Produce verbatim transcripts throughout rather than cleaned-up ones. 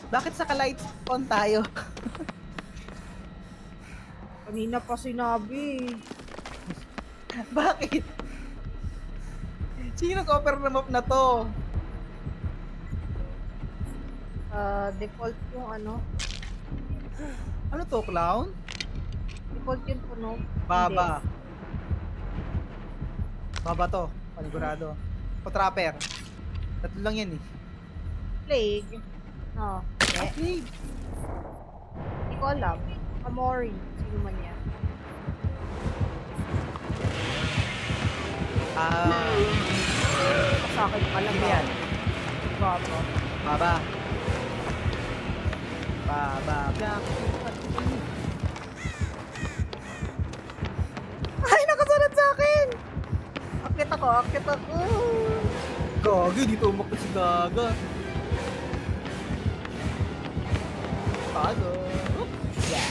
Bakit sa ka-lights on tayo? Kanina pa sinabi. Bakit? Sino nag-offer na map na to? Uh, default yung ano. Ano to, clown? Default yun puno. Baba. Baba to, panigurado. O trapper. Tatlo lang yan eh. Plague. No. Ah, Eh. Hindi ko alam. Amori. Sino man yan. Ah. Sa akin pala. Sino yan? Baba. Baba. Baba. Ay, nakasunod sa akin! Akit ako, akit ako. Gagi, dito umakit si Gaga. Paano? Yeah.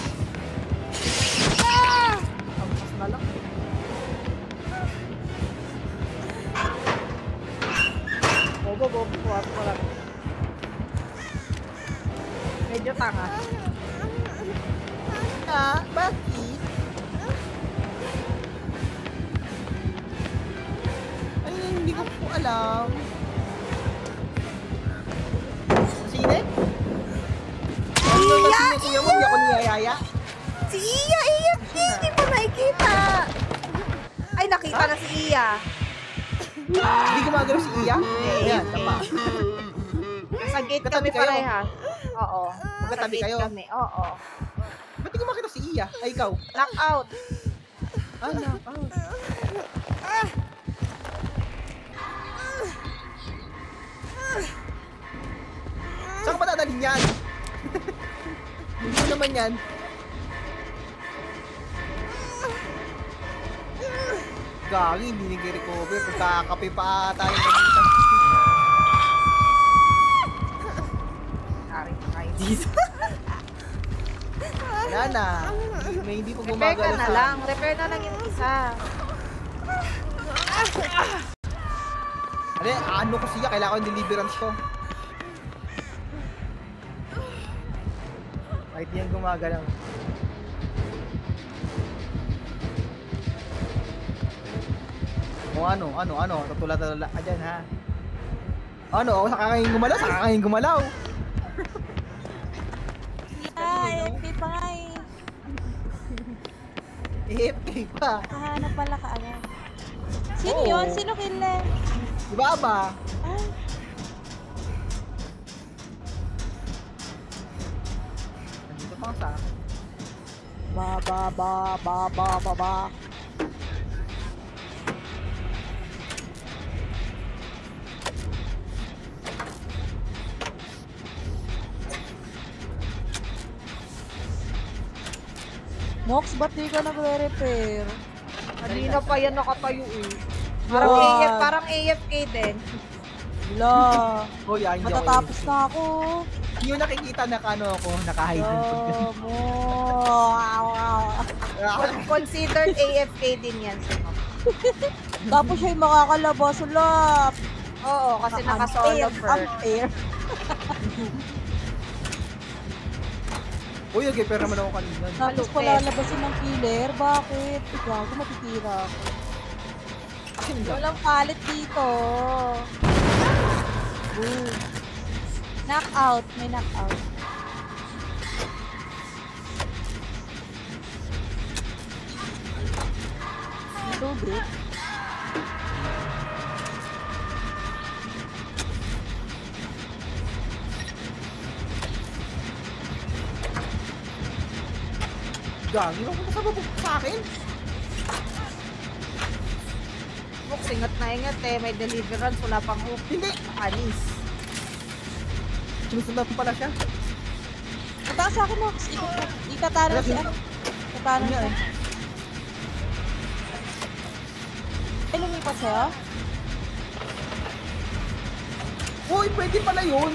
Ah! Ampas na lang. Bobo, bobo, kuwat ko lang. Medyo tanga. Ah, bakit? Ay, hindi ko po alam. Sine? Ano na sine kuya mo? Hindi ako niyayaya. Si Iya, Iya, hindi mo nakikita. Ay, nakita na si Iya. Hindi gumagalaw si Iya? Ayan, tama. Sa gate Katabi kami kayo? pareha. Oo. Magkatabi Sa gate kayo? Kami. Oo. Ba't di ko makita si Iya? Ay, ikaw. Knockout. Ah, knockout. Saan ka ba dadalhin yan? Hindi mo naman yan. Gagi, hindi nag-recover. Pagkakape pa tayo kanina. Sorry, tayo dito. Wala na. May hindi pa Repair gumagalaw ka na sa... lang. Repair na lang yung isa. Ano, ano ko siya? Kailangan ko yung deliverance ko. Kahit yan gumagalaw. O ano, ano, ano, tutula-tula ka dyan ha. Ano, ako sa kakangin gumalaw, sa kakangin gumalaw. Ay, F K pa nga eh. A F K pa. Kahanap pala ka agad. Sino Oo. yun? Sino killer? Si Baba. Ay, Nandito pa sa akin. ba ba ba ba ba ba ba. Nox, ba't di ka nagre-repair? Kanina pa yan nakatayo eh. Parang, Yun. A F, parang A F K din. Wala. Oh, yan, hindi ako Matatapos A F K. na ako. Hindi yung nakikita na kano ako, naka-hide din pag Yo, mo. Wow, wow. Con- Considered A F K din yan. Tapos siya yung makakalabas. Ulap. Oo, kasi naka-solo first. Unfair. Uy, nag-repair naman ako kanina. Tapos Malupit. palalabasin ng killer. Bakit? Gago, matitira ako. Akin lang. Walang palit dito. Boom. Knockout. May knockout. Ito, bro. Gagi, huwag mo sa babuk sa akin. Muk, singat na ingat eh. May deliverance, wala pang hook. Hindi. Anis. Sinusundan ko pala siya. Ito sa akin, Nox. Ikatalo si ano. Ikatalo Ano siya. yan? Ay, lumipas sa'yo? Uy, pwede pala yun.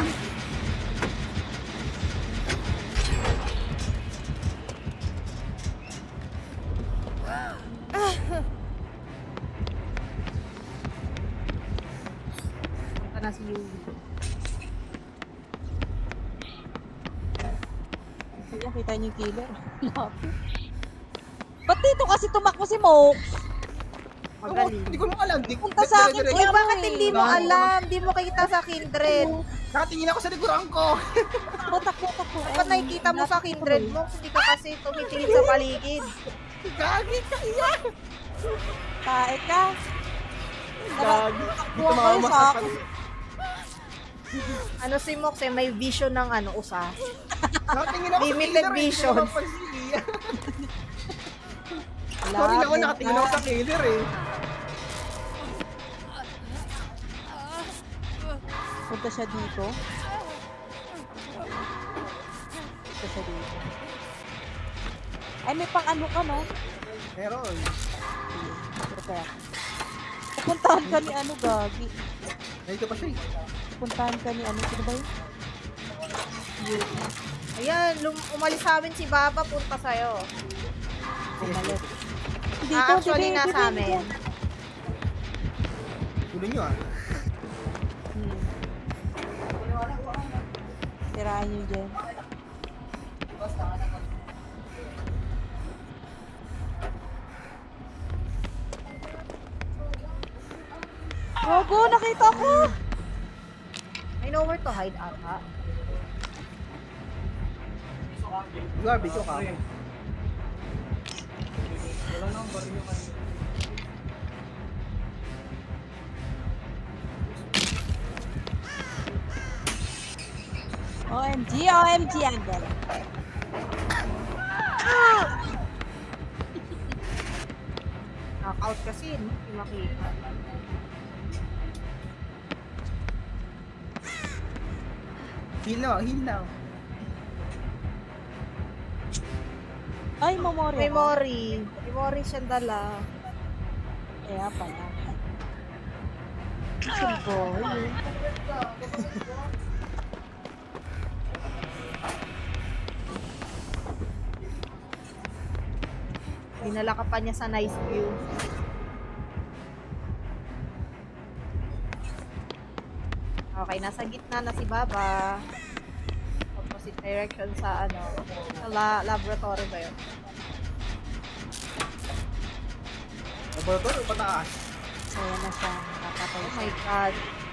Punta na si Yui. Ayan, kita niyo yung killer. Lapit. Ba't dito kasi tumakbo si Mox? Magaling. Hindi ko mo alam. Di, Punta sa akin, dire- Uy, dire- bakit hindi mo Gago. alam? Di mo kita sa Kindred. Nakatingin ako sa likuran ko. Takbo, takbo. Dapat nakikita mo sa Kindred mo. Hindi ka kasi tumitingin sa paligid. Gagi ka iyan. Tae ka. Gagi. Takbo Dito kayo makamas sa sa akin. Ano si Mox eh, may vision ng ano, usa. Nakatingin ako Limited sa killer. vision. Hindi ko mapansin. Sorry Laban naman, nakatingin ako sa killer eh. Punta siya dito. Punta siya dito. Ay, may pang ano ka, no? Meron. Prepare. Pupuntahan ka ni ano, Gagi. Nandito pa siya eh. Pupuntahan ka ni ano, sino ba yun? Ayan, lum- umalis sa amin si Baba, punta sa'yo. Umalit. Ah, actually, nasa amin. Tuloy nyo ah. Hmm. Tirahan nyo dyan. Gogo, nakita ko! I know where to hide ata. Garbage yung kamo. O M G, O M G, Andel. Knockout kasi, no? Hindi makita. Heal now, heal now. Ay, memory. Memory. Memory siyang dala. Kaya pala. Siyempre. Dinala ka pa niya sa nice view. Okay, nasa gitna na si Baba. Opposite direction sa ano, sa la- laboratory ba yun? Laboratory o pataas? Kaya na siya. Nakapatay Oh siya. my God.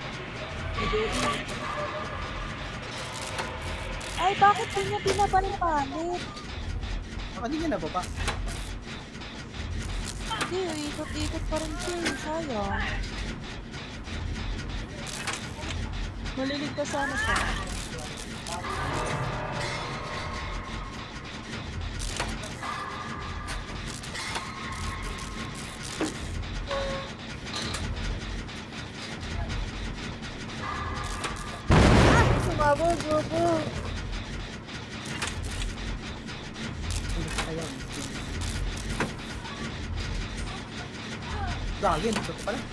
Ay, bakit di niya pinapalipalit? Baka di niya nababa. Hindi, ikot-ikot pa rin siya. eh. Sayang. Maliligtas sana siya. Sumabog, gogo. Ayan. Gagi, dito ko pala.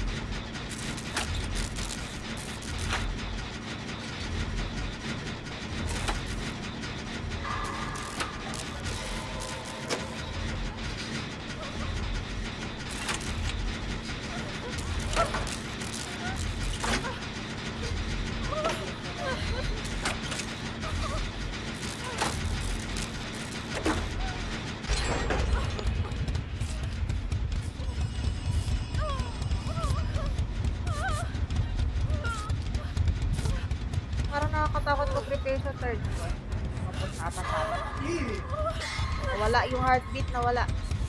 Parang nakakatakot mag-prepare sa third floor. Tapos natasama. Nawala yung heartbeat, nawala.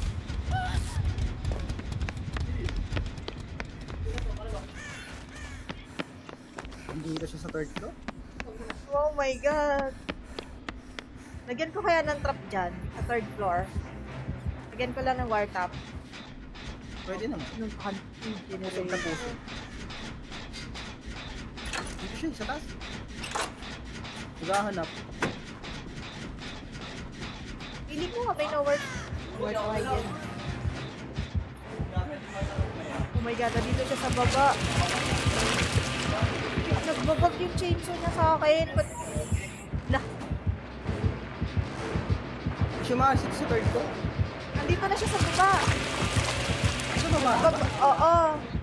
Dito siya sa third floor. Oh my God. Lagyan ko kaya ng trap dyan, sa third floor. Lagyan ko lang ng wire tap. Pwede naman. Nung kan... Pusog na puso. Dito siya, sa taas. Naghahanap. Pili mo nga, may no where, where to hide yan. Oh my God, nandito siya sa baba. Nagbabag yung chainsaw niya sa akin. Ba't... La, Siya maasit sa third floor. nandito na siya sa baba. Sa baba. Baba, oo.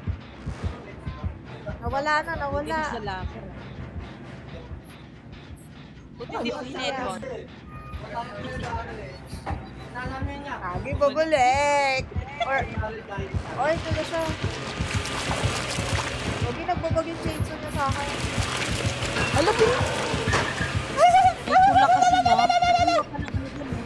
Nawala na, nawala. Hindi sa locker. Buti di mo hinedon. Lagi babalik. Or, or ito na siya. Lagi nagbabag yung chainsaw niya sa akin. Alam mo, may pula kasi no. Ano ka na ano dun eh.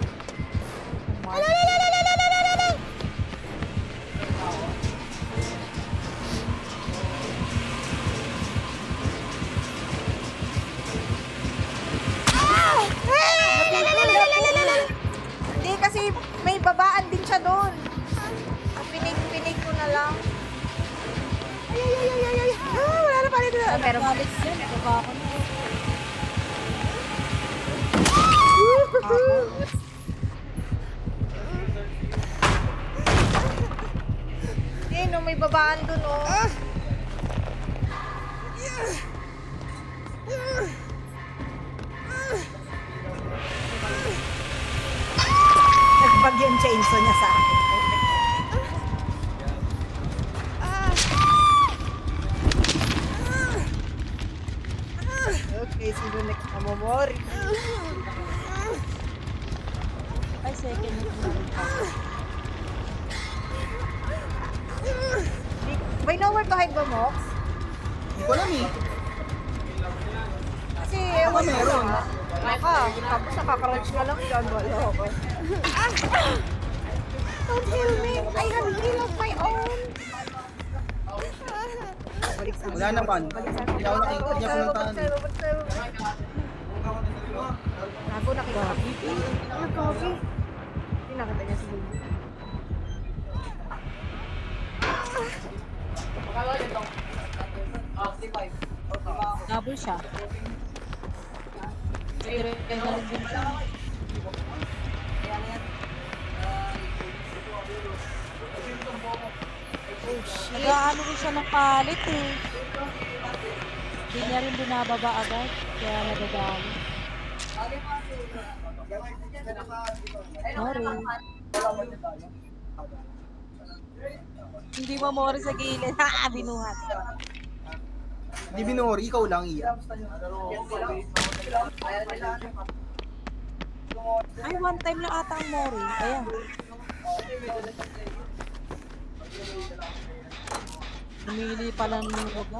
Hindi kasi may babaan din siya doon. Pinig-pinig ko na lang. Ay, ay, ay, ay, ay, ay. Ah, wala na pala doon. Pero Balik yan, baba ko na. hindi, no, may babaan doon, oh. Nagbag yung chainsaw niya sa akin. Okay, sino next na momori? Ay, second na May nowhere to hide ba, Mox? Hindi ko alam eh. Kasi, ewan ko meron. lang. Naka, tapos nakaka-crouch ka lang dyan. Wala ako. Don't kill me! I have heal of my own! Balik sa Wala naman. Balik sa Hindi ako nakikita niya pumuntahan. Nago, nakita ka. Ano, Kobe? Hindi nakita niya si Bulbo. double siya. Pero yung galing din siya. Oh, shit. Nag-ano rin siya ng palit eh. Hindi niya rin binababa agad. Kaya nagagalit. Mori. Hindi mo mori sa gilid. Ha! Binuhat. Hindi binori, ikaw lang iya. Ay, one time lang ata ang mori. Ayan. Namili pa lang ng lugar.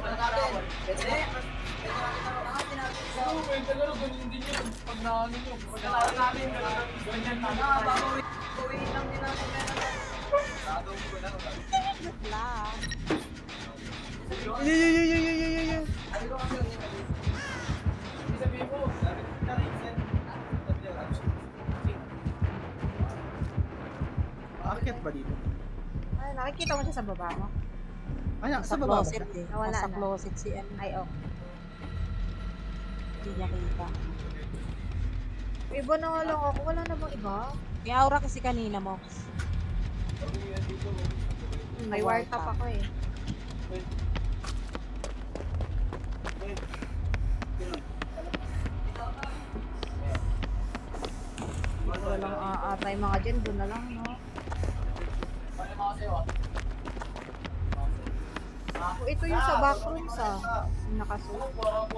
Wala. Yo, yo, yo, yo, yo, yo, yo. Akit ba dito? Ay, nakikita mo siya sa baba mo? Ay, Sa sa baba ba closet siya? eh. Nawala Sa na. closet si M. Ay, oh. Hindi niya kita. Iba na nga lang ako. Wala na bang iba? May aura kasi kanina mo. May wire tap ako eh. Wala lang aatay mga dyan. Doon na lang, no? Oh, ito yung sa backrooms ah. Yung nakasuot.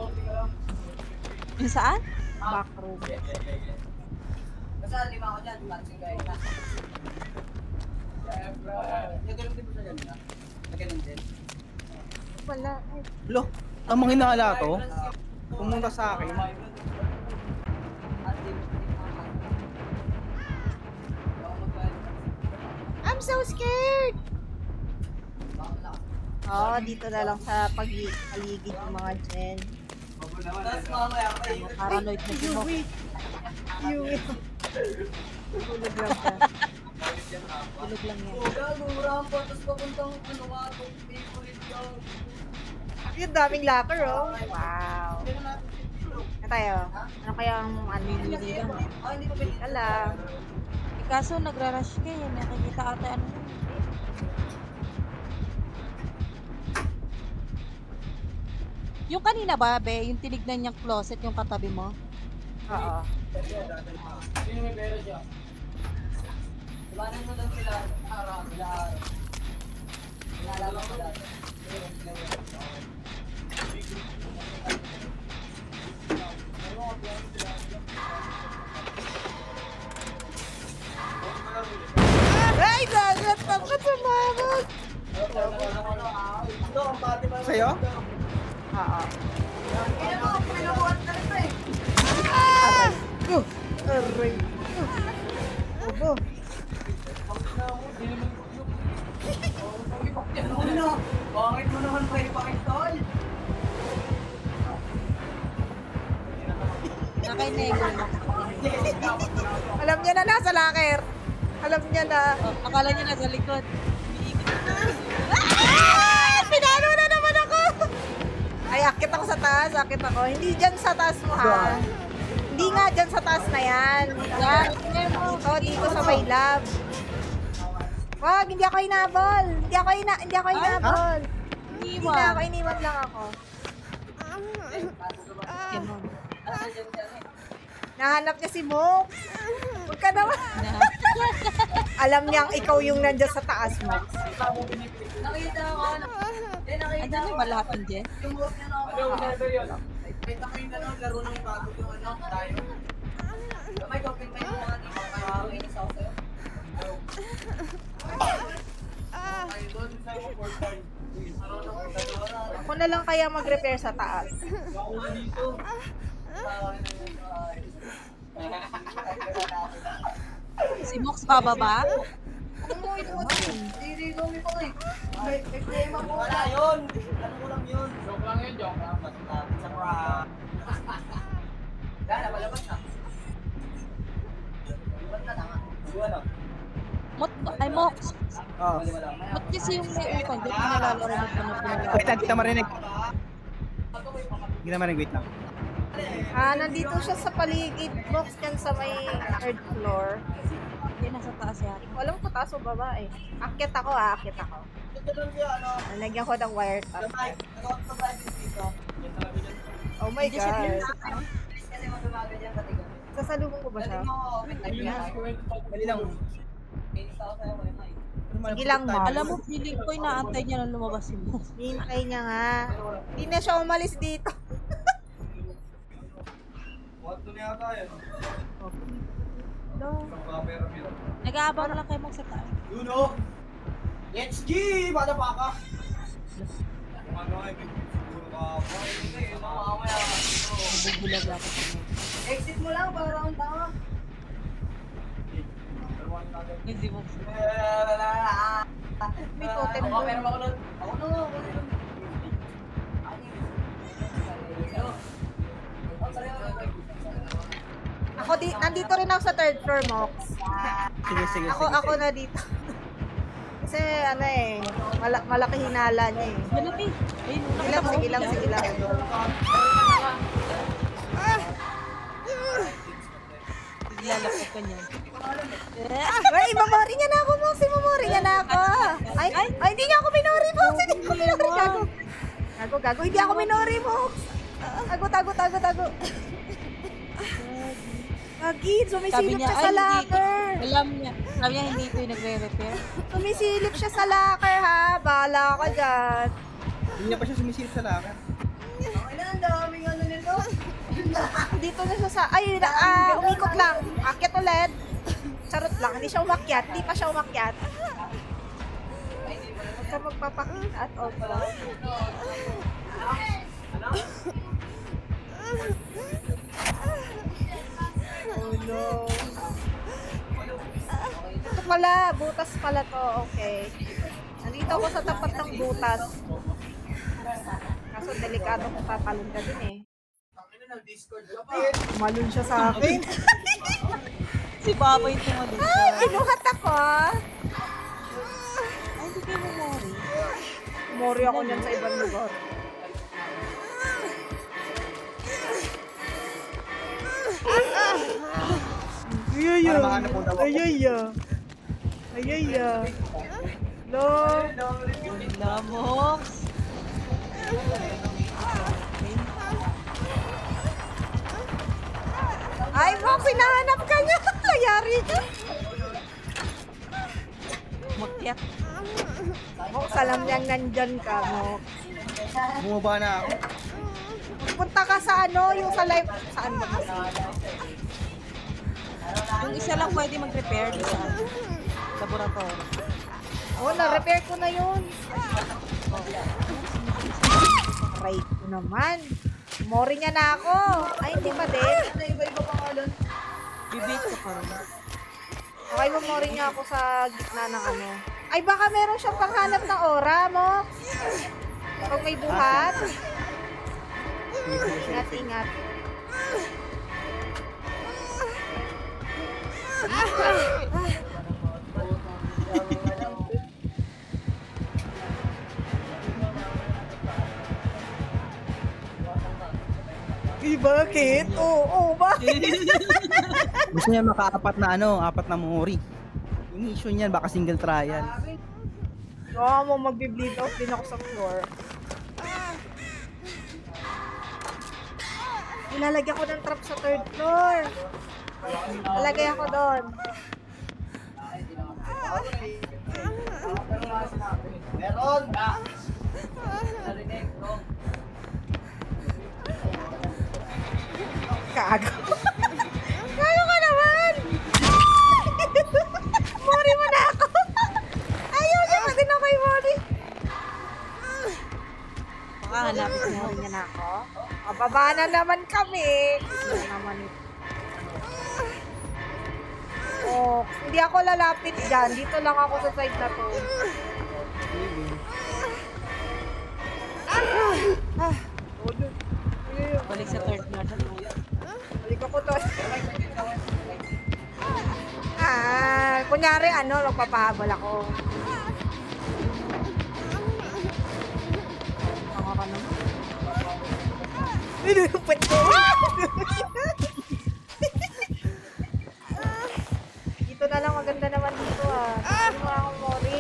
Yung saan? Backroom. Basta lima ko dyan, matching guys na. Nagalang din po siya dyan, ha? Nagalang din. Wala. Ay, Lo, tamang hinala to. Pumunta sa akin. I'm so scared! Oo, oh, dito na lang sa pag-paligid ng mga dyan. Tapos mamaya ako eh. Paranoid na si mo. Yui. Tulog lang siya. Tulog lang yan. Gago, rampa, tapos papuntang ano nga, itong favorite ko. Yung daming locker, oh. Wow. Ano tayo? Ano kaya ang ano yung hindi lang? Ah, hindi pa pwede. Wala. Eh, kaso nagra-rush ka eh. Nakikita ata ano. Yung kanina ba, be? Yung tinignan niyang closet, yung katabi mo? Oo. Sino may pera siya? Iwanan mo lang sila, araw, sila araw. Naalala ko dati. sa'yo? Oo. Kaya mo, pinubuhat na rin eh. Aray. Uh, aray. Obo. Ano? Bakit mo naman pa ipakitol? Nakainego. Alam niya na nasa locker. Alam niya na. Oh, akala niya nasa likod. Ah! Pinalo na naman ako! Ay, akit ako sa taas. Akit ako. Hindi dyan sa taas mo, ha? Hindi nga dyan sa taas na yan. Yan. Oo, dito sa may lab. Wag, hindi ako inabol. Hindi ako ina hindi ako inabol. Hindi na ako, iniwan lang ako. Ganon. Nahanap niya si Mox. Huwag ka naman. Alam niyang ikaw yung nandyan sa taas, Mox. Nakita ko, ano? Eh, nakita Andiyan ko. yung malaking dyan? Yung buhok niya na ako. Kita ko yung ano, laro ng bago yung ano, tayo. May open pa yung mga ano, kaya inis ako sa'yo. Ay, doon sa iyo, four time. Ako na lang kaya mag-repair sa taas. Ako na dito. Si Mox bababa? Ano mo ito? Hindi ko may pa eh. May problema ko. Wala yun. Ano ko lang yun? Joke lang yun, joke lang. Basta, sa prank. Yan, nabalabas na. Ba't na lang? Ano? Mot, ay Mox. Oo. Mot kasi yung may utang. Di ko nalalaro na pinapinala. Wait, hindi kita marinig. Hindi na marinig, wait lang. Ah, nandito siya sa paligid. Box yan sa may third floor. Hindi, nasa taas yan. Walang ko taas o baba eh. Akit ako ah, akit ako. Ito doon siya, ano? Nalagyan ko ng wire top. Lamay, nag-out pa ba dito? Oh my Hindi siya God. pinasa. Kasi magumaga dyan pati ka. Sasalubong ko ba siya? Dali lang. Inis ako sa'yo, may mic. Sige lang, Mom. Alam mo, feeling ko inaantay niya na lumabas si Mox. Hintay niya nga. Hindi na siya umalis dito. What to niya tayo? No. Nag-aabang lang kay Mox sa taas. Yun o! Let's G! Bada pa ka! Kung ano ay may siguro ka pa. Hindi, mamamaya ka. Nabubulag ako. Exit mo lang para akong tama. Yung si Mox. May totem Ako, doon. pero ako nun. Ako nun, ako nun. Ako di, nandito rin ako sa third floor, Mox. Sige, sige, Ako, sige. ako na dito. Kasi ano eh, mala, malaki hinala niya eh. Malaki. Ayun, Sige lang, sige lang, sige lang. Lalapot ka niya. Ay, mamori niya na ako, Mox. Mamori niya na ako. Ay, ay, hindi niya ako minori, Mox. Hindi ako minori. Gago. Gago, gago. Hindi ako minori, Mox. Tago, tago, tago, tago. Agid, Sabi sumisilip niya, siya ay, sa hindi. locker. Alam niya. Sabi niya, hindi ito yung nagre-repair. Sumisilip siya sa locker, ha? Bahala ka dyan. Hindi niya pa siya sumisilip sa lakad. Okay na, ang daming ano nito. Dito na siya sa... Ay, na, ah, umikot lang. Akyat ulit. Charot lang. Hindi siya umakyat. Hindi pa siya umakyat. Huwag ka magpapakita at all. Oh no. Ito pala. Butas pala to. Okay. Nandito ako sa tapat ng butas. Kaso delikado kung tatalon ka din eh. Nag-discord ka pa. Malun siya sa akin. Si Baba yung tumalun. Ay, inuhat ako ah. Ay, hindi kayo memori. Mori ako niyan sa ibang lugar. Ayaya. Para makahanap mo daw ako. Ayaya. Ayaya. No. Wala, Mox. Ay, Mox, hinahanap ka niya. Yari ka. Makyat. Mox, alam niyang nandyan ka, Mox. Bumaba na ako. Punta ka sa ano, yung sa live. Saan ba kasi? Yung isa lang pwede mag-repair doon sa ano, laboratory. Oh, na-repair ko na yun. Aray ko naman. Mori niya na ako. Ay, hindi pa din. Ano iba-iba pangalan? Bibit ka pa rin. Okay, mori niya ako sa gitna ng ano. Ay, baka meron siyang panghanap ng aura mo. Pag may buhat. Ingat, ingat. Eh, bakit? Oo, oh, bakit? Gusto niya makaapat na ano, apat na mori. Yung mission niyan, baka single trial. Oo, mo magbi-bleed out din ako sa floor. Ilalagay ako ng trap sa third floor. Lalagay ako doon. Meron! Narinig, bro. Kago. Kago ka naman! Mori mo na ako! Ayaw niya pa din ako kay Mori. Baka hanapin mo. Mori niya na ako. Mababa na naman kami. Hindi naman ito. Oh, hindi ako lalapit dyan. Dito lang ako sa side na to. Ah! Balik sa third floor. Balik ako to. Ah, kunyari ano, magpapahabol ako. Tanga ka naman. Pinupit ko. Dito na lang, maganda naman dito ah. Hindi mo akong mori.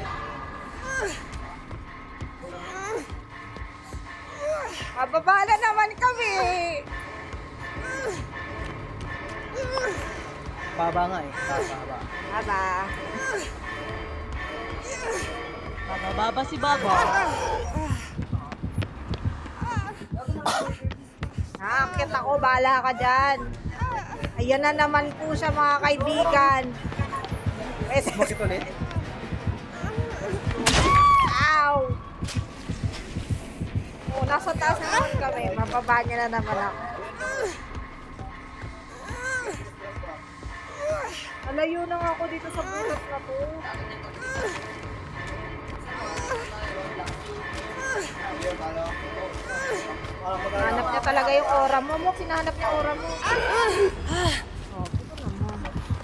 Mababa na naman kami. Baba nga eh. Baba. Baba. Baba, baba si Baba. Nakakit ako, bahala ka dyan. Ayan na naman po siya mga kaibigan. Bakit ulit? Ow! Oh, nasa taas na naman kami. Mababa niya na naman ako. Malayo na nga ako dito sa bulat na to. Hinahanap niya talaga yung aura mo. Mo, hinahanap niya aura mo. Oh, ito naman.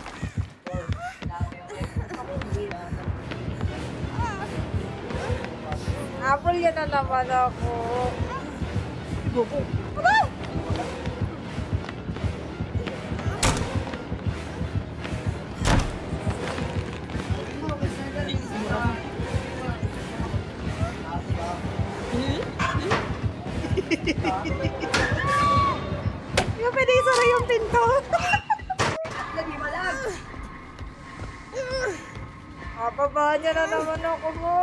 Apple yan na naman ako. Gogo. Ano? Hindi mo pwede isara yung pinto. Lagi malag! Kapaba niya na naman ako mo.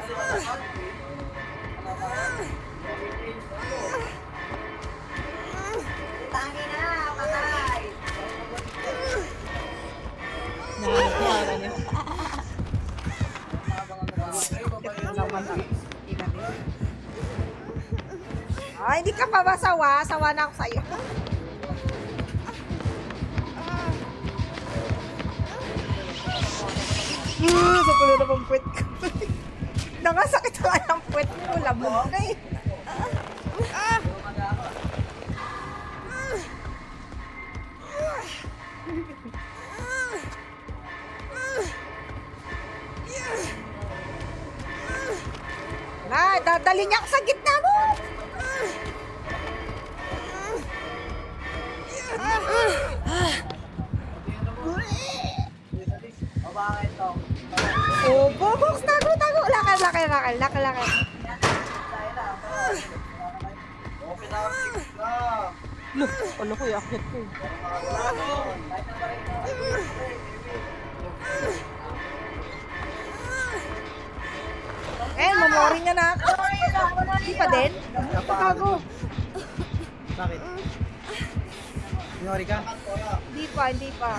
Tangi na! Patay! Nakakara niya. Ay, hindi ka pa ba sawa? Sawa na ako sa'yo. Uh, sa tuloy na pang puwet ko. Nangasakit nga ng puwet mo. Labog na eh. Na, dadali niya ako sa gitna mo. O bakit to? Oh, bobox, tago, tago. Lakal, lakal, lakal, lakal, lakal. Okay na, six na. Look, wala ko, yakit ko. Eh, mamori niya na ako. Hindi pa din? Tago. Bakit? Minori ka? Hindi pa, hindi pa.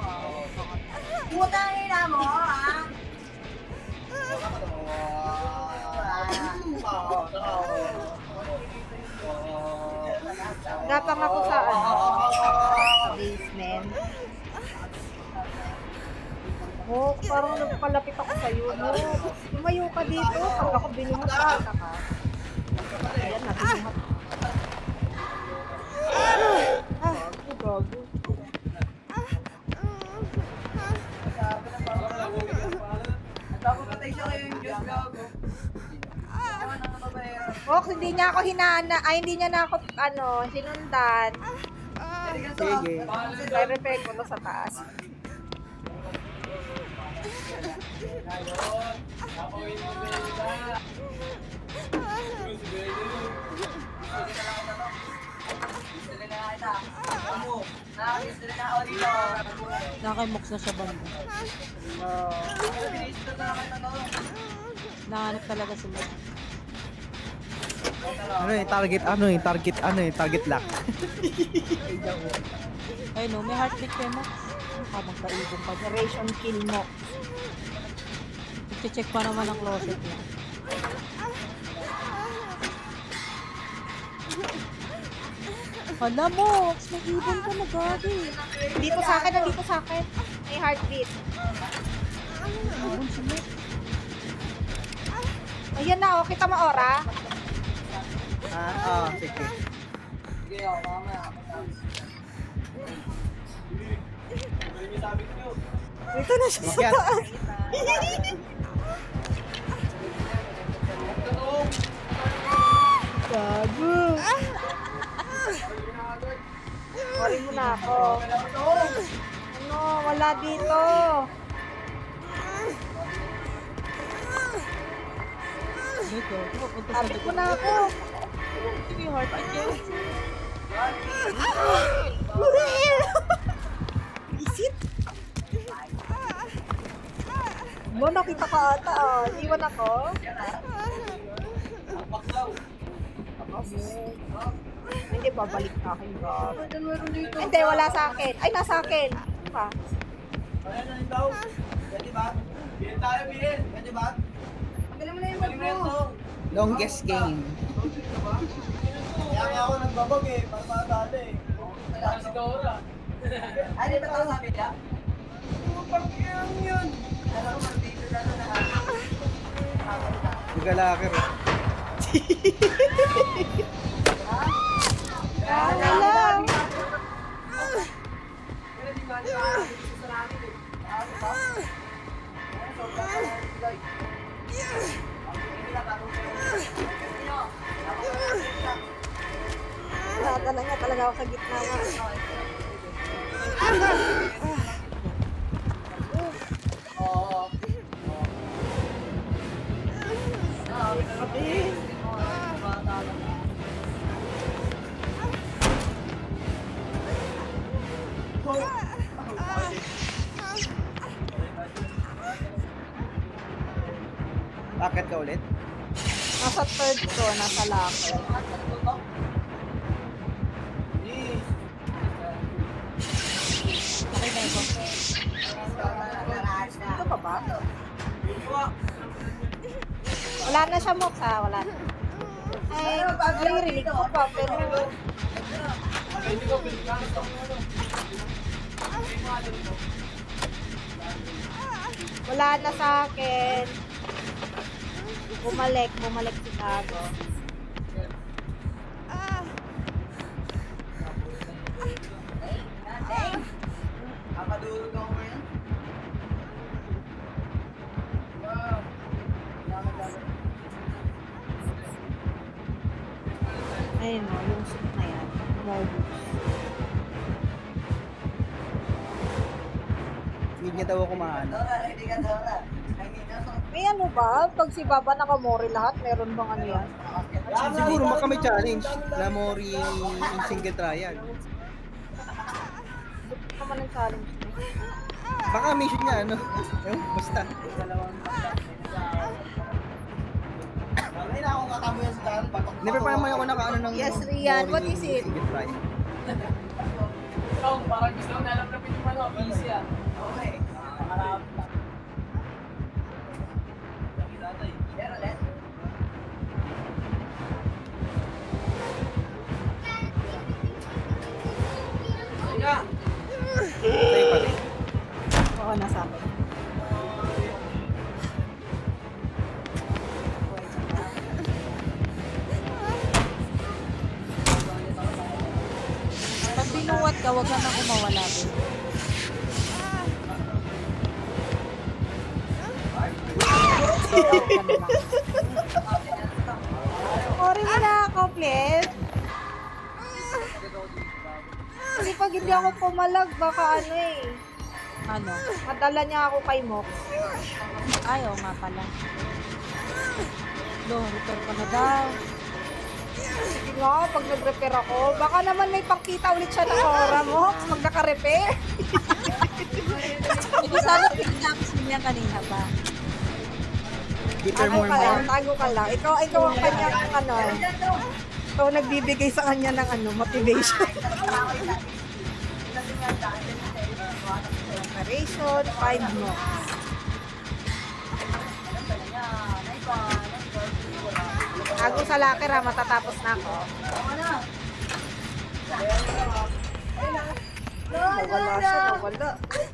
Putang ina mo, ha? Gapang ako sa ano? Sa basement. Oh, parang nagpalapit ako sa'yo, no? Lumayo ka dito. Pag ako binuhat, nakita ka. Ayan, nabinuhat. Ah, gago. Nagpapatay siya kayo yung Diyos gago. Fox, hindi niya ako hinana, ay hindi niya na ako, ano, sinundan. Sige. I-refer ko to sa taas. Nakakimox na siya banda. Nahanap talaga sila. Ano yung target, ano yung target, ano yung target lock. Ay no, may heartbeat kay Mox. Ah, magkaibong pa dyan. Operation kill mo. I-check pa naman ang closet niya. Hala Mox, may ibon ka na gabi. Dito sa akin, nandito sa akin. May heartbeat. Ibon si Mox. Ayan na, oh. Kita mo, Ora? Ah, ah, sige. Sige, ako mamaya. Dito na siya sa Yan. taas. Gago. Wari mo na ako. Ano, wala dito. Dito, pupunta sa Tapit mo na ako. Sige, heartbeat niya. Isit. Mo, nakita ka ata. Oh. Iwan ako. Hindi, babalik sa akin. God. Hindi, wala sa akin. Ay, nasa akin. Ano pa? Ayan na rin daw. Pwede ba? Bilhin tayo, bilhin. Pwede ba? Pwede mo na yung bag mo. Longest game. Kaya nga ako nagbabag eh, para matalo eh. Wala si Dora. Ay, di ba tao sabi niya? Pag yan yun. Alam ko, dito na na lahat. Nagalaker eh. Wala. Pero di ba, di ba, dito sa namin eh. Ah, di ba? Ayan, sobrang guys. Hindi na tatong kayo. Wala talaga, talaga ako sa gitna nga. Oo. Bakit ka ulit? Nasa third ko, nasa locker. Okay na ito. Ito pa ba? Wala na siya, Mox, ha? Wala na. Ay, naririnig ko pa, pero... Wala na sa akin. Bumalik, bumalik si Tago. Nakadurog ako ngayon. Ayun o, yung soup na yan. Mogus. Hindi niya daw ako maano. Dora, hindi ka Dora. Ay, hindi ka. May ano ba? Pag si Baba nakamori lahat, meron bang ano yan? Siguro baka may challenge. Lamori in single trial. Gusto naman ang challenge niya. Baka mission niya ano. Eh, basta. Hindi na akong katamo yan sa daan. Never pa naman ako nakaano ng Yes, Rian. What is it? single trial. Parang gusto ko nalam na pinipano. Easy ah. Okay. Makarap na. Pero let's. Ingat ka, huwag ka nang umawala. Be. Sorry mo na ako, please. Kasi pag hindi ako pumalag, baka ano eh. Ano? Madala niya ako kay Mox. Ayaw nga pala. Lo, repair ka na daw. Sige nga, pag nag-repair ako, baka naman may pangkita ulit siya ng aura, Mox, pag naka-repair. Hindi sana pinagkakos mo niya kanina pa. Peter Tago more ka lang, more. tago ka lang. Ikaw, ikaw ang kanyang ano. Ikaw nagbibigay sa kanya ng ano, motivation. Operation, five Mox. Tago sa locker ha, matatapos na ako. Nawala siya, nawala.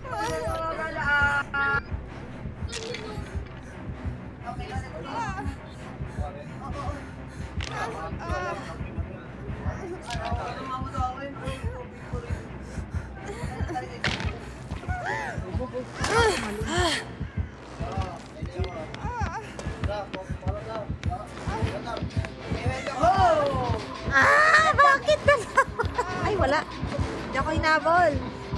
Ah, bakit na? Ay, wala. Hindi ako hinabol.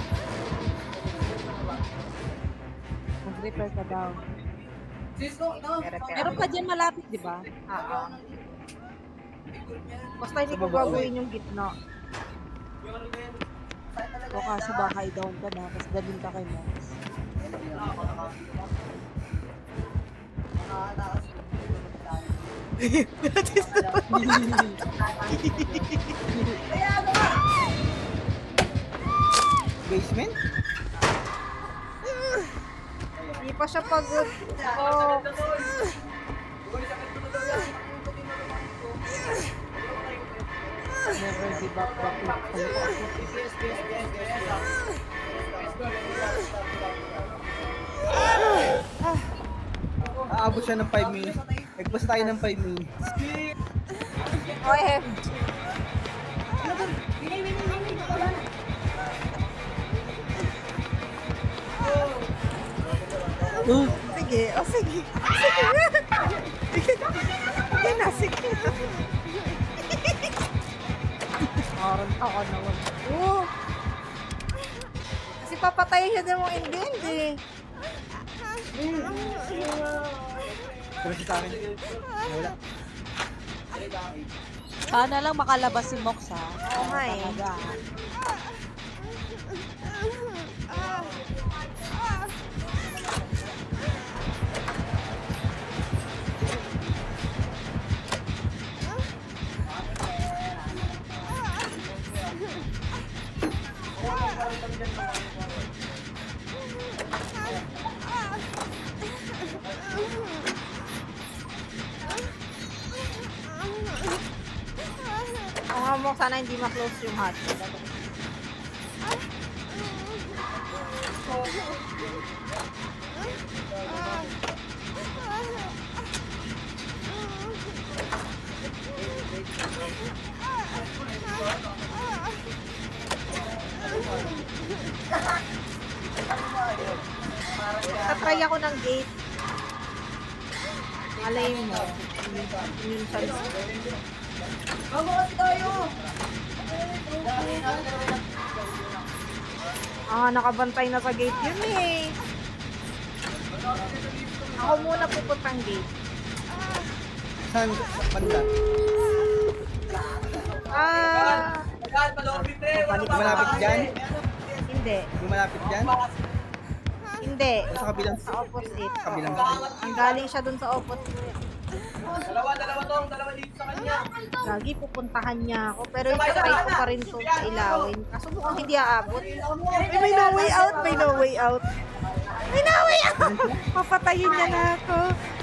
Mag-repair ka daw. Repair. Meron ka dyan malapit, di ba? Oo. Basta hindi ko gagawin yung gitna. O kasi baka i-down ka na, tapos dalhin ka kay Mox. Basement? Hindi pa siya pagod. Oh. Never give up, bakit? Aabot siya ng five minutes. Nagpas tayo ng five minutes. O eh. Oh, Sige, o sige. Sige. Sige na, sige. Aron ako naman. Oo. Kasi papatayin siya din mo in the end eh. pero siya sa akin. Wala. Sana lang makalabas si Mox, ha? Oo nga eh. Talaga. Oo nga mo, sana hindi ma-close yung hot. Tatry ako ng gate. Malay mo. Yung chance. Ah, nakabantay na sa gate yun eh. Ako muna pupuntang gate. Saan? Sa banda? Ah, Yung malapit dyan? hindi. Yung malapit dyan? Hindi. O sa kabilang? Sa opposite. Kabilang. Ang galing siya dun sa opposite. Dalawa, dalawa tong, dalawa dito sa kanya. Lagi pupuntahan niya ako. Pero itatry ko pa rin to sa ilawin. Kaso mukhang hindi aabot. May, may no way out. May no way out. May no way out. Papatayin niya na ako.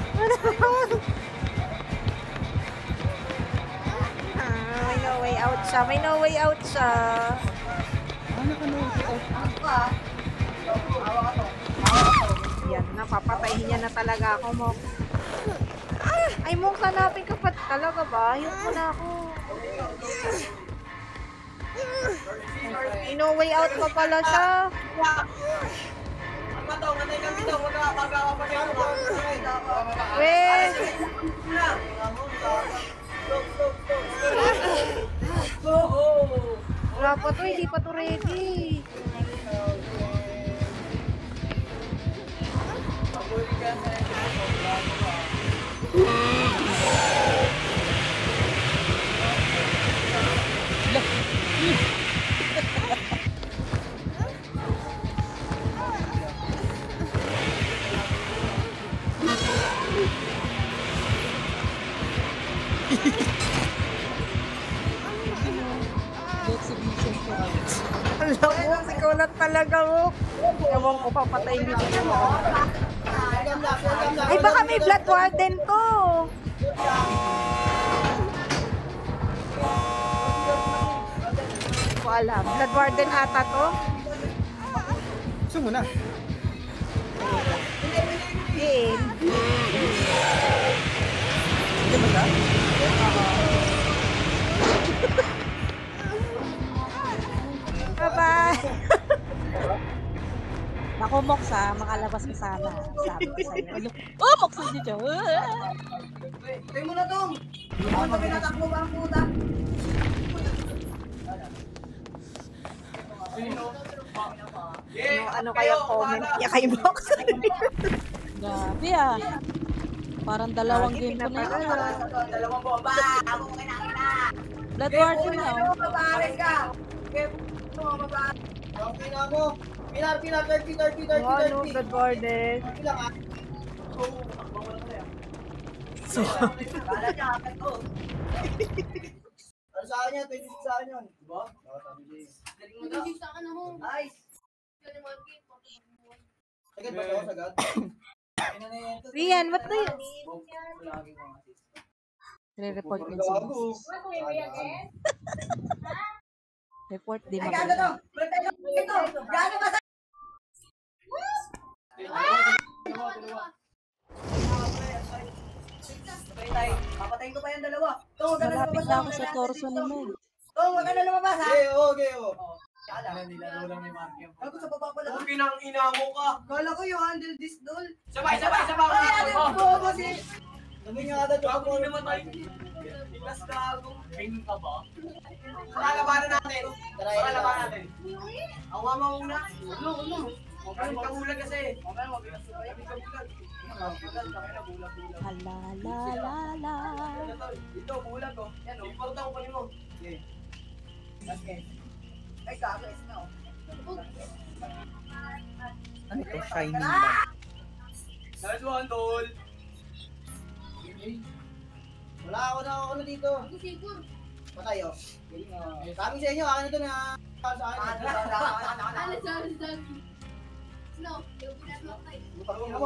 Ah, may no way out siya. May no way out siya. Ano ka na? Yan na, papatayin niya na talaga ako, Mok. Ay, Mok, hanapin ka pa talaga ba? Ayun mo na ako. Ay, No way out pa pala siya. Ano to? Matay kang dito. Huwag ka magkakapagay ka. Wait. Wala pa to, hindi pa to ready. Alam mo, ikaw lang talaga mo. Ewan ko, papatayin dito siya mo. Ay, baka may blood warden to. Hindi ko alam. Blood warden ata to. Gusto mo na. Game. Hindi ba siya? Bye-bye. Naku, Mox ha, makalabas ka sana. Sabi ko sa'yo. Oh, Mox na dito. Tayo mo na tong. Ako na pinatakbo ba ang puta? Ano, ano kaya comment niya kay Mox? Grabe ah. Parang dalawang game ko na yun. Dalawang bomba. Ako kinakina. Blood warden na oh. Mabares ka. Okay na mo. Pinar, pinar, thirty, thirty, thirty, Ano, thirty. blood warden. Ilang ah? So, kala niya, akat ko. Ano sa akin yan? twenty-six sa akin yun. Diba? Oo, sabi niya. Galing mo daw. Nice. Sagad ba ito? Sagad? Rian, what do you... Re-report ko yun sa Mox. Report di Ay, magaling. gago to! Balik tayo ito! Gago ka sa... Patay tayo. Papatayin ko pa yung dalawa. Tong, huwag ka na Malapit lumabas. na ako sa torso ni Meg. Tong, huwag ka na lumabas ha! Okay, okay, oh. Kala. Gago sa baba pala. Huwag pinang ina mo ka. Kala ko yung handle this doll. Sabay, sabay, sabay. Ay, ano Oh. yung bobo si... Sabi nga agad yung Gago hindi naman tayo. Ikas gagong. Ping ka ba? Tara, labanan natin. Tara, labanan natin. Awa mo muna. Ulo, ulo. Huwag ka ulan kasi. Huwag ka ulan. Hala, la, la, la. Ito, bulag ko. Yan o. Iporta ko pa niyo. Okay. Last game. Ay, gago. Is na o. Ano ito? Shiny lang. Nice one, tol. Wala ako na ako na dito. Patay o. Kami sa inyo. Akin na ito na. Sa akin. Lutang mo mo.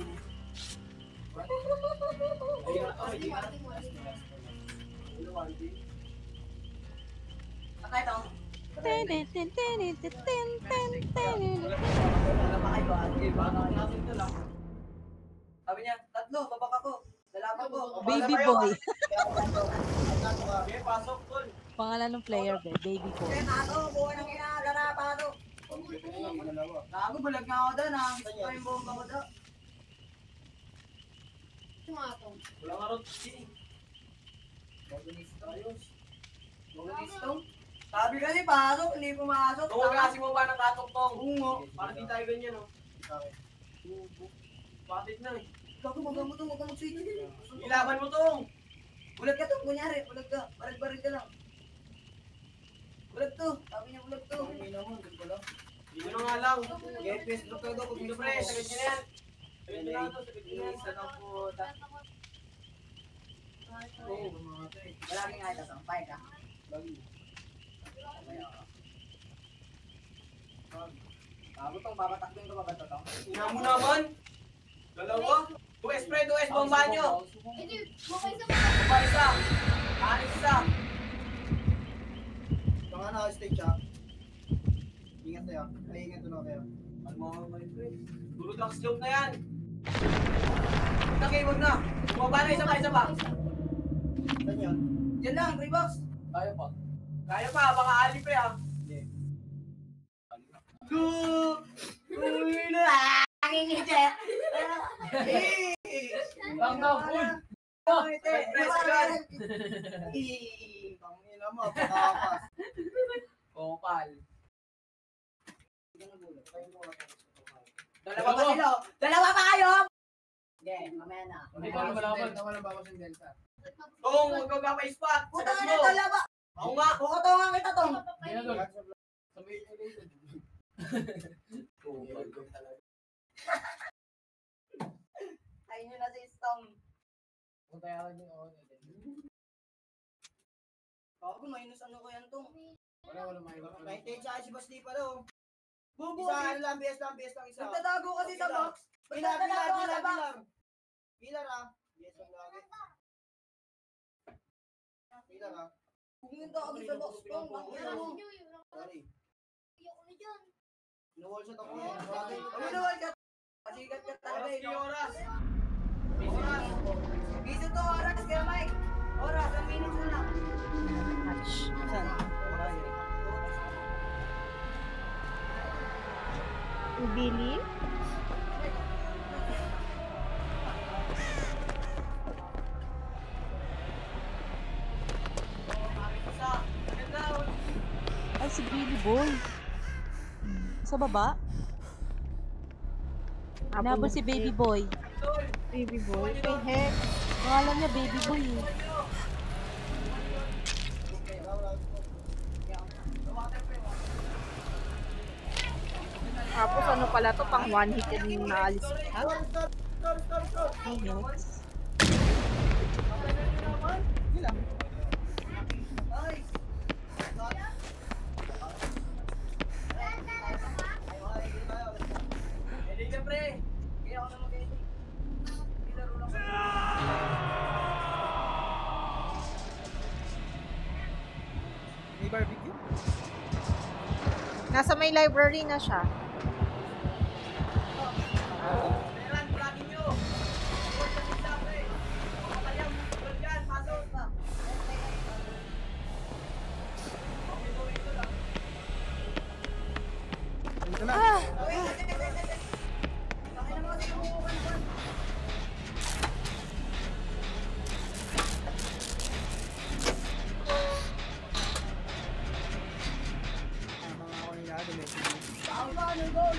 Patay to. Tin, tin, tin, tin, tin, tin, tin, tin. Wala pa kayo ah. Sige, baka natin ito lang. Sabi niya, tatlo, babak ako. Lalaban ko. Baby boy. Okay, pasok, tol. Pangalan ng player be, baby boy. Kaya tato, buwan ng ina, lalaban ako. Gago, bulag nga ako doon ah. Gusto yung bomba ko doon. Wala nga ron. Mobilisto. Sabi kasi pasok, hindi pumasok. Huwag kasi mo ba ng katoktong? Ungo. Para di tayo ganyan, oh. Patit na eh. Gago, magamot to, magamot switch. Ilaban mo tong. Bulag ka to, kunyari, bulag ka. Barag-barag ka lang. Bulag to, sabi niya bulag to. Hindi naman, ganda ko lang. Dito na nga lang. Get pes, drop kayo daw. Dito pre, sagad nyo na yan. Sagad nyo na ito, sagad nyo na yan. Isa ng puta. Malaki nga ito, sampay ka. Bago tong babatakbin ko ba ba ito tong? Ina mo naman. Dalawa. two S pre, two S, bomba nyo. Bomba isa. Anis isa. Ito nga naka-stage ha. Ingat tayo. Ay, ingat na kayo. Ano mga mga pre? Tulog lang slope na yan. Okay, wag na. Bumaba na, isa pa, isa pa. Saan yun? Yan lang, three box. Kaya pa. Kaya pa, baka ali pa ah. Hindi. ngingiti. Tanggaw, uy! Press God! Tangina mo, patakas. Kopal. Dalawa pa sila. Dalawa pa kayo! Sige, mamaya na. Hindi pa naman malaman. Tama na ba ako sa Delta? Tong, huwag ka magpa-spot. Puta Sagot na mo. dalawa. Ako nga. Kukutungan kita tong. Hindi na doon. Sabi ko dito. Ayun yun na si Stong. Kung tayaran niyo ako. Bago, minus ano ko yan tong. Wala, wala may wala. Maintain siya si Basti pa daw. Bubo. Isa, ano lang, B S lang, B S lang isa. Nagtatago kasi sa box. Pilar, pilar, Nagtatago pilar, sa box. pilar. Pilar ah. B S lang lagi. Pilar ah. Pumunta ako sa box tong. Tangina mo. Sorry. Inuwall siya ako. Ano naman ka? Pasigat ka talaga Oras, eh. di oras. Oras. Busy to oras kaya Mike. Oras, ang minutes na lang. Match. Saan? Ubili? Ay, si Billy Boy. Sa baba? Nabol si Baby Boy. Baby boy. Hey, heck. Pangalan niya Baby Boy eh. Tapos ano pala to, pang one hit yung naalis. Stop, stop, stop, stop, stop. Ay, next. Ilang? Hindi ka, pre. Kaya ako na mag-edit. Ilaro lang. May barbecue? Nasa may library na siya. Meron, vlogging nyo. Huwag ka sila, pre. Kapalyan, huwag yan, pasok. Ito na. Tangina mo kasi kumukuha ko. Ah, mga ako nila, domestic. Saan ba? Ano goal?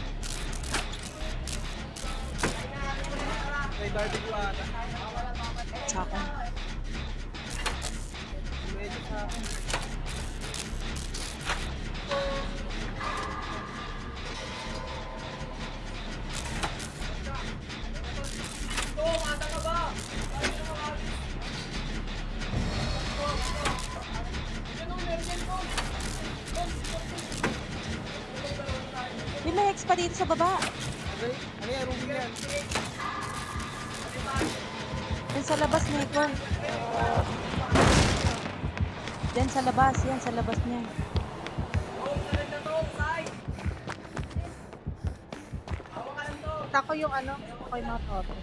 May barbecue ata. Tsaka. Medyo sa akin. Ito, mata ka ba? May may X pa dito sa baba. Ano ano yan? Ruby yan. Yan sa labas nito. Yan sa labas. Yan sa labas niya. Tako yung ano, ako yung mga toto.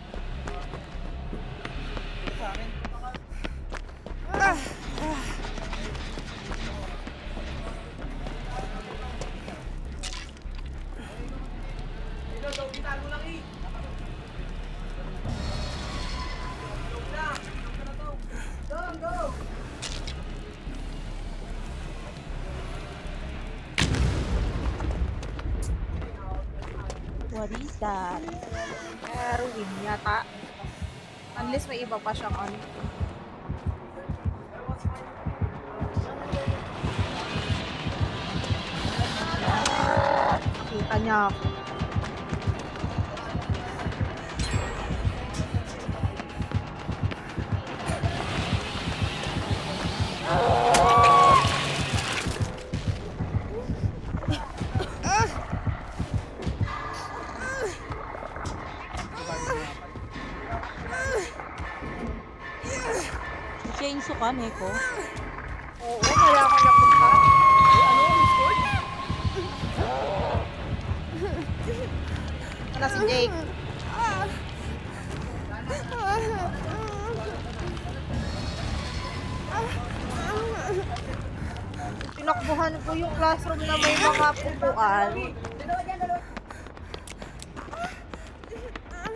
Ito sa akin. Ito, daw, kita mo lang eh. Go, go! What is that? Erwin yata. Unless may iba pa siyang ano. Kita niya ako. Siya yung suka, Meko. Oo, kaya ako napunta. Ano si Jake? Tinakbuhan ko yung classroom na may mga pupuan.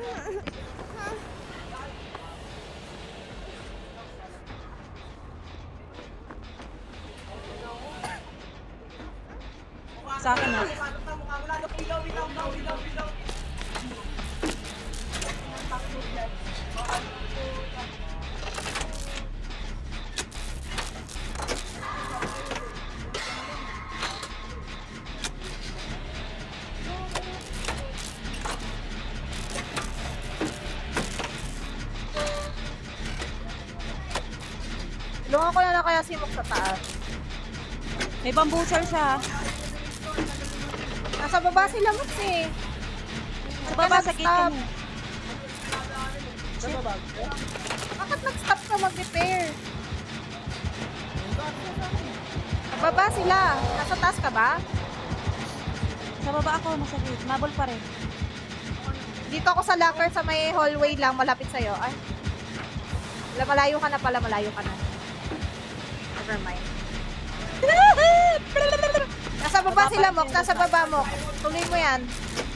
Sa akin na. Tulungan ko na lang kaya si Mok sa taas. May bambuser siya. Nasa baba sila, Mok eh. Sa baba sa kitchen. Sa baba. Bakit nag-stop ka mag-repair? Sa baba sila. Nasa taas ka ba? Sa baba ako, masakit. Mabol pa rin. Dito ako sa locker sa may hallway lang, malapit sa'yo. Ay. Wala, malayo ka na pala, malayo ka na. Never mind. Nasa baba sila, Mok. Nasa baba, Mok. Tuloy mo yan.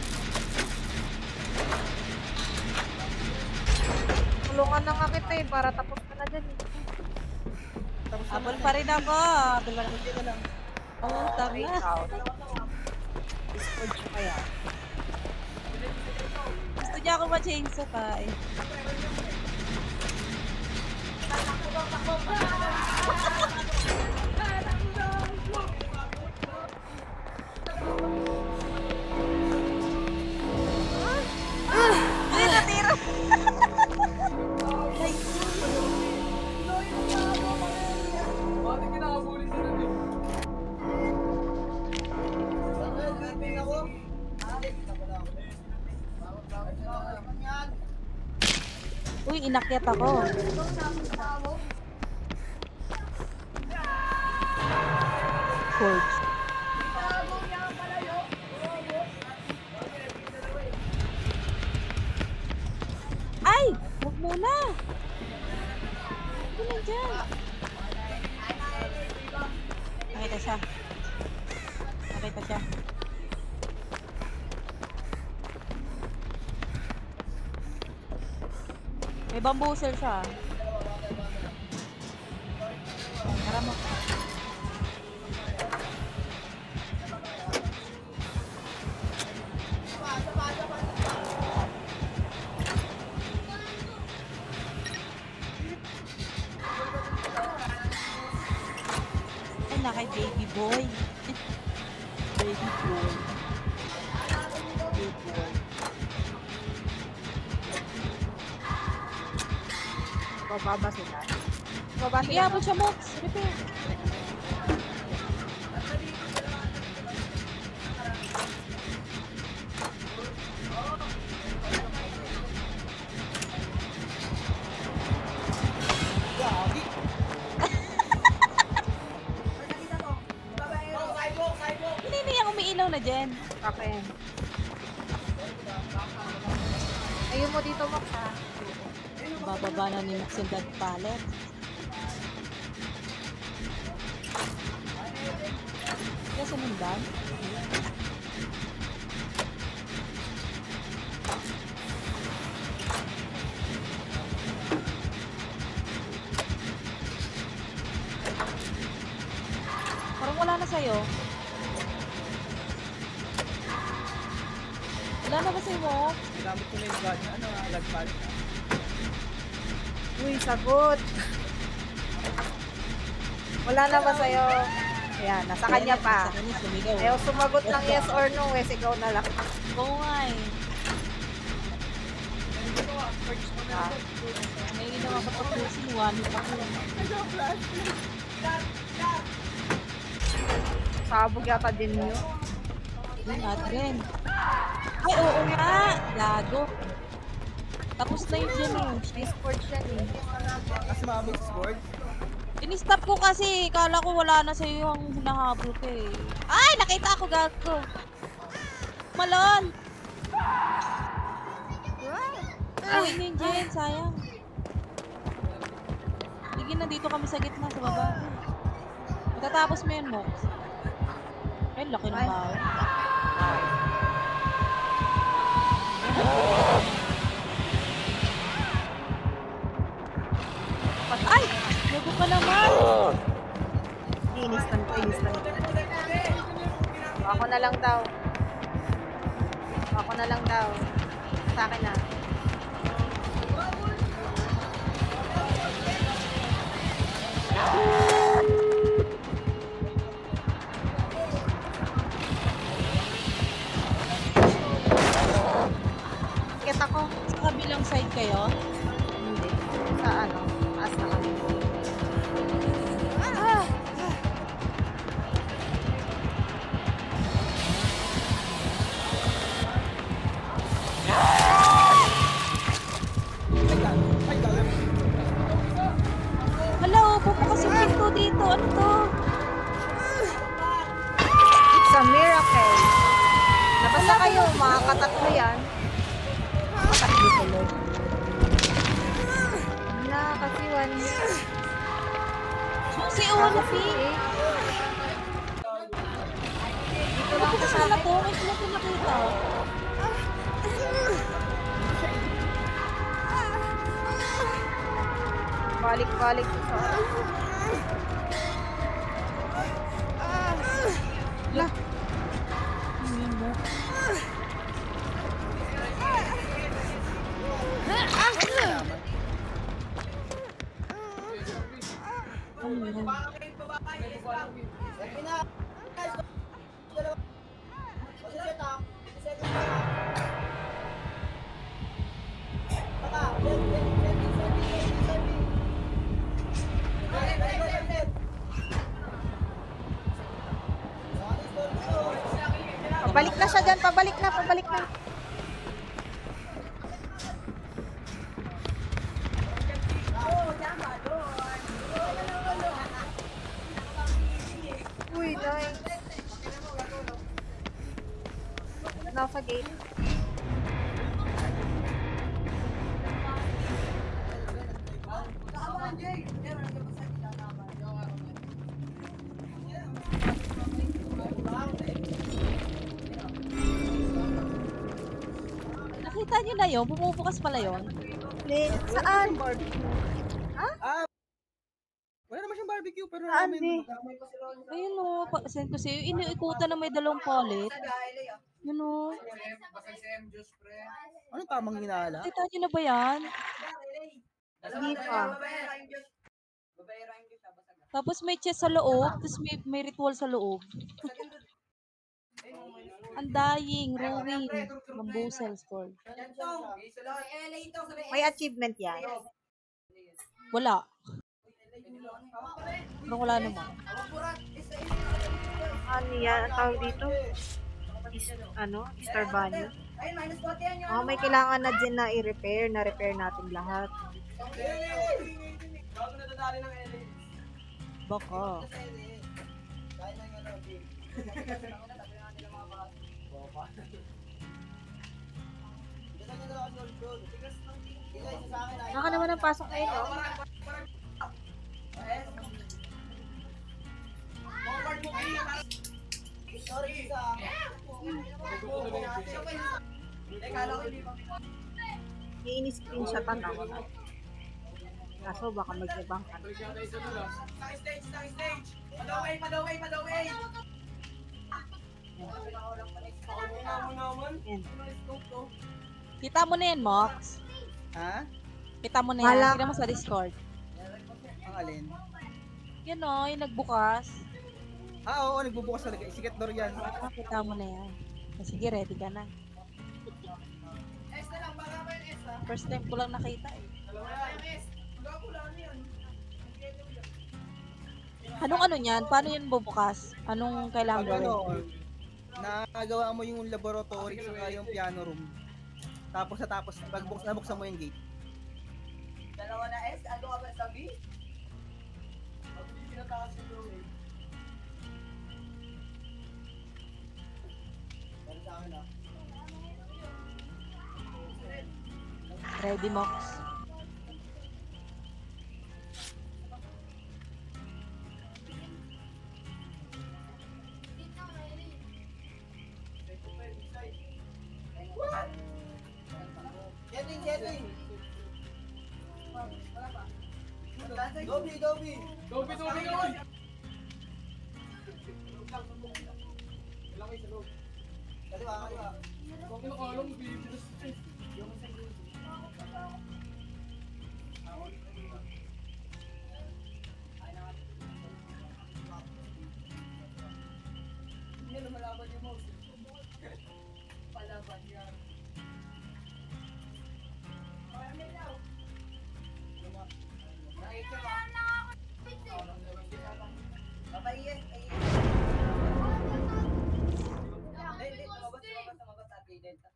Tulungan na nga kita eh, para tapos ka na dyan eh. Mabol pa rin ako. Mabol pa rin ako lang. Oh, tama. Discord siya kaya. Gusto niya ako ma-chainsaw pa eh. Ay, natira! Bakit kinakabuli sila din? Uy, inakyat ako. Forge. Ay! Huwag muna! Ano na dyan? Nakita siya. Nakita siya. May bambuser siya. Tara mo. Ay, na kay baby boy. Baby boy. Baby boy. Bababa sila. Bababa Sige, sila. abot siya, Mox. Repair. Hindi na yung umiilaw na dyan. Okay. Ayun mo dito, Mok, ha? Bababa na ni Mox yung dead pallet. Kaya sumundan. Parang wala na sa'yo. Wala na ba sa'yo, Mox? Ginamit ko na yung god. Ano, lagpal. Uy, sagot. Wala na ba sa'yo? Ayan, nasa kanya pa. Sa kanya, sumigaw. Ayaw sumagot ng yes or no eh, sigaw na lang. Oo nga eh. Ah, May ginawa ko tapusin, one hit ako. sabog yata din yun. Yun, Adren. Ay, oo nga! Gago. Tapos na yun dyan eh. Discord siya eh. Kasi mga Discord. In-stop ko kasi, kala ko wala na sa'yo yung hinahabol ko eh. Ay! Nakita ako, gago! Malon! Ay, yun Jen, sayang. Sige na, dito kami sa gitna, sa baba. Matatapos mo yun, Mox. Ay, laki ng Ay. bahay. na lang daw. Ako na lang daw. Sa akin na. Kita ko. Sa kabilang side kayo? Hindi. Sa ano? Taas na kami. Ah! Hala, upo po kasi pinto dito. Ano to? It's a miracle. Nabasa kayo, mga katatlo yan. Katatlo tuloy. Wala, kasi one. Si Uno, P. Dito lang Ako sa sa akin. to, may sila ko nakita. Balik-balik ko sa Lah. Yun mo. Ano yun? Pabalik na siya dyan, pabalik na, pabalik na. Uy, nice. Nasa gate. Nakita niyo na yun? Bumubukas pala yun? Lin, saan? Ah, wala naman siyang barbecue, pero Saan, namin. Ayun o, pa- send ko sa'yo. Iniikutan na may dalawang palit. Yun o. Anong tamang hinahala? Nakita niyo na ba yan? Hindi pa. Tapos may chest sa loob, tapos may, may ritual sa loob. Undying, ruin, bamboozle, store. May achievement yan. Wala. Parang wala naman. Ano yan? Ang tawag dito? Is, ano? Star Banyo? Oh, may kailangan na dyan na i-repair. Na-repair natin lahat. Baka. Naka naman ang pasok ngayon, no? I-screenshotan ako. Kaso baka mag-ibang ka. Yan. Kita mo na yan, Mox. Ha? Kita mo na yan. Wala. Tignan mo sa Discord. Ang alin? Yan o, yung nagbukas. Ah, oo, nagbubukas talaga. Sikat door yan. Ah, kita mo na yan. Ah, sige, ready ka na. First time ko lang nakita eh. Anong ano niyan? Paano yan bubukas? Anong kailangan Pag ano, gawin? nagawa mo yung laboratory saka yung piano room. Tapos sa tapos, pag buks, nabuksan mo yung gate. Dalawa na S, ano ka ba sabi? Mabilis na taas yung drawing. Para sa akin ah. Ready, Mox? Getting, getting! Dobby, Dobby! Dobby, Dobby, Dobby! kayo sa loob. Kaliwa, kaliwa. Kung kinakalang, bibilis eh. Hindi na malaban yung mouse. Palaban yan. Nakita ba? Papaiyan, ay. Hindi, tumabas, tumabas, tumabas at kay Delta.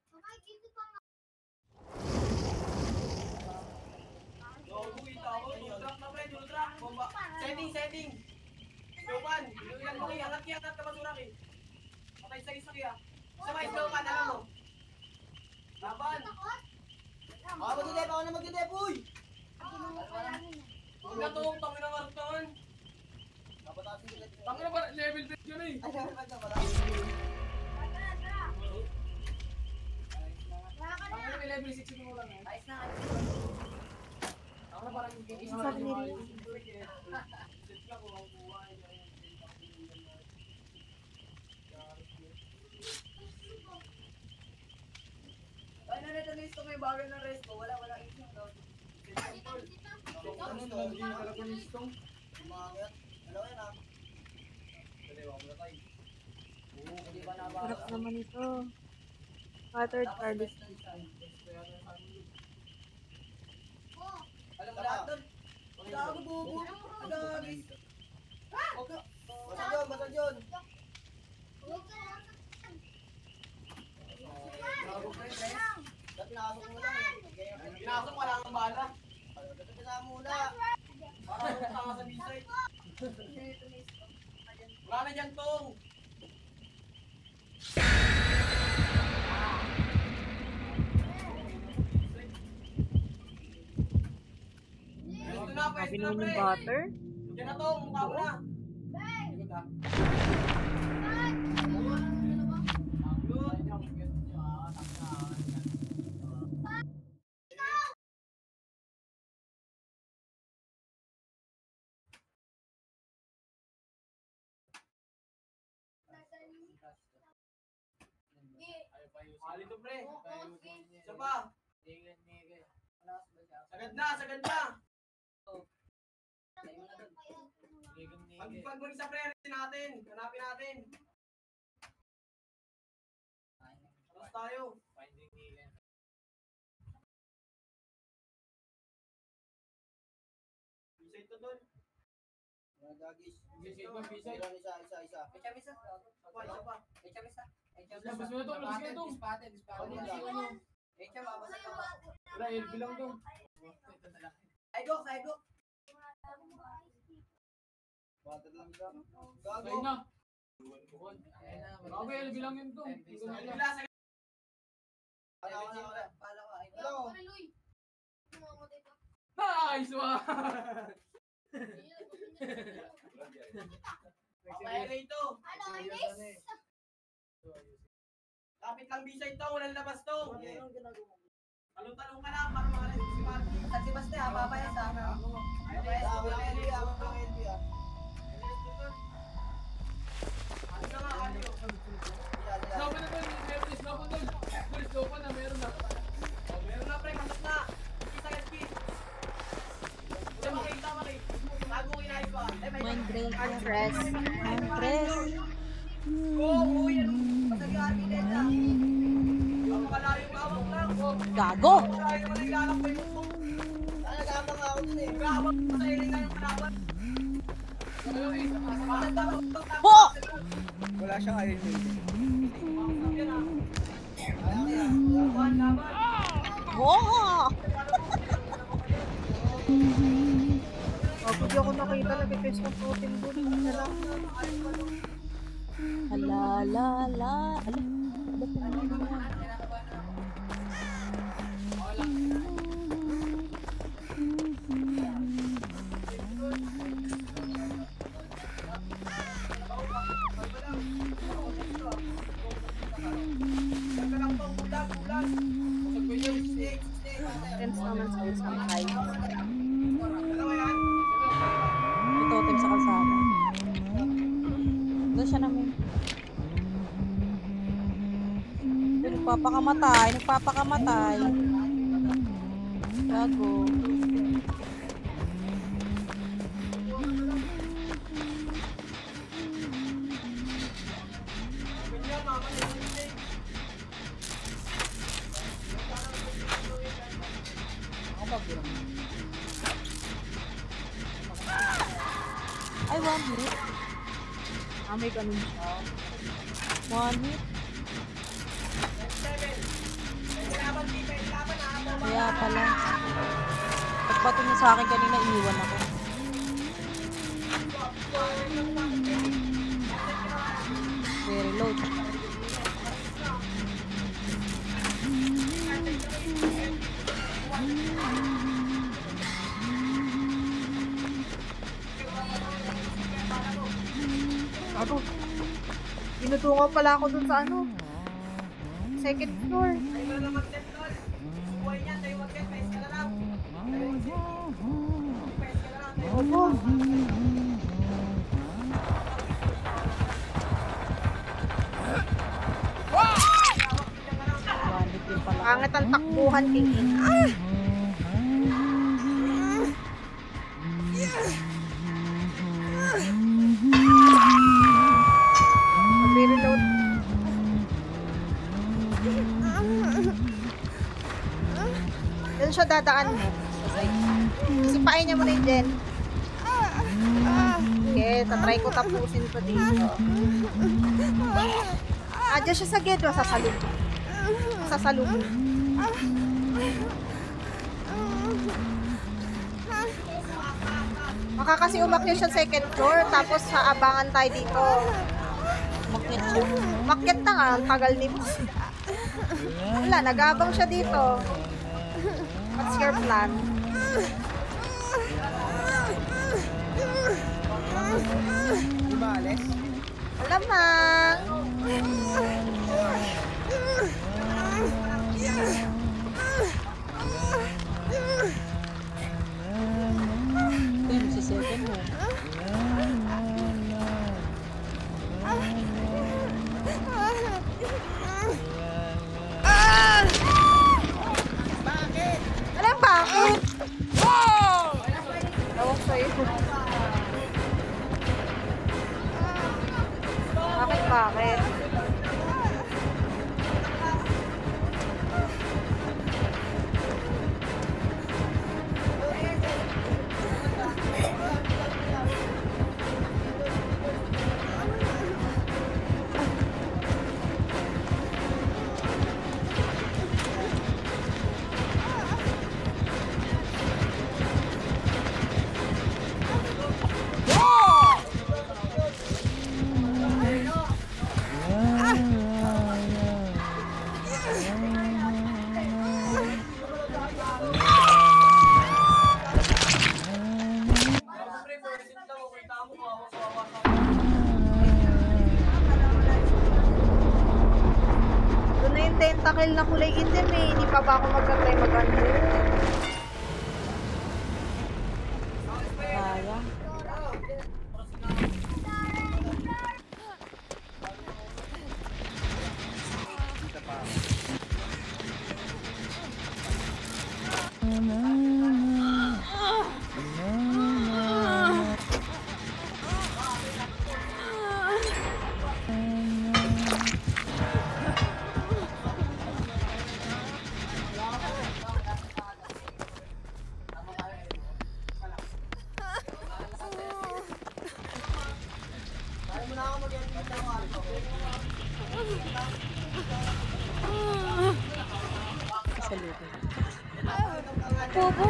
Logo, itaw, ultrak na friend, ultrak, bomba. Setting, setting. Slowan, ilang mo kaya, angat kaya, angat ka basura kaya. Patay sa isa kaya. Sabay, slowan, alam mo. Laban. Ah, mag-dep ako na mag-dep, uy! Huwag na to, tangin ang arugtangan. Kapatasin ko dito. Tangin na ba, level bet yun eh. Ay, dapat na pala. Tangin na may level six mo lang eh. Ayos na. Ako na parang yung kikis Sabi ni Rick. Ay, nanito na ito may bagay na resto. Wala, wala ito. Ano, hindi na talaga nistong. Umangat. Dalawa yan ah. Hindi ba na ba? Sarap naman ito. Buttered garlic. Alam mo lahat doon? Gago, bubo. Gagis. Okay. Basta John, basta John. Gago, friend, friend. Ba't pinasok mo lang eh? Pinasok, wala kang bala. Ba't pinasok mo muna? Parang tanga sa bisay. Wala na dyan, Tong. Pwesto na, pwesto Sabi na, naman pre. yung butter. Diyan na, Tong. Mukha mo na. Ikot ah. Mali to, pre. Isa pa. Sagad na, sagad na. Pag pag mo sa priority natin, hanapin natin. Tapos tayo. Isa ito doon. Mga gagis. Bisay pa, bisay. Ilan, isa, isa, isa. May chamisa. Isa pa, isa pa. May chamisa. May chamisa. Labas mo na to, labas mo na to. Ano yan? May chamisa. Babasa ka pa. Wala, L B lang to. Ay, go, ay, go. Butter lang siya. Tayo Gago. na. Grabe, L B lang yun to. Bigla, sagad. Ano, ano, ano. Pala ko, ay, go. Ano? Nice one! Okay, rito. Lapit lang bisa ito, walang labas to. Okay. Talong-talong ka lang para makalas si Marky. At si Baste, ha, papaya sa akin. Ah, walang L B ah, walang L B ah. Ano na nga, ano? Slow pa na to, meron na slow pa doon. Full slow pa na, meron na. Oh, meron na, pre, pasok na. Isa S P. Ito, makita, makita. Bago ko inayos pa. Eh, may Mind break. Press. Mind press. oh, uy, ano? Pasag yung atin din na. Ang makalayo yung awak lang. Gago! Ang makalayo naman naglalakbay mo po. Ah, nag-aabang nga ako dun eh. Gawak mo sa iling na yung kalaban. Pasag ka lang. Ho! Wala siyang Iron Maiden. Kaya kaya. Laban, laban. Ho! Oh, hindi ako nakita nag-request ng protein doon. Ano lang. Ala, la, la. Ala. Ba't naman yan? Tense naman sa isang high. May totem sa kalsada. Doon siya namin. Nagpapakamatay, nagpapakamatay. Gago. Ay, one hit. Ah, may ganun siya. One hit. Kaya pala. Pagbato niya sa akin kanina, iniwan ako. Very low. Ako. Pinutungo pala ako dun sa ano. Second floor. Opo. One hit din pala. Pangit ang takbuhan, King. Ah! Mag-reload. Doon siya dadaan mo. Sipain niya muna yung Jen. Okay, tatry ko tapusin pa dito. Ah, dyan siya sa gate. Masasalub. Masasalub. Baka kasi umakyat siya second floor, tapos haabangan tayo dito. Umakyat siya. Umakyat na nga, ang tagal ni boss. Wala, nag-aabang siya dito. What's your plan? Di ba, Alex? Alamang! Ito yung si second mo. Alam bakit? Tawag sa'yo. Bakit, bakit? Doon na yung tentacle na kulay itim eh. Hindi pa ba ako magka-try mag-ano? Kaya. Sa lupa. Bobo!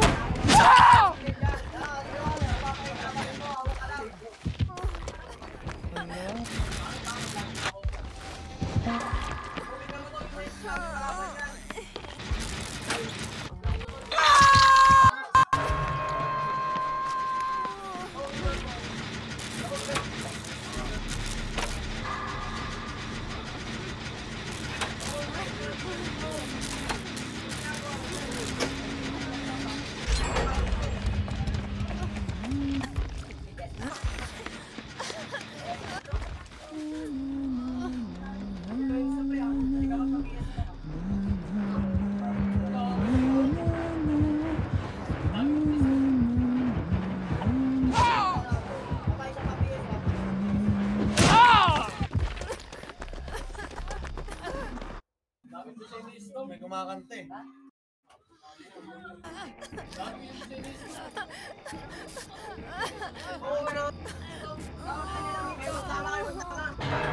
Bakit ko siya ini-stop? May kumakanta eh. Bakit ko siya ini-stop? Oo, ano? Sama kayo, sama.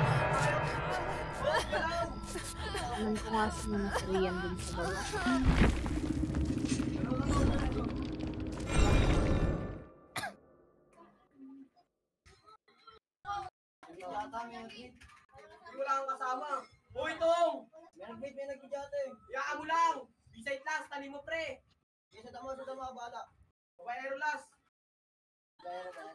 Anong pumasok na na si Rian dun sa baba. Wala kang kasama. Uy, Tong! May nag-meet, may nag-meet Iyaan mo lang! B-side last, tanin mo pre! Isa tamo, isa tamo, bala. Babayero last. Babayero ba yan?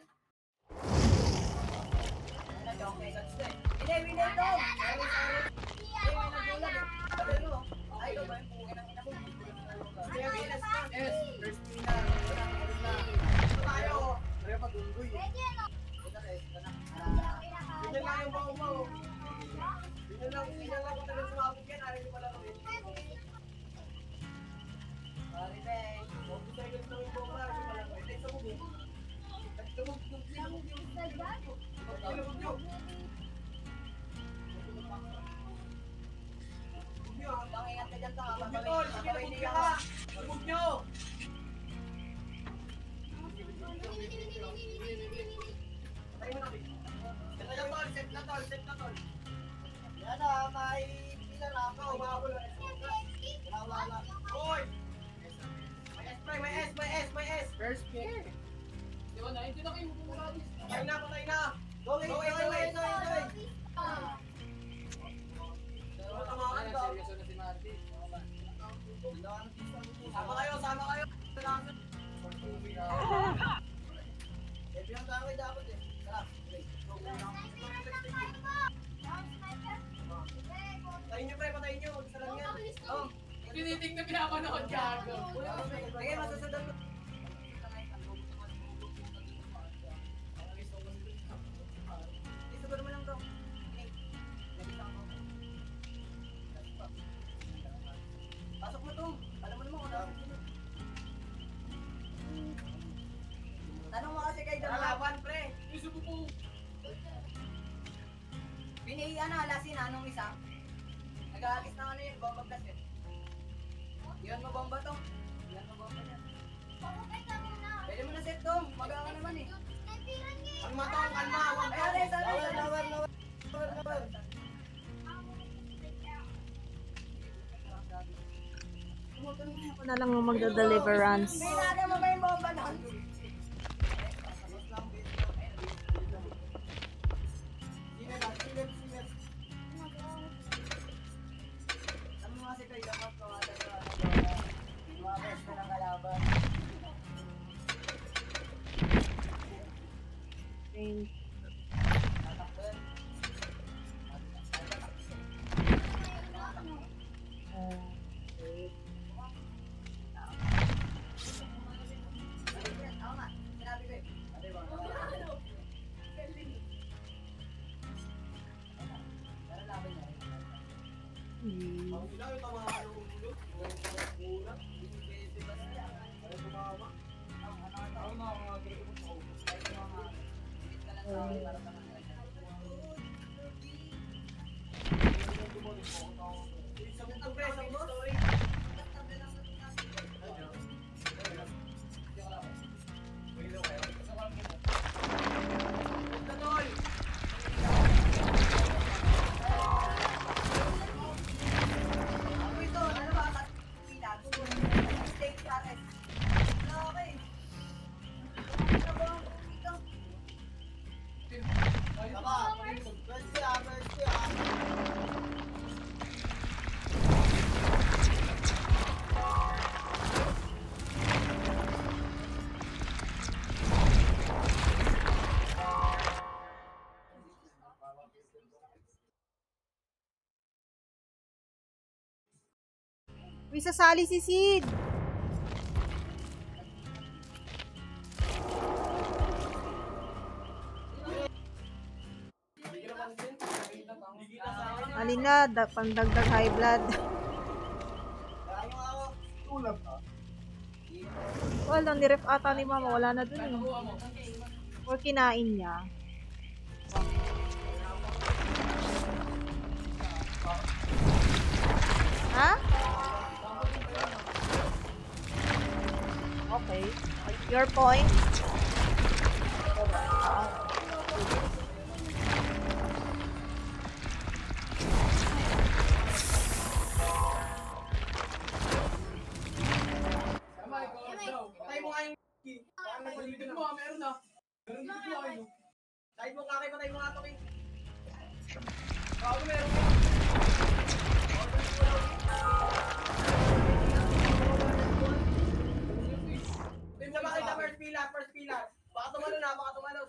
Okay, that's it. Hindi, winner to! Sorry, sorry. Hindi, may nag-ulag eh. Babayero. Ay, ito ba yung pungin ang ina mo? Kaya bilas na. Yes, first winner. Wala na, wala na. Ito tayo. Kaya pag-unggoy eh. Ito na, ito na. Ito lang yung bago mo. Ito lang, ito lang kung talagang sumabog yan. Ayaw nyo pala kami. Sorry, Ben. Huwag ko sa'yo ganito yung buong araw. Ayaw pala kami. Sa bubong. Lumog yung sinamog yung. Lumog yung. Pangingat ka dyan to. Lumog nyo, tol. Sige, lumog ka. Lumog nyo. Patay mo na, Ben. Set na tol, set na tol, set na tol. Yan na, may pila na ako. Umabol na. Wala, wala. Hoy! May S, may S, may S, may S. First pick. Di ba na? Hindi na kayo mumuralis. Patay na, patay na. Go, go, go, go, go, go. Tamahan ka. Seryoso na si Marty. Sama kayo, sama kayo. Eh, bilang tayo dapat eh. Tara. Patayin nyo pre, patayin nyo. Isa lang yan. Oh. Tinitig na pinapanood ka ako. Sige, masasadan mo. Isadan mo lang bro. Pasok mo to. Alam mo naman kung ano. Tanong mo kasi kay Dama. Laban pre. Iso po po. Bini, ano, alasin, anong isa? Nag-aalis ng ano yun, bomba gas yun. Yun mo bomba to. Yan mo bomba yan. Pwede mo na set to, magawa naman eh. Kalma to, kalma. Ay, alis, alis, alis. Lawar, lawar, lawar, lawar. Ako na lang yung magda-deliverance. Pinada mo ba yung bomba nun? Ano nga si kayo dapat mga dalawa mga best mo ng kalaban. Thank Tatakban. Ako nga, sinabi ko eh. Ate ba? Tara laban niya. Ako sila yung tama ka ng ulo. Mura. Ay, tumama. Ako na, mga grito mo sa ulo. Ay, tumama. Higit ka lang sa akin para sa kanila. Isang ito, pre, isang story. Tol! Ako ito, ano ba? Pila, tuloy. State R S. Okay. Ano ba? Ito. Tama. First day ah, first day ah. May sasali si Sid. Alin na, da- pandagdag high blood. Ayaw ako. Tulad ka. Wala, niref ata ni mama. Wala na dun eh. Kuha mo. Or kinain niya. Your point. Tama, ikaw daw. Patay mo nga yung key. Parang Palitin nagpalitin mo, mo. ah, meron na. Meron dito mo, ayun. Side mo kaki, patay mo nga ito, King. Bago meron mo. Team na makita, first pillar, first pillar. Baka tumalon na, baka tumalon.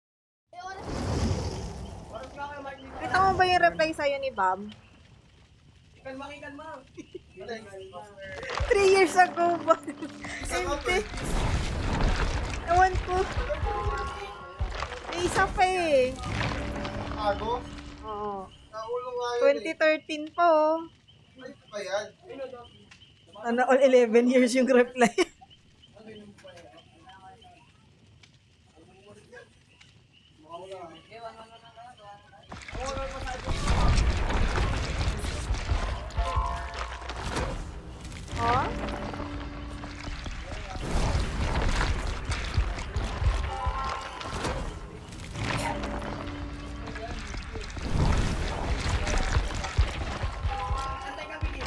Oras nga kayo, Mike. Kita mo ba yung reply sa'yo ni Bam? Ikan mo, ikan mo. Three years ago ba? Hindi. Ewan ko. May isa pa eh. Bago? Oo. Naulo nga yun twenty thirteen pa oh. eh. Ay, ito pa yan. Ano, all eleven years yung reply. Oh? Antay ka, Billy.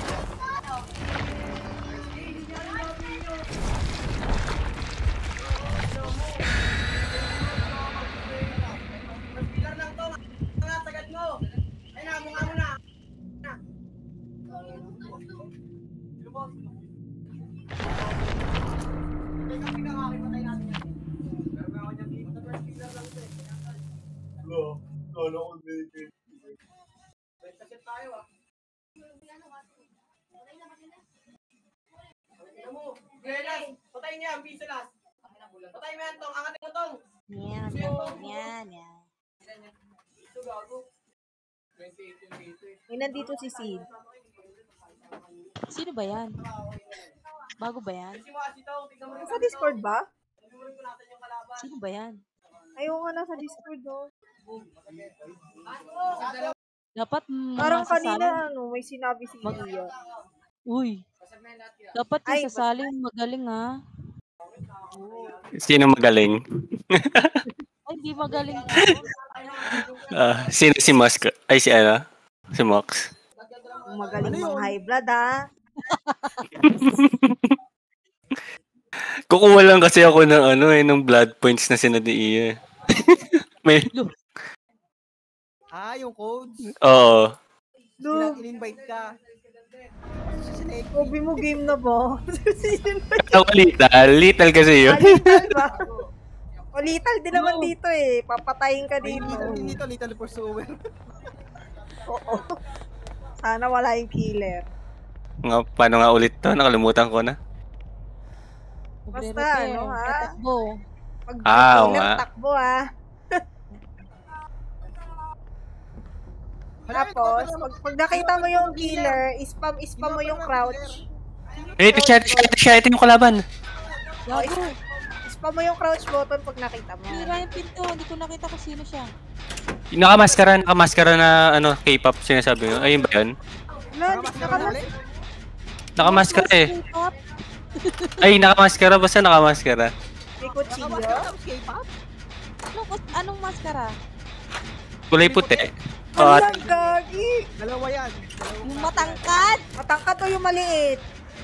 First pillar lang to. Mga sagad mo. Ay na, mukha mo na. Na. Teka, teka, kakipatay natin yan. Pero may ako dyan, Billy. First pillar lang to eh. Lo, lolo ko baby. Best set tayo ah. Tingnan mo. Grelas, patayin niya ang piso last. Patayin mo yan, Tong. Angatin mo, Tong. Yan, yan, yan, yan. Ito, gago. twenty-eight yung dito eh. May nandito si Sid. Sino ba yan? Bago ba yan? Kasi mo kasi, Tong. Tignan mo rin Sa Discord ba? Tignan ko natin yung kalaban. Sino ba yan? Ayaw nga nasa Discord oh. Dapat mm, Parang masasali- kanina ano, may sinabi si Mag- Iya. Uy, dapat Ay, yung sasali yung magaling ha. Sino magaling? Ay, di magaling. Ah, sino si Musk? Ay, si ano? Si Mox. Magaling Ano yun? mang high blood ah. Kukuha lang kasi ako ng ano eh, ng blood points na sinadiiya. May, Ah, yung codes. oo. Lo, In-invite ka. Si Snake. Kobe mo game na ba? Ako lital, lital kasi yun. Ah, lethal ba? O lethal din naman dito eh. Papatayin ka May dito. little din dito, little pursuer. Oo. Sana wala yung killer. Nga, paano nga ulit to? Nakalimutan ko na. Basta, Magre-repair, ano, ha? tatakbo. Pag Ah, oo killer, nga. takbo ah. Tapos, pag, pag nakita mo yung killer, spam, spam mo yung crouch. Eh, ito siya, ito siya, ito siya, ito yung kalaban. Gago. Spam mo yung crouch button pag nakita mo. Sira yung pinto. Hindi ko nakita kung sino siya. Nakamaskara, nakamaskara na ano, K-pop sinasabi mo. Ayun ba yun? Wala, di- Nakamaskara na nakamas- ulit? Nakamaskara eh. K-pop? Ay, nakamaskara. Basta nakamaskara. May kutsilyo. Nakamaskara tapos K-pop? Anong, anong maskara? Kulay puti. Oh, at Alang gagi! Dalawa yan. Dalawang Yung matangkad? Matangkad o yung maliit?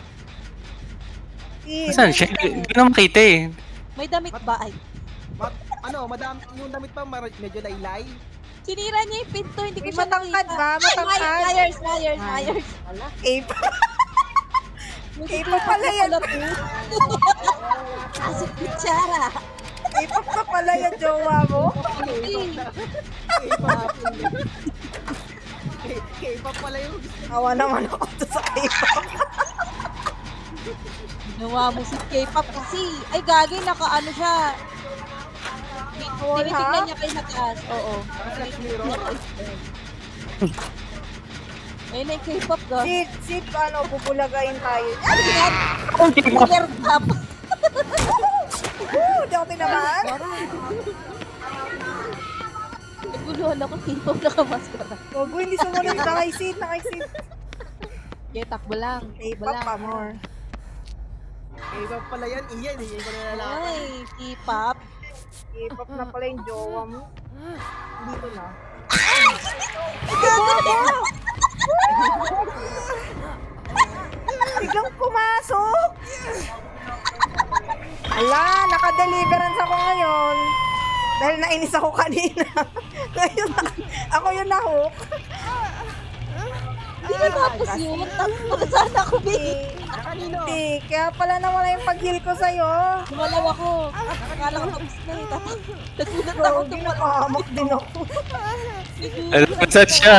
Eh, saan siya? Hindi ko na makita eh. May damit ba? Ay, Ma- ano, madam, yung damit pa mar- medyo laylay. sinira niya yung pinto. Hindi ko May siya matangkad nakita. ba? Ay, Matangkad? Myers, Myers, Myers. K-pop. K-pop pala yan. Kasi kutsara. K-pop ka pala yan, jowa mo. Hindi. K-pop. K- K-pop pala yung gusto. Awa naman ako to sa K-pop. Ginawa mo si K-pop kasi. Ay, gagi, naka-ano siya. Ti- Wall Tinitignan hack? niya kayo na taas. Oo. Flash mirror. Ayun na yung K-pop, ga. Sid, Sid, ano, bubulagayin tayo. Ano yan? Killer pop. Woo! Di ako tinamaan. Naguluhan ako, K-pop nakamaskara. Gogo, hindi sumunod na kay Sid, na kay Sid. Okay, takbo lang. K-pop pa more. K-pop pala yan, iyan eh. Iba na lalaki. Ay, K-pop. K-pop na pala yung jowa mo. Dito na. Biglang pumasok! Ala, naka-deliverance ako ngayon. Dahil nainis ako kanina. Ngayon, ako yung nahook. Hindi ka tapos yun. Tapos saan ako, babe? Hindi, kaya pala nawala yung pag-heal ko sa'yo. Lumalaw ako. Akala ko tapos na eh. Tapos nagulat ako. Hindi nakahamak din ako. Ano, saan siya?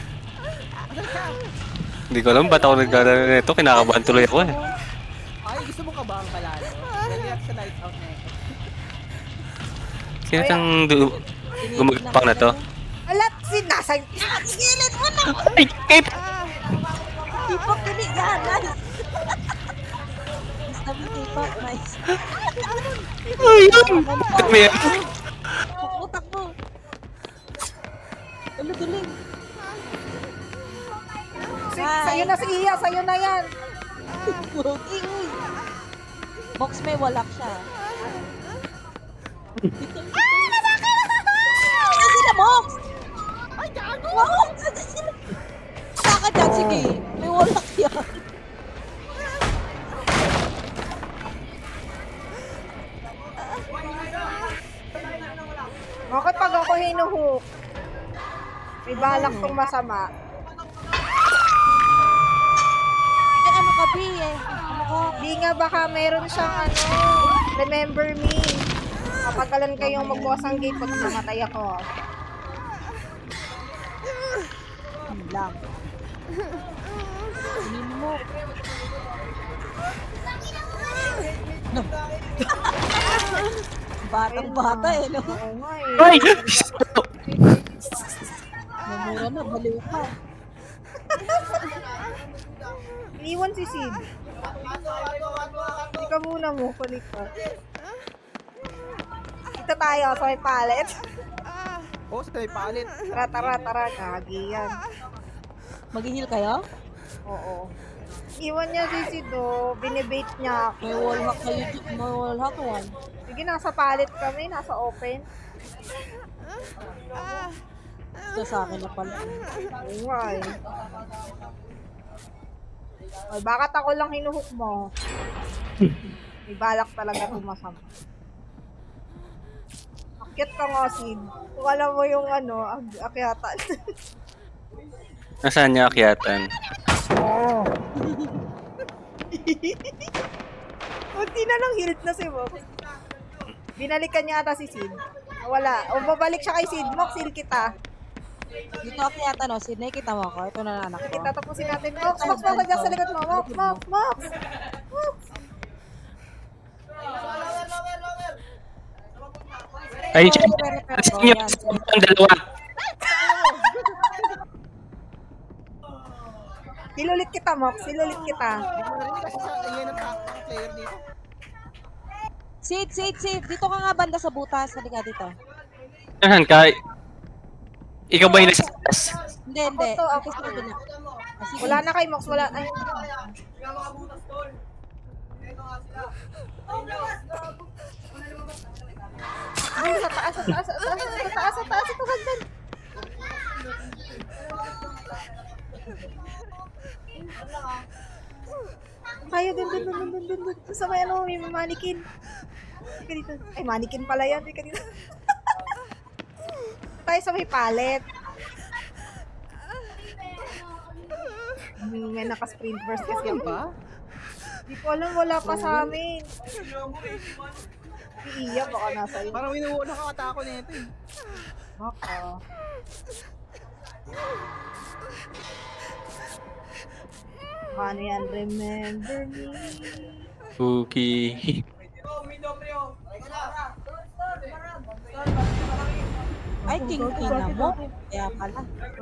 Hindi ko alam ba't ako nagdadala nito. Kinakabahan tuloy ako eh. Ay, gusto mo ka ba ang kalalo? Dali sa light out na ito. Sino itong gumagapang na to? Alat, si nasa... Gilid mo na! Ay! Ay! K-pop pinig yan. Nice. Gusto mo K-pop. Nice. Ayun! Dami yan. Takbo, takbo. Ano, duling. Si, sa'yo na si Iya, sa'yo na yan. Uy, uy. Box may walak siya. Ah, nabaka! Saan sila, Box? Ay, gago! Wow! Saan sila? Saka dyan, sige. May walak yan. Bakit pag ako hinuhook? May balak tong masama. Ay, ano ka, B eh? Ano ka? Di nga baka meron siyang ano, remember me. Kapagalan kayong magbukas ang gate pag namatay ako. Ano lang. Kunin mo. No. Batang bata eh, no? Oo nga eh. Ay! Namura na, baliw ka. Iniwan si Sid. Hindi ka muna mo, kulit ka. Dito tayo sa may palet. Oh, sa may palit. Tara, tara, tara. Gagi yan. Mag-heal kayo? Oo. Iwan niya si Sid oh. Binibait niya ako. May wallhack kayo, may wallhack one. Sige, nasa palet kami. Nasa open. Ito sa akin na pala. Oo nga eh. Ay, bakit ako lang hinuhook mo? May balak talaga tumasama. Akyat ka nga, Sid. Kung alam mo yung ano, ak- akyatan. Nasaan niya akyatan? Oo. Unti na lang hilt na si Mox. Binalikan niya ata si Sid. Wala. O babalik siya kay Sid. Mox, heal kita. Dito ako yata, no? Sidney, kita mo ako. Ito na anak ko. Kita tapusin natin. Mox, Mox, Mox, nandiyan sa likod mo. Mox, Mox, Mox. Mox. Ay, siya! Saan niyo? Ang dalawa. Hilulit kita, Mox. Hilulit kita. Hindi mo narinig kasi sa iyan ang pa- ang player dito. Sid, Sid, Sid. Dito ka nga banda sa butas. Halika dito. Nasaan ka? Ikaw ba yung nasa taas? Hindi, hindi. Ako to, ako Ito sa to. kabila. Ah, sige. Wala na kay Mox. Wala. Ay. Kaya makabutas tol. Ito nga sila. Ay, sa taas, sa taas, sa taas, sa taas, sa taas, sa taas, sa Tayo, dun, dun, dun, dun, dun, dun, dun. Sa may ano, may mannequin. Hindi ka dito. Ay, mannequin pala yan. Hindi ka dito. Tayo sa may palet. Hindi nga naka-sprint burst kasi Yan ako. ba? Hindi ko alam, wala pa sa amin. Si Iya, baka nasa iyo. Parang winuwala ka ata ako nito eh. Baka. Paano yan? Remember me. Cookie. Ay, king-king mo. Kaya pala.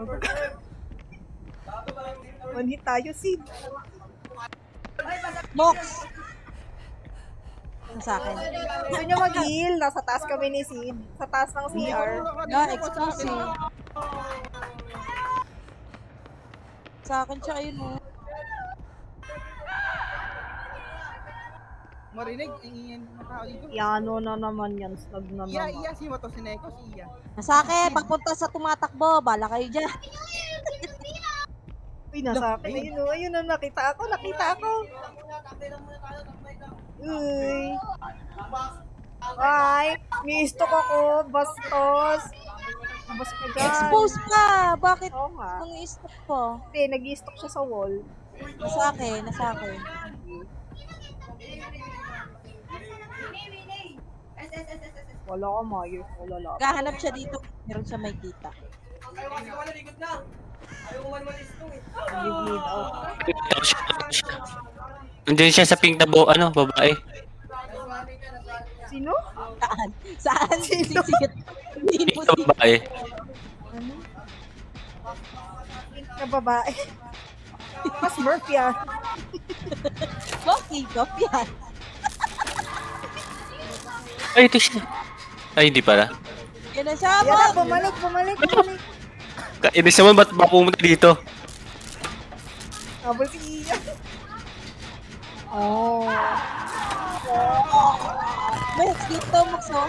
One hit tayo, Sid. Mox! Ano sa akin? Gusto nyo mag-heal? Nasa taas kami ni Sid. Sa taas ng C R. Yeah, exclusive. Sa akin siya, ayun mo. Marinig, ingin ng tao dito. Piano na naman yan. Slag na Iya, naman. iya, si Moto, si Neko, si Iya. Nasa akin, papunta sa tumatakbo. Bala kayo dyan. Uy, nasa akin. Ayun o, ayun o, nakita ako, nakita ako. Uy. Ay, ni-stock ako, bastos. Nabas ka dyan. Expose pa. Bakit Oo nga. nang i-stop po? Hindi, nag-i-stock siya sa wall. Nasa akin, nasa akin. Wala ka, Mayer. Wala lang. Gahanap siya dito. Meron siya may kita. Ayaw kasi ko wala, likod na. Ayaw ko manumalis ito eh. Nag-bleed out. Nandiyan siya sa pink na bo, ano, babae. Sino? Saan? Saan? Sisigit. Hindi Pink po na babae. Na babae. Mas Murph yan. Bakit? Gop yan. Ay, ito siya. Ay, hindi pala. Yan na siya, Yan na, Mom. bumalik, bumalik, bumalik. Kainis naman, ba't ba pumunta dito? Habol si Ian. Oh. Max, dito, Max, oh.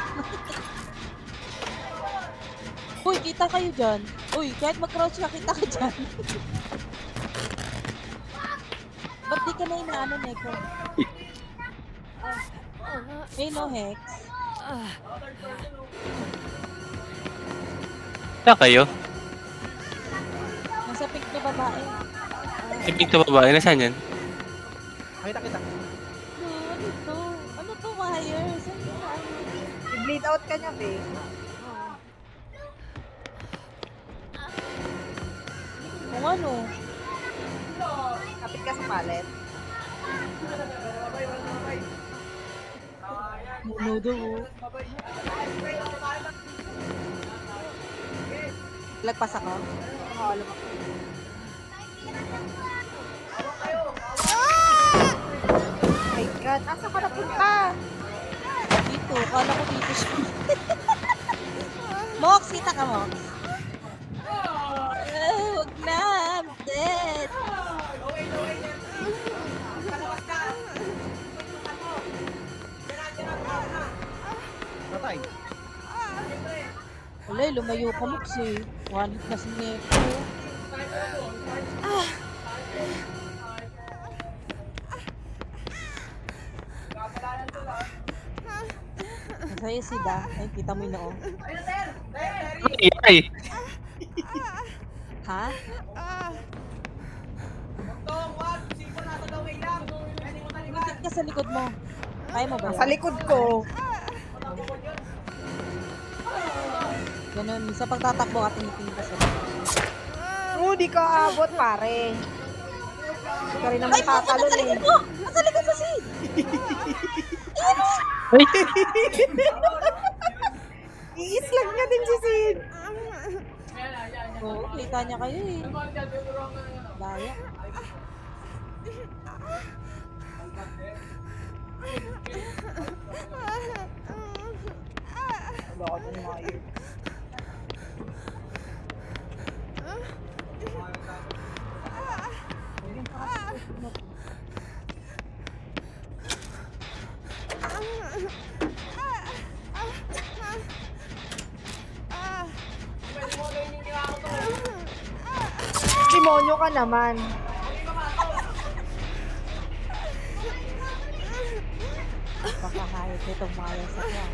Uy, kita kayo dyan. Uy, kahit mag-crouch ka, kita ka dyan. Ba't di ka na inaano, Neko? Hey, no, Hex. Saan kayo? Nasa pink na babae. Si pink na babae, nasaan yan? Kita, kita. No, ano to? Ano to, Myers? Ano to, Myers? I-bleed out ka niya, be. Kung ano? Kapit ka sa pallet. Muno daw, oh. Lagpas ako? Oo, alam ako. My God, asa ka napunta? Dito, kala ko dito siya. Mox, kita ka, Mox. Uh, wag na, I'm dead. Patay. Wala, lumayo ka, Mox, eh. One hit na si Neko. Masaya si Da. Ay, kita mo yun, oh. Ay, ay. Ha? Tong, wag, siko nasa gawin lang. Pwede mo taliban. Lumikit ka sa likod mo. Kaya mo ba Sa yan? likod ko. Ganun, sa pagtatakbo ka, tinitingin ka sa likod. Oh, di ka abot, pare. Hindi ka rin naman tatalon Nasa eh. likod mo! Nasa likod mo, si! Ay, I-islag niya din si Sid. Oo, kita niya kayo eh. Daya. Wala ko ng Mayer. Demonyo ka naman. Pakahayot nitong maya sa kaya.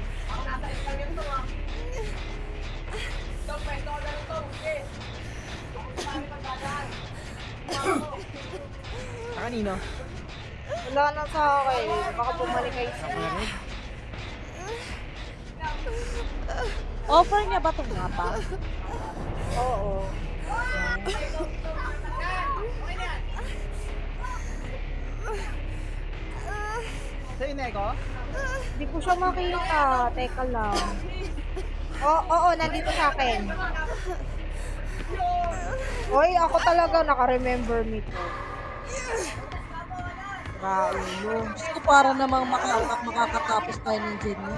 Sa kanino? Wala na sa akin. Baka bumalik kayo sa Offer niya ba itong mapa? Oo. Sa Neko? Hindi ko siya makita. Teka lang. Oo, oo, nandito sa akin. Oy, ako talaga naka-remember me to. Raulo. Gusto ko para namang makaka- makakatapos tayo ng Gen mo.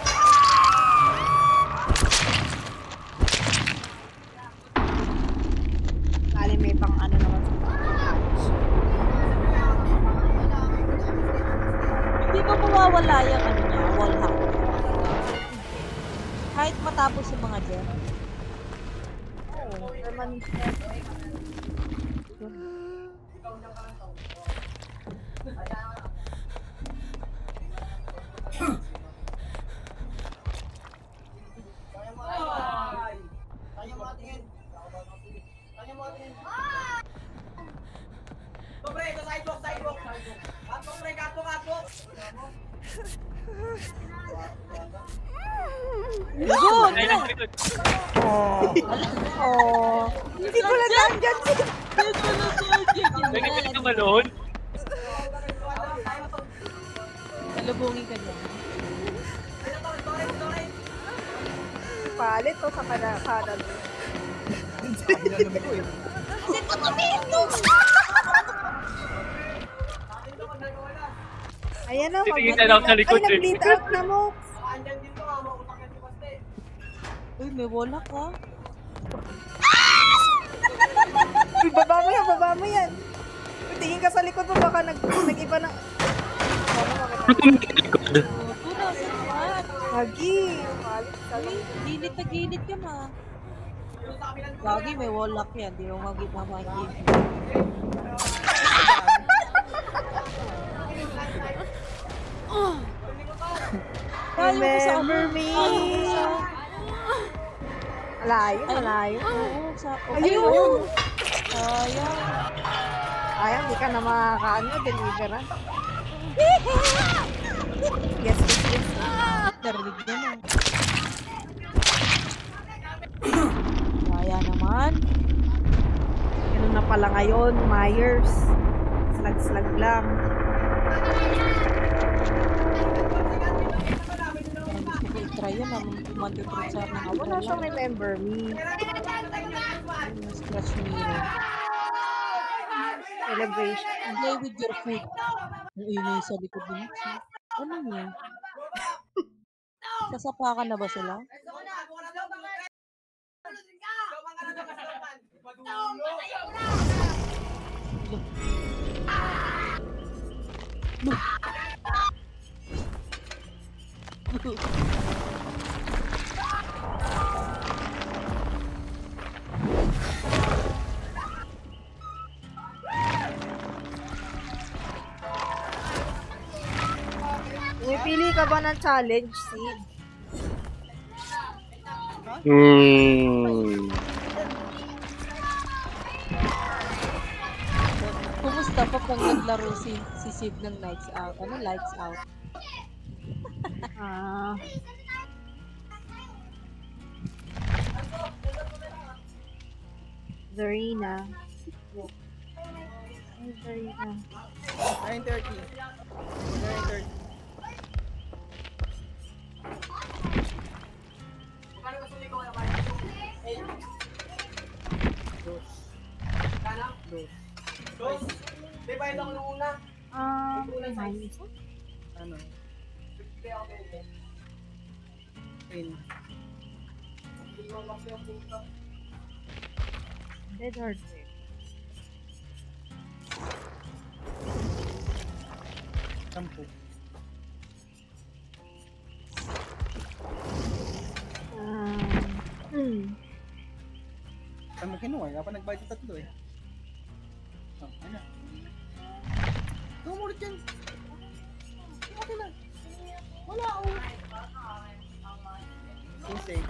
Kali may pang ano naman sa Hindi ba mawawala mawawala yung ano niya, wall hack. Kahit matapos yung mga gem. Oo, naman. Kanya mo atingin. Kanya mo atingin. Ito pre, ito sidewalk, sidewalk. Katwalk pre, katwalk, katwalk. Good! Ay, lang, likod. Oh, hindi ko lang nandyan si... Nagkakit ka malon? Salubungin ka dyan. Palit to sa kada kada. Sabi na naman ko eh. Sino tumito? Ayan na, Titingin na lang sa likod, Ay, nag-bleed out na mo. Andyan din to, ah, mautak yan si Baste. Uy, may wala ka. Uy, baba mo yan, baba mo yan. Uy, tingin ka sa likod mo, baka nag, nag-iba na... Likod. Opo, nasa naman. Lagi. Palit ka Uy, lang. gilid na gilid ka ma. Lagi may wall lock yan, di mo magit na magit. Remember me. Malayo, malayo. Oo, sa... Ayun! Ayun. Ayun, di ka na makakaano, deliveran. Yes, yes, yes. Narinig na na. Kaya naman. Ganun na pala ngayon, Myers. Slag-slag lang. Gusto ko i-try yun, naman kumanditry sa mga Wala siyang remember me. Scratch mirror. Celebration. Play with your food. Ang ingay sa likod din. Ano yun? Sasapakan na ba sila? Pumipili ka ba ng challenge, Sid? Hmm. Kumusta pa pag naglaro si, si Sid ng Lights Out? Ano? Lights Out? Ah. Zarina. Ay, Zarina. nine thirty. nine thirty. Dos. Dos. Dos. Di ba yun ako nung una? Ah, nice. Ano? Hindi ako pwede. Ten. Hindi ko max yung puto. Dead hardware. Sampu. Ah, hmm. Saan mo kinuha? Wala pa nagbayad sa tatlo eh. Oh, ano? Ikaw mo ulit yan. Okay na. Wala ako. Insane.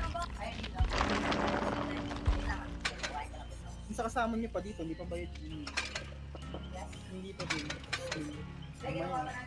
Yung sa kasama niyo pa dito, hindi pa bayad. Hindi, hindi pa din. Hindi. Mamaya.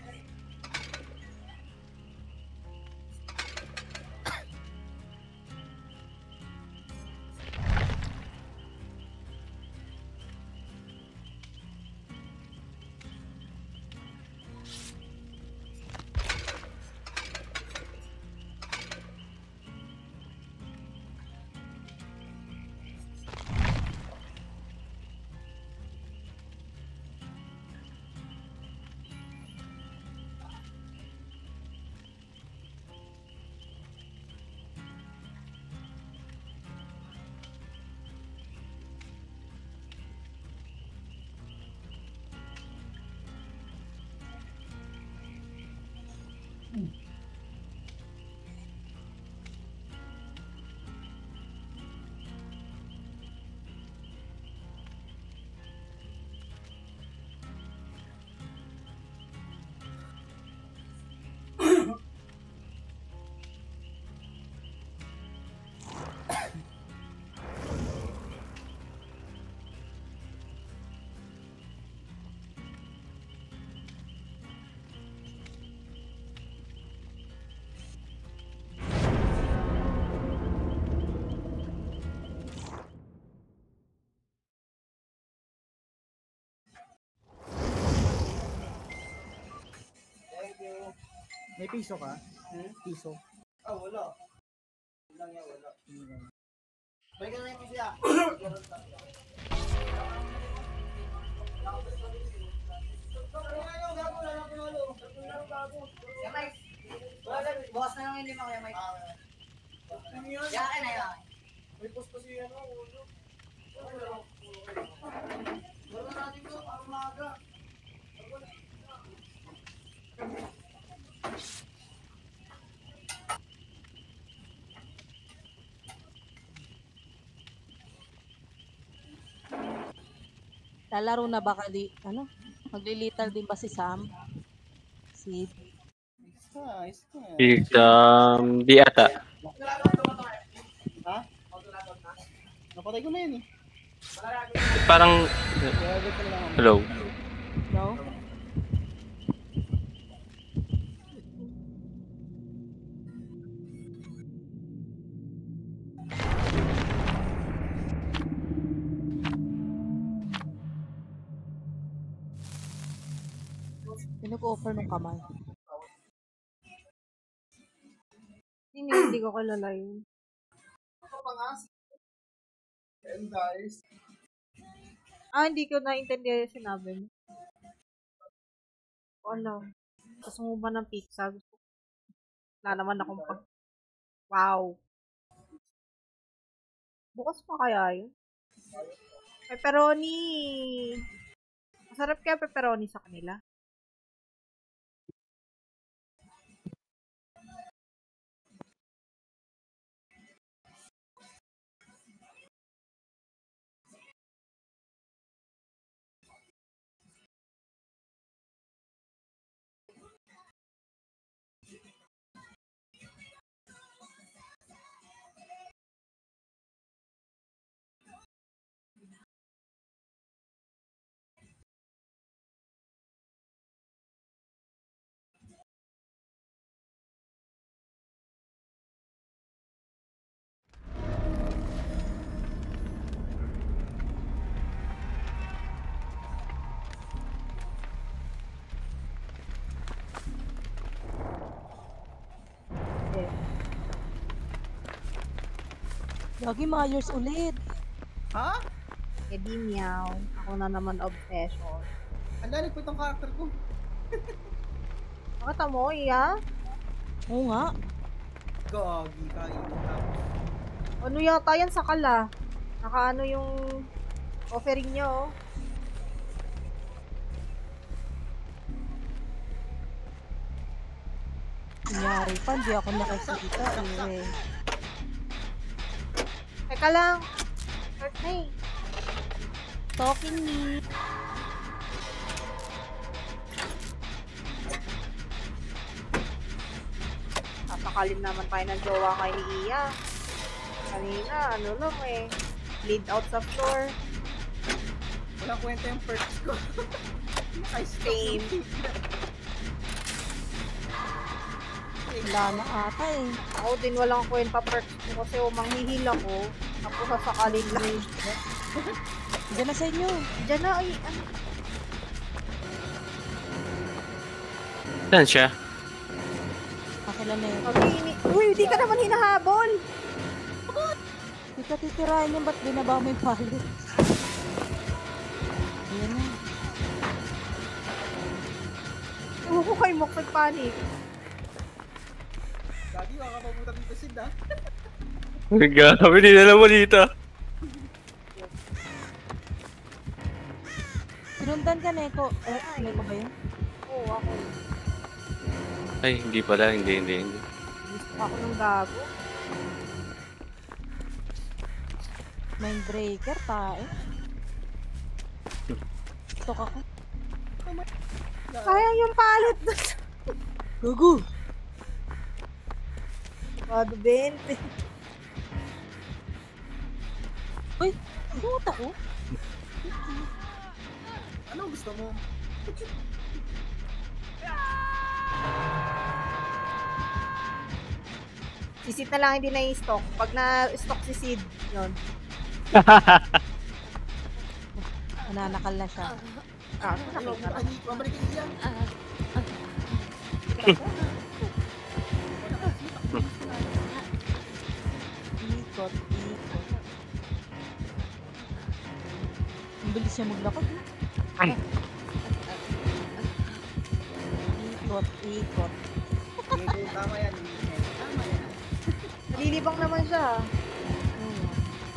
May piso ka? Piso. Ah, wala. Wala nga, wala. Balikan na yung piso ya. Bukas na lang yung lima kaya Mike. Yakin na yan. May post pa siya ano, ulo. Wala natin ito, ang maga. Lalaro na ba ka di, ano? Maglilital din ba si Sam? Si... Isa, isa. Um, di ata. Ha? Napatay ko na yun eh. Parang, Grabe ka lang. hello. No? Sino ko offer ng kamay? Hindi, hindi ko kilala yun. Ako pa nga. And guys, Ah, hindi ko naintindihan yung sinabi mo. Ano? Gusto mo ba ng pizza? Gusto Wala naman akong pag... Wow! Bukas pa kaya yun? Pepperoni! Masarap kaya pepperoni sa kanila? Lagi Myers ulit. Ha? Eh di meow. Ako na naman obsession. Ang dali po itong character ko. Nakita mo, iya? Oo nga. Gagi, kainin tapos. Ano yata yan sa kala? Naka ano yung offering nyo, oh. Nangyari pa, hindi ako nakikita eh. Teka lang. Hey. Talking me. Tapakalin naman tayo ng jowa kay ni Iya. Kanina, ano lang eh. Lead out sa floor. Walang kwenta yung perks ko. Same. Wala na ata eh. Ako din walang kwenta perks ko kasi umanghihil ako. Tapos sasakalin lang. Diyan na sa inyo. Diyan na, ay, ano. Saan siya? Pakila na yun. Pag-ini. Uy, di ka naman hinahabol. Hindi ka titirahin yung ba't binaba mo yung palit? Ayan na. Ewan ko kay Mok, nagpanik. Gagi, makakapabuta dito Sid ah. Grabe, di na lang dito. Sinundan ka, Neko. Eh, Neko ba yun? Oo, ako. Ay, hindi pala. Hindi, hindi, hindi. Gusto ako ng gago. Mindbreaker, tae. Tok ako. Sayang yung pallet doon. Gugu! Bado twenty. Uy, buta ko. Ano gusto mo? Si Sid na lang hindi na-stock. Pag na-stock si Sid, yun. Nananakal na siya. Ah, Ano, pabalik pabalik yan. Ikot, ikot. Ang bilis niya maglakad. eh. Ikot, ikot. Hindi, tama yan. Tama yan. Nalilibang naman siya. Hmm.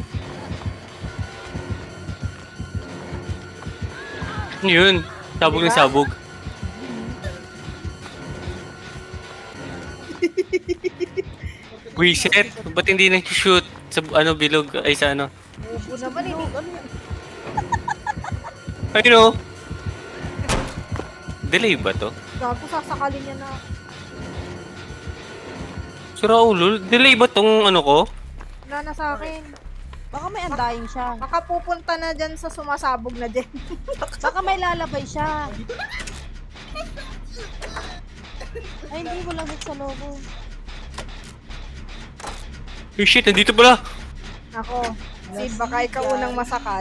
Ano yun? Sabog ng Diba? sabog. Wiset, ba't hindi nag-shoot sa ano bilog ay sa ano? Ubo naman, hindi. Ayun o. Delay ba to? Gago, sasakalin niya na. Sura ulo, delay ba tong ano ko? Wala na sa akin. Baka may andayin siya. Makapupunta na dyan sa sumasabog na dyan. Baka may lalabay siya. Ay, hindi ko lang hit sa logo. Oh shit, nandito pala! Ako, Sid, baka ikaw unang masakal.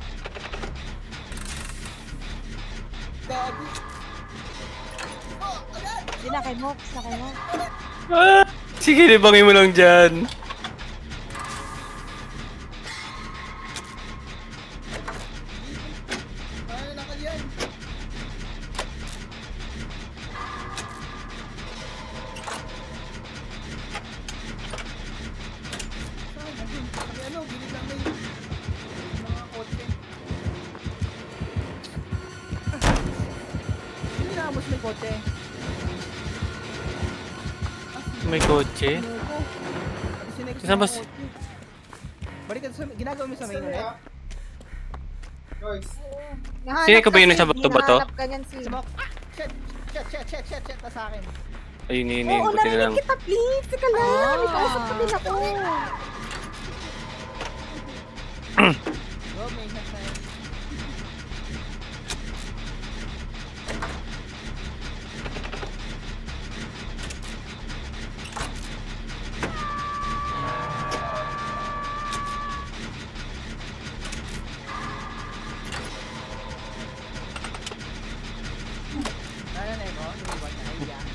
Hindi na kay Mox, na kay Mox. Ah, sige, libangin mo lang dyan. Ano nakal yan? Sabi ano, gilid lang may mga kotse. Sino naamos may kotse? May kotse. Ano ko? Pati sinex Saan ba mga si- kotse. Balik ka sa ginagawa mo sa main ulit? Guys, Nahanap Sino ka ba yun kasi, sa bato-bato? hinahanap ka niyan, Sid. Sumok. Ah! Shit! Shit! Shit! Shit! Shit! Shit! Sa akin. Ayun, yun, Oo, yun. Buti na lang. narinig kita, please. Teka lang, may kausap pa din ako. Go, may shot na yun. Ano na ito? Iniwan na. Ay, yeah.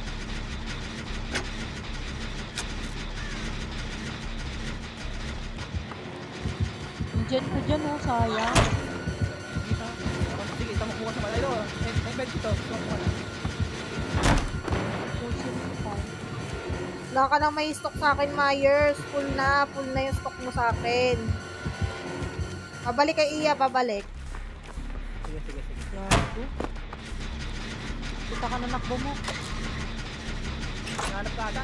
Diyan ko dyan, oh, sayang. Dito. Sige, tamak mo ka sa malayo. May may bed dito. Tamak mo na. Wala ka nang may stock sa akin, Myers. Full na. Full na yung stock mo sa akin. Pabalik kay Iya, pabalik. Sige, sige, sige. Gago. Kita ka na nakbo mo. Hanap ka ata.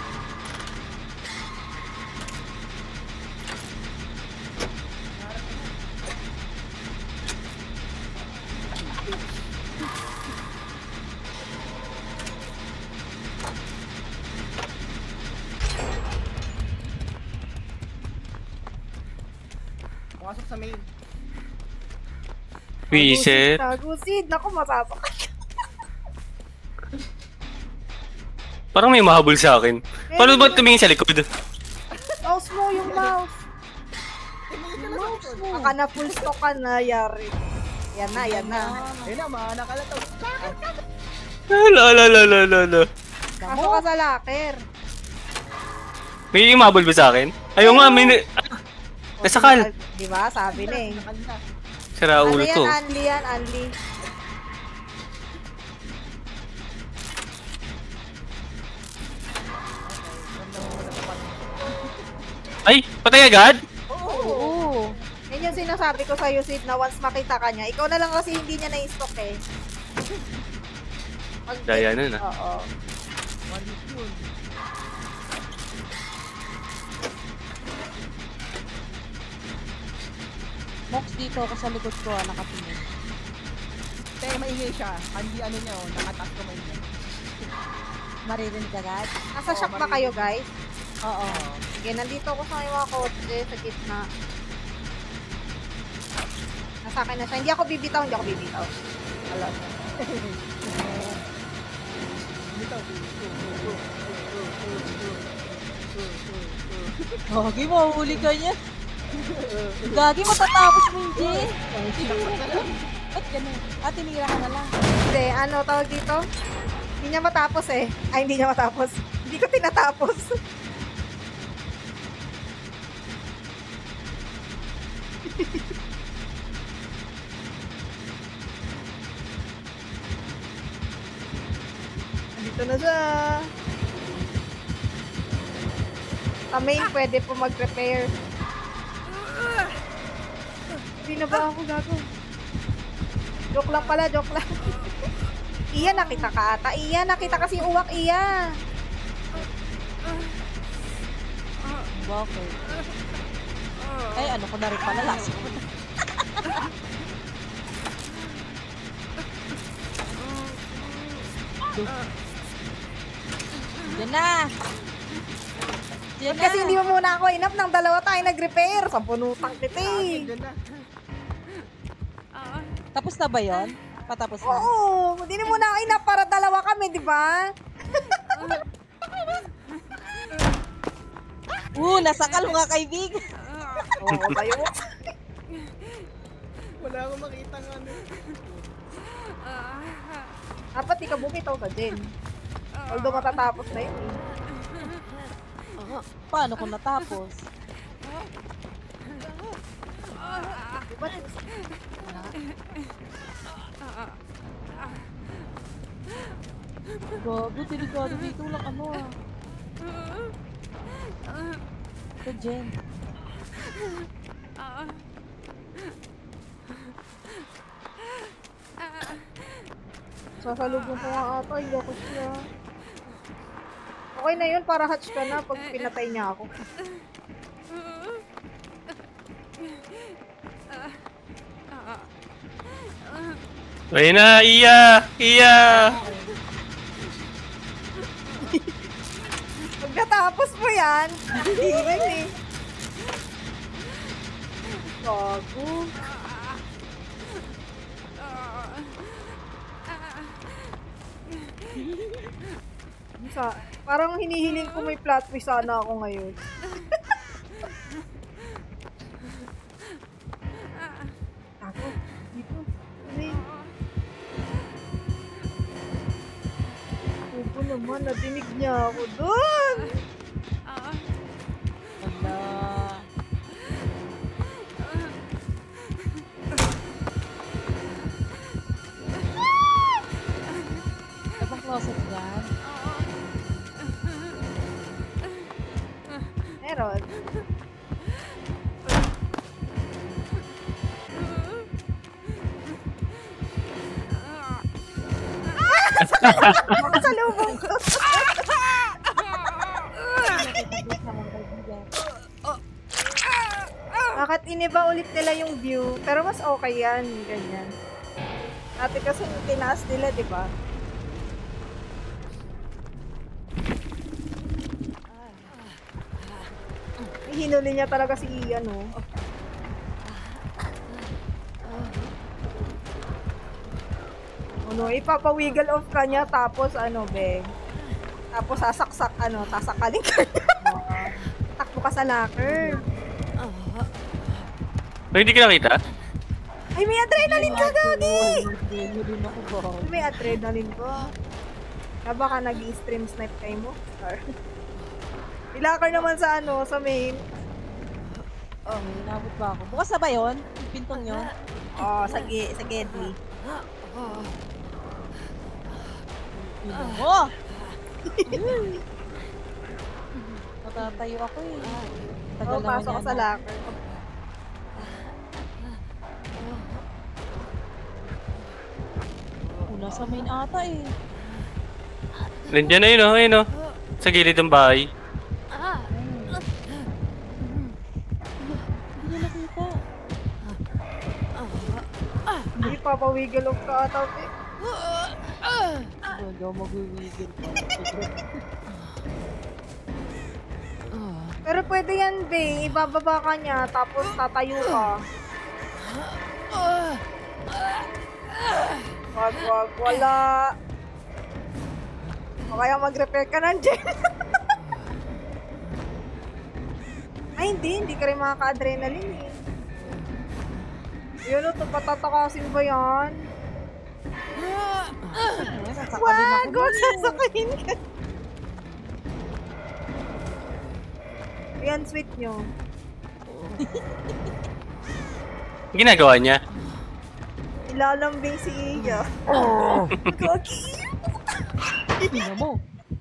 Pumasok sa main. Wiset. Tago, Sid. Naku, mapapakay. Parang may mahabol sa akin. Paano ba tumingin sa likod? Mouse mo, yung mouse. Mouse mo. Aka na full stock ka na, yari. Yan na, yan na. Ayun na, mahanak ka lang to. La la la la la la. Pasok ka sa locker. May mahabol ba sa akin? Ayaw nga, may... na- Ah, nasakal. Di ba? Sabi na eh. Nakal na. Sira Ano ulo yan, to. Anli yan, Anli. Ay, patay agad? Oo. Yan yung sinasabi ko sa'yo, Sid, na once makita ka niya. Ikaw na lang kasi hindi niya na-stock eh. Pag- Daya nun ah. Oo. One hit yun. Mox dito ako sa likod ko ah, nakatingin. Pero maingay siya. Hindi ano niya oh, nakatas kamay niya. Maririnig agad? Nasa shop ba kayo guys? Oo. Sige, nandito ako sa mga kotse sa gitna. Nasa akin na siya. Hindi ako bibitaw, hindi ako bibitaw. Alam. Gagi, mahuli ka niya. Gagi, matatapos mo hindi. Ba't ganun? Ah, tinira ka na lang. Hindi, ano tawag dito? Hindi niya matapos eh. Ay, hindi niya matapos. Hindi ko tinatapos. Andito na siya. Sa main, pwede po mag-repair. Hindi na ba ako gago? Joke lang pala, joke lang. Iya, nakita ka ata. Iya, nakita kasi yung uwak, iya. Bakit? Ay, ano ko na rin pala. Last ko. Diyan na. Diyan na. Kasi hindi mo muna ako inap ng dalawa tayo nag-repair. Sa punutang kita eh. Tapos na ba yun? Patapos na? Oo, hindi na muna ako inap para dalawa kami, di ba? Uh, nasakal mga kaibig. Oo, kayo. Wala akong makita nga ano. Dapat di ka bumitaw ka din. Although matatapos na yun eh. Paano kung natapos? Diba? Gago, delikado dito. Walang ano ah. Ito, Jen. Sasalubong ko nga ata, hindi ako siya. Okay na yun, para hatch ka na pag pinatay niya ako. Ayun na, iya! Iya! Pag natapos mo yan, even eh. Gago. Sa, parang hinihiling ko may plot twist sana ako ngayon. Ako, dito. Ay. Opo naman, nadinig niya ako doon. Wala. Ay, bang closet yan? Meron. Makasalubong ko. Bakit iniba ulit nila yung view? Pero mas okay yan, ganyan. Dati kasi tinaas nila, di ba? Hinuli niya talaga si Ian, oh. Ano, ipapa-wiggle off ka niya, tapos ano, be. Tapos sasaksak, ano, sasakalin ka niya. Takbo ka sa locker. Ay, hindi ka nakita? Ay, may adrenaline ka, Gagi! Hindi rin ako ba? May adrenaline ko. Na baka nag-i-stream snipe kayo mo? Or... Ilakar naman sa ano, sa main. Oh, inabot ba ako? Bukas na ba yun? Yung pintong yun? Oh, sa, sa Gedli. Pino mo! Matatayo ako eh. Tagal Oh, naman pasok ka yan, sa ah. locker. Oh, nasa main ata eh. Nandiyan na yun oh, ayun oh. Sa gilid ng bahay. Hindi na nakita. Hindi papawigil of ka ata, be. Hindi ako mag-wigil pa. Pero pwede yan, be. Ibababa ka niya, tapos tatayo ka. Wag, wag, wala. O kaya mag-repair ka ng gel. Ay, hindi. Hindi ka rin makaka-adrenaline eh. Yun o, ito patatakasin ba yan? Wag! Huwag sasakayin ka. Yan, sweet nyo. Ginagawa niya. Ilalambing si Iya. Gagi. Tingnan mo.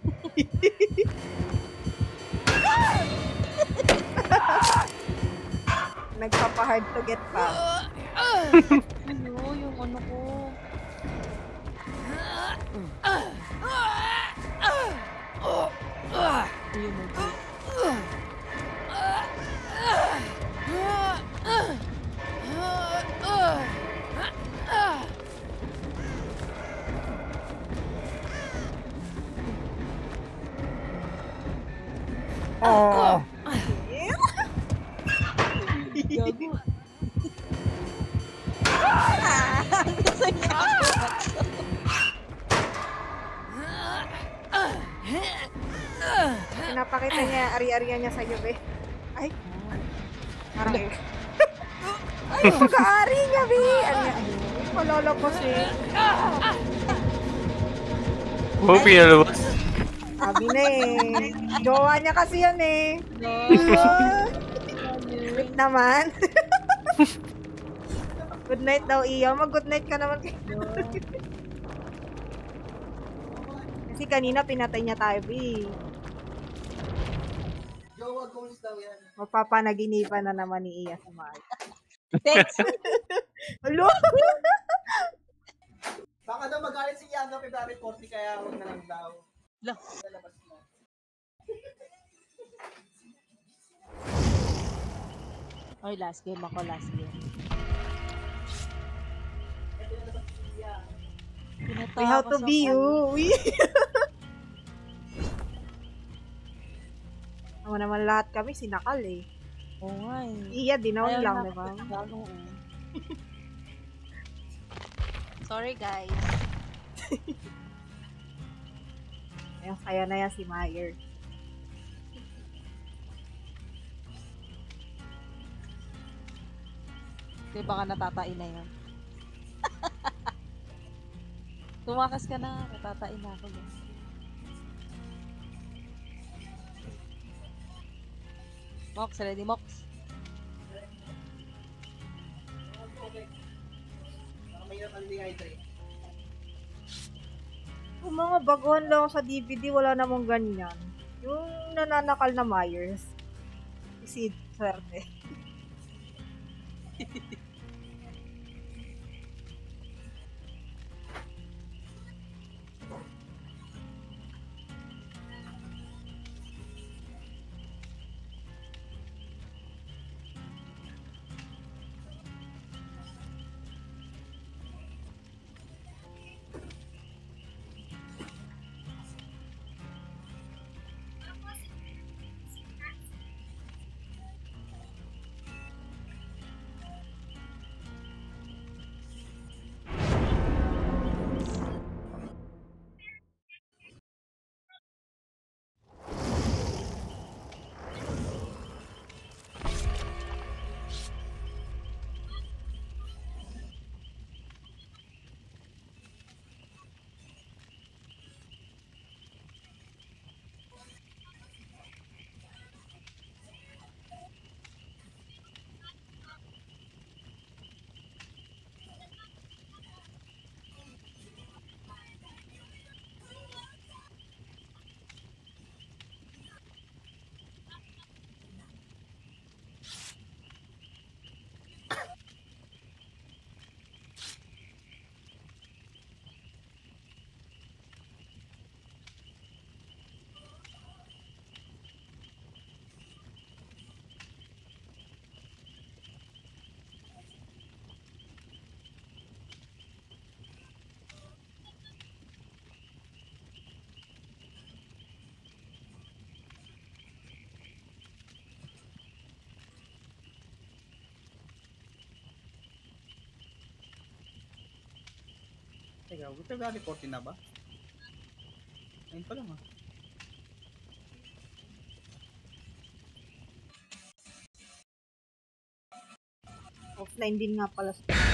Nagpapa-hard to get pa. Ano, yung ano ko. Ayun mo po. Oh. Gago. Pinapakita niya, ari-arian niya sa'yo, be. Ay. Parang eh. Ay, pag-aari niya, be. Ano niya? Ay, palalabas eh. Oh, pinalabas. Sabi na eh. Jowa niya kasi yan eh. Wait naman. Good night daw, Iyo. Mag-good night ka naman. Kasi kanina pinatay niya tayo, be. Jowa goals daw yan. Mapapanaginipan na naman ni Iya sa mahal. Thanks. Alo? Baka daw magalit si Yang na February forty kaya huwag na lang daw. Lah. Lalabas na. Oy, last game ako, last game. We have to be you. We. Ako naman lahat kami sinakal eh. Oo nga eh. Iya, dinaon Ayaw lang, na di ba? ako. Oo. Sorry guys. Ayun, kaya na yan si Meyer. Di baka natatain na yun. Tumakas ka na, natatain na ako yun. Mox, ready Mox? Baka mahirap ang dehydrate. Yung mga baguhan lang sa D V D, wala namang ganyan. Yung nananakal na Myers. Si swerte. Teka, gusto ba reportin na ba? Ayun pa lang ah. Offline din nga pala.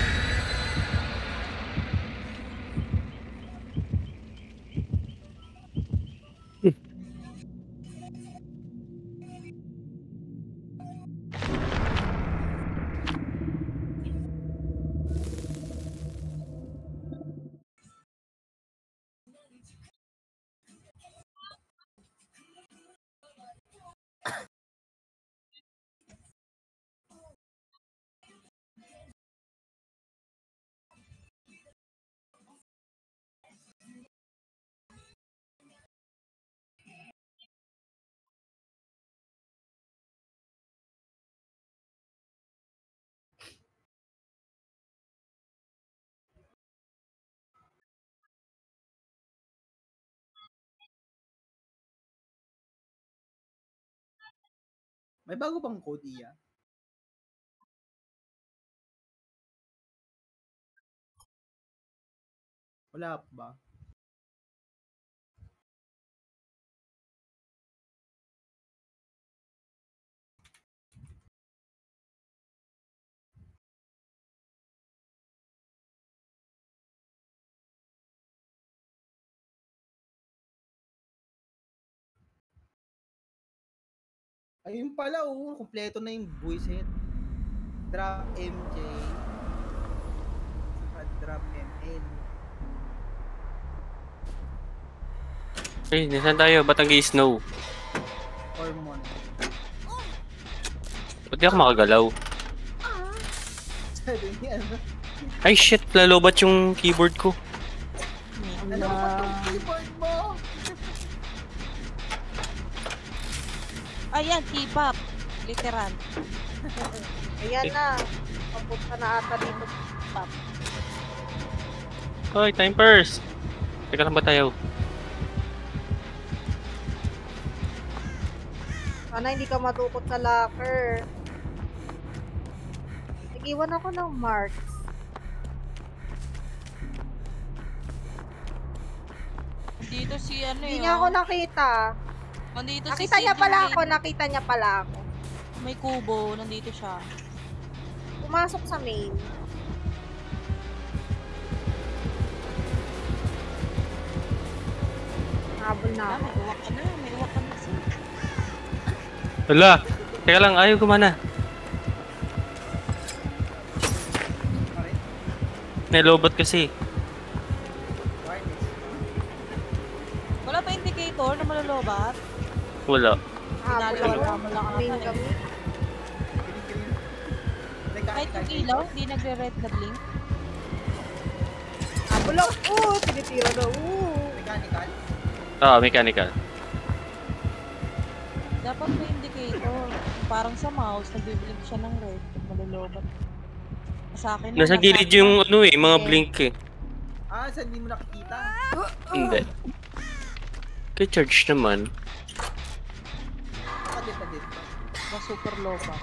May bago bang code iya? Wala pa ba? Ayun pala, oh, kumpleto na yung buisit. Drop M J. Saka drop M N. Eh, nasaan tayo? Ba't nag-i-snow? Hormone. Ba't di ako makagalaw? Sabi niya, ano? Ay shit, lalobat yung keyboard ko. Ano ba itong keyboard mo? Ayan, keep up. Literal. Ayan na. Papunta na ata dito. Pap. Hoy, time first. Teka lang ba tayo? Sana hindi ka matukot sa locker. Nag-iwan ako ng marks. Dito si ano Hindi eh. niya ako oh. nakita. Nandito Nakita si niya Sid pala yung ako. Nakita niya pala ako. May kubo, nandito siya. Pumasok sa main. Habol na Ah, ako. may uwak ka na, may uwak ka na Sid. Hala! Teka lang, ayaw gumana. Nalobat kasi. Wireless. Wala pa indicator na malalobat? Wala. Habol Pinalo- ako. wala ka Main na eh. kami. Green-green. Teka, Kahit yung ilaw, hindi nagre-red na blink. Habol ako. Oo, tinitira na. Oo. Mechanical. Ah, mechanical. Dapat may indicator. Parang sa mouse, nagbiblink siya ng red pag malalobat. Sa akin Nasa gilid yung ano eh, mga blink eh. Ah, saan di mo nakikita? Hindi. Kay charge naman. Kadit, kadit. na super low pa.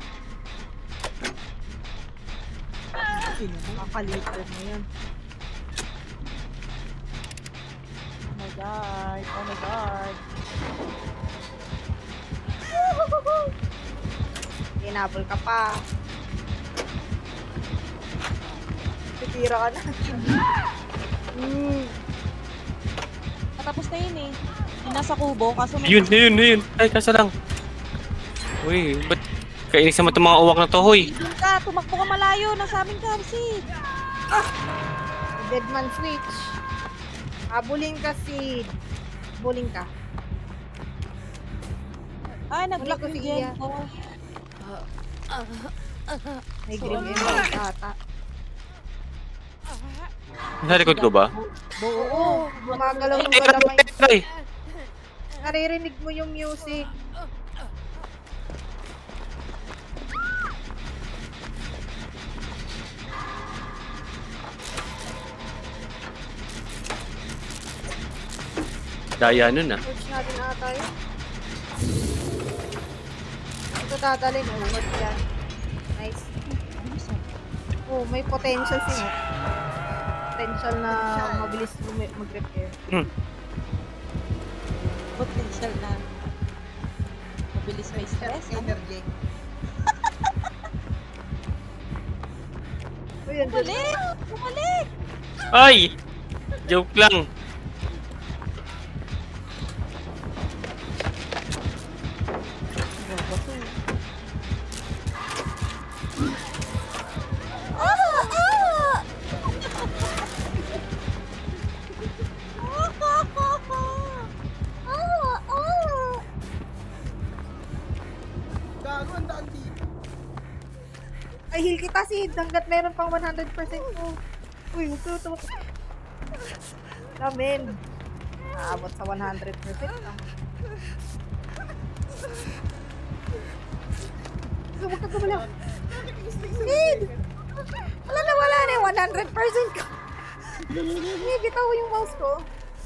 Makaliter mo yan. Oh my god, oh my god. Hinabol ka pa. Titira ka na. mm. Tapos na yun eh. Yung nasa kubo, kaso may... Yun, yun, yun. Ay, kaso lang. Uy, ba't kainis naman itong mga uwak na to, hoy? Doon ka, tumakbo ka malayo. Nasa amin ka, Sid. Deadman switch. Habulin ka, Sid. Habulin ka. Ay, nag-block Wala ko yung si gen Iya. ko. May green emerald ata. Nasa likod ko ba? Oo, gumagalaw yung Ay, galamay. ay, Naririnig mo yung music. daya nun ah. Search natin ata yun. Ito dadalhin. Oh, word yan. Nice. Oh, may potential si Mo. Patay potential na mabilis lumi- mag-repair. Hmm. Potential na. Mabilis may stress. Ano? Energy. Uy, yun. Bumalik! Bumalik! Ay! Joke lang. Gago, ang daan dito. Ay, heal kita si hanggat meron pang one hundred percent ko. Uy, huwag ko ito. Namin. Naabot sa one hundred percent lang. Huwag ka gumalaw. Sid! Wala na, wala na. one hundred percent ko. Hindi, bitaw yung mouse ko.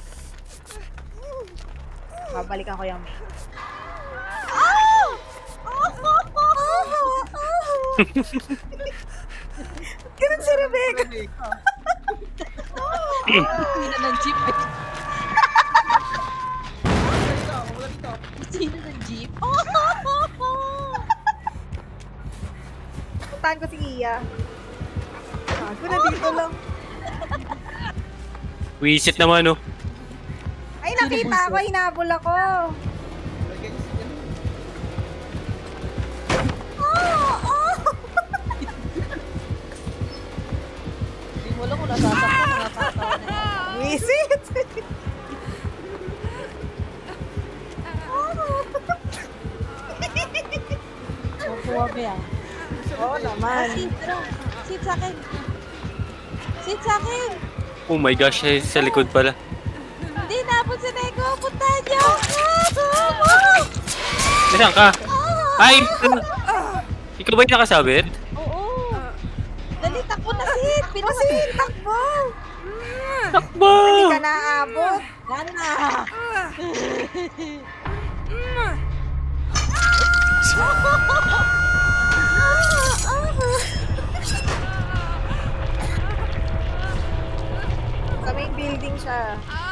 Babalikan ko yung main. Ah! Ganun si Rebecca. Sino ng jeep eh? Wala dito, wala dito. Sino ng jeep? Puntahan ko si Iya. Ako na dito lang. Wisit naman, oh. Ay, nakita ko. Hinabol ako. Lagyan niyo si ganun. Hindi mo lang kung nasasaktan, nakakatawa na yan. Visit! Kukuha ba yan? Oo naman. Sid, tara. Sid sa akin. Sid sa akin. Oh my gosh, eh, sa likod pala. Hindi, naabot si Neko. Puntahan niyo. Nasaan ka? Ay! Ikaw ba yung nakasabit? Oo. Dali, takbo na, Sid. O, Pinuha sige, takbo! Takbo! Hindi ka naabot. Yan na. Sa main building siya.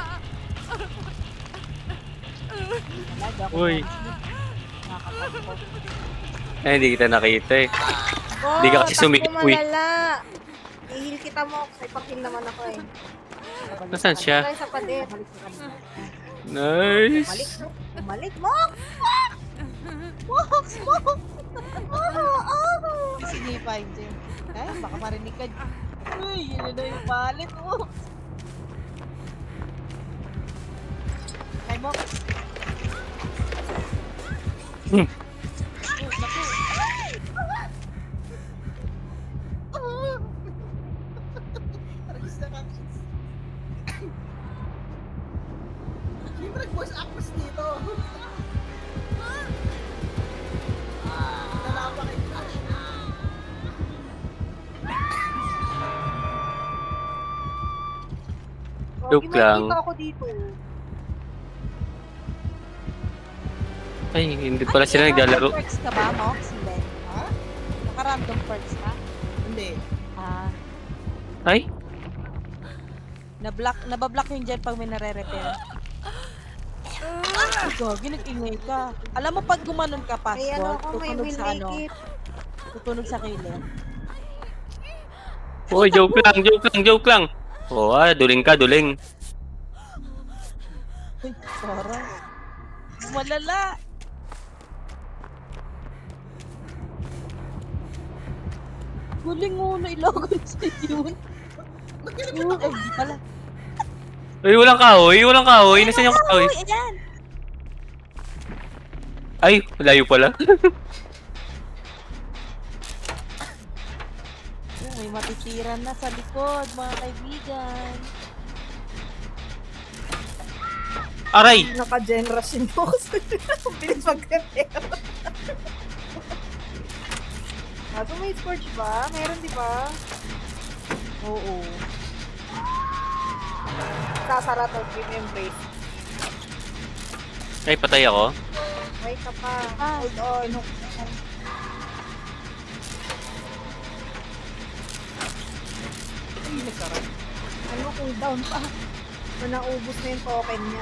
Talaga ako. Uy. Nakakatakbo. Ay, hindi kita nakita eh. Oh, Hindi ka kasi sumikip, takbo uy. malala. I-heal kita mo. May pang-heal naman ako eh. Nasaan siya? Tayo sa pader. Nice! Balik. Bumalik mo! Mox! Mox! Sige, fine, Jen. Ay, baka marinig ka. Uy, yun na yung palit mo. Ay, Mox. Hmm. Oh, naku. Aragis na kakis. Sino nag-voice actress dito? Nalapa kay Crash. Oh, Joke lang. Kita ako dito. Ay, hindi pala sila naglalaro. Naka-random perks ka ba, Mox? Hindi. Ha? Naka-random perks ka? Hindi. Ah. Ay? Na-block, nabablock yung dyan pag may nare-repair. Ah! Gagi, nag-ingay ka. Alam mo, pag gumanon ka, May ano passport, ako, may tutunog will sa ano, make it. tutunog sa kilid. Uy, joke lang, joke lang, joke lang. Oh, ah, duling ka, duling. Uy, sorry. Malala. Guling mo na ilagan sa yun. Yun, ay, di pala. Uy, walang kahoy, walang kahoy. Nasaan yung kahoy? Uy, ayan. Ay, layo pala. Oh, may matitira na sa likod, mga kaibigan. Aray! Naka-generation mo. Bilis mag-repair. Kaso may scourge ba? Meron, di ba? Oo. Sasara to, Dream Embrace. Ay, patay ako. Wait ka pa. Ah. Hold on. Ay, nagkaroon. Ano, cooldown pa. So, naubos na yung token niya.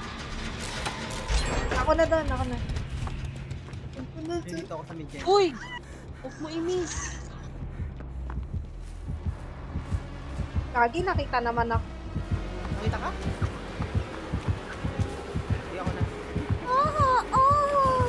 Ako na doon, ako na. Ako na doon. Dito ako sa mid game. Uy! Huwag mo i-miss. Kagi, nakita naman ako. Nakita ka? Hindi ako na. Ah, ah.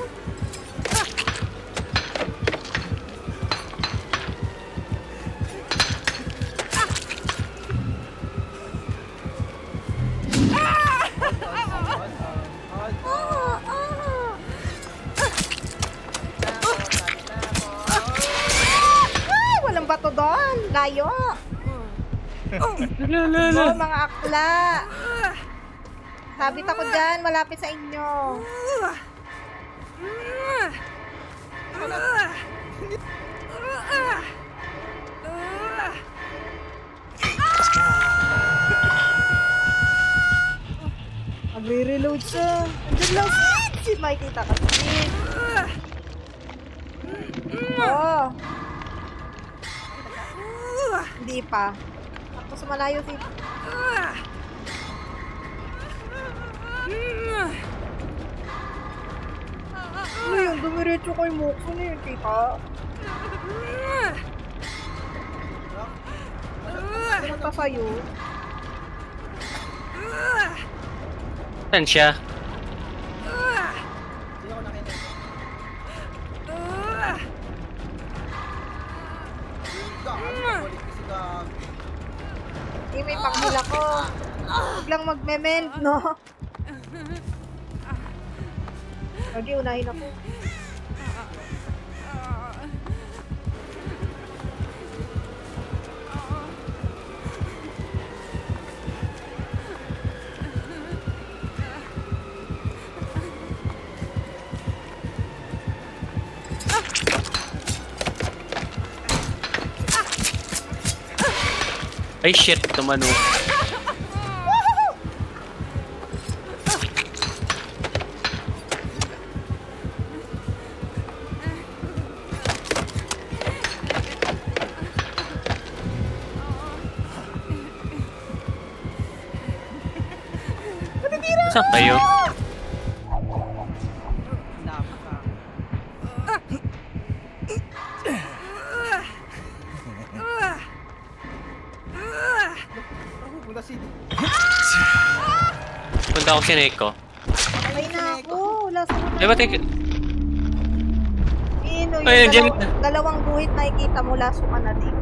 Ay, walang bato doon. Layo. Oh, mga akla. Sabit ako dyan, malapit sa inyo. Magre-reload siya. Andiyan lang si makikita ka. Oh. Hindi pa. Ako sa malayo si... Uy, yung dumiretso kay Mokso na yun, kita. Ano pa sa'yo? Saan siya? Hindi ako nakita. Balik kasi ka. Eh, may panghila ko. Huwag lang magme-mend, no? Lagi, unahin ako. Ay shit, tumano. Saan kayo? Punta ako si Neko. Ay na ako. Wala sa mga. Eh, ba't ik... Ino, yung Ay, dalaw- nandiyan. dalawang guhit nakikita mo, laso ka na din.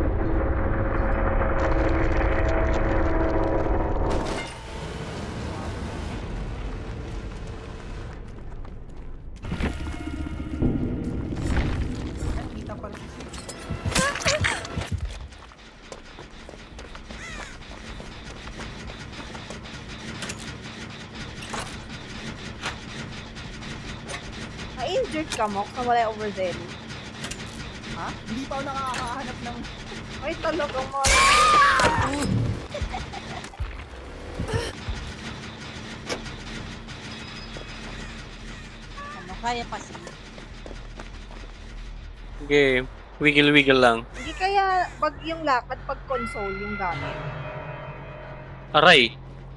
Kita pa rin si Sid. Na-injured ka mo, na wala yung overzeal. Ha? Hindi pa ako nakakahanap ng... Ay, talaga mo. Ano, kaya pa siya. Okay, wiggle-wiggle lang. Hindi kaya pag yung lakad, pag console yung gamit. Aray.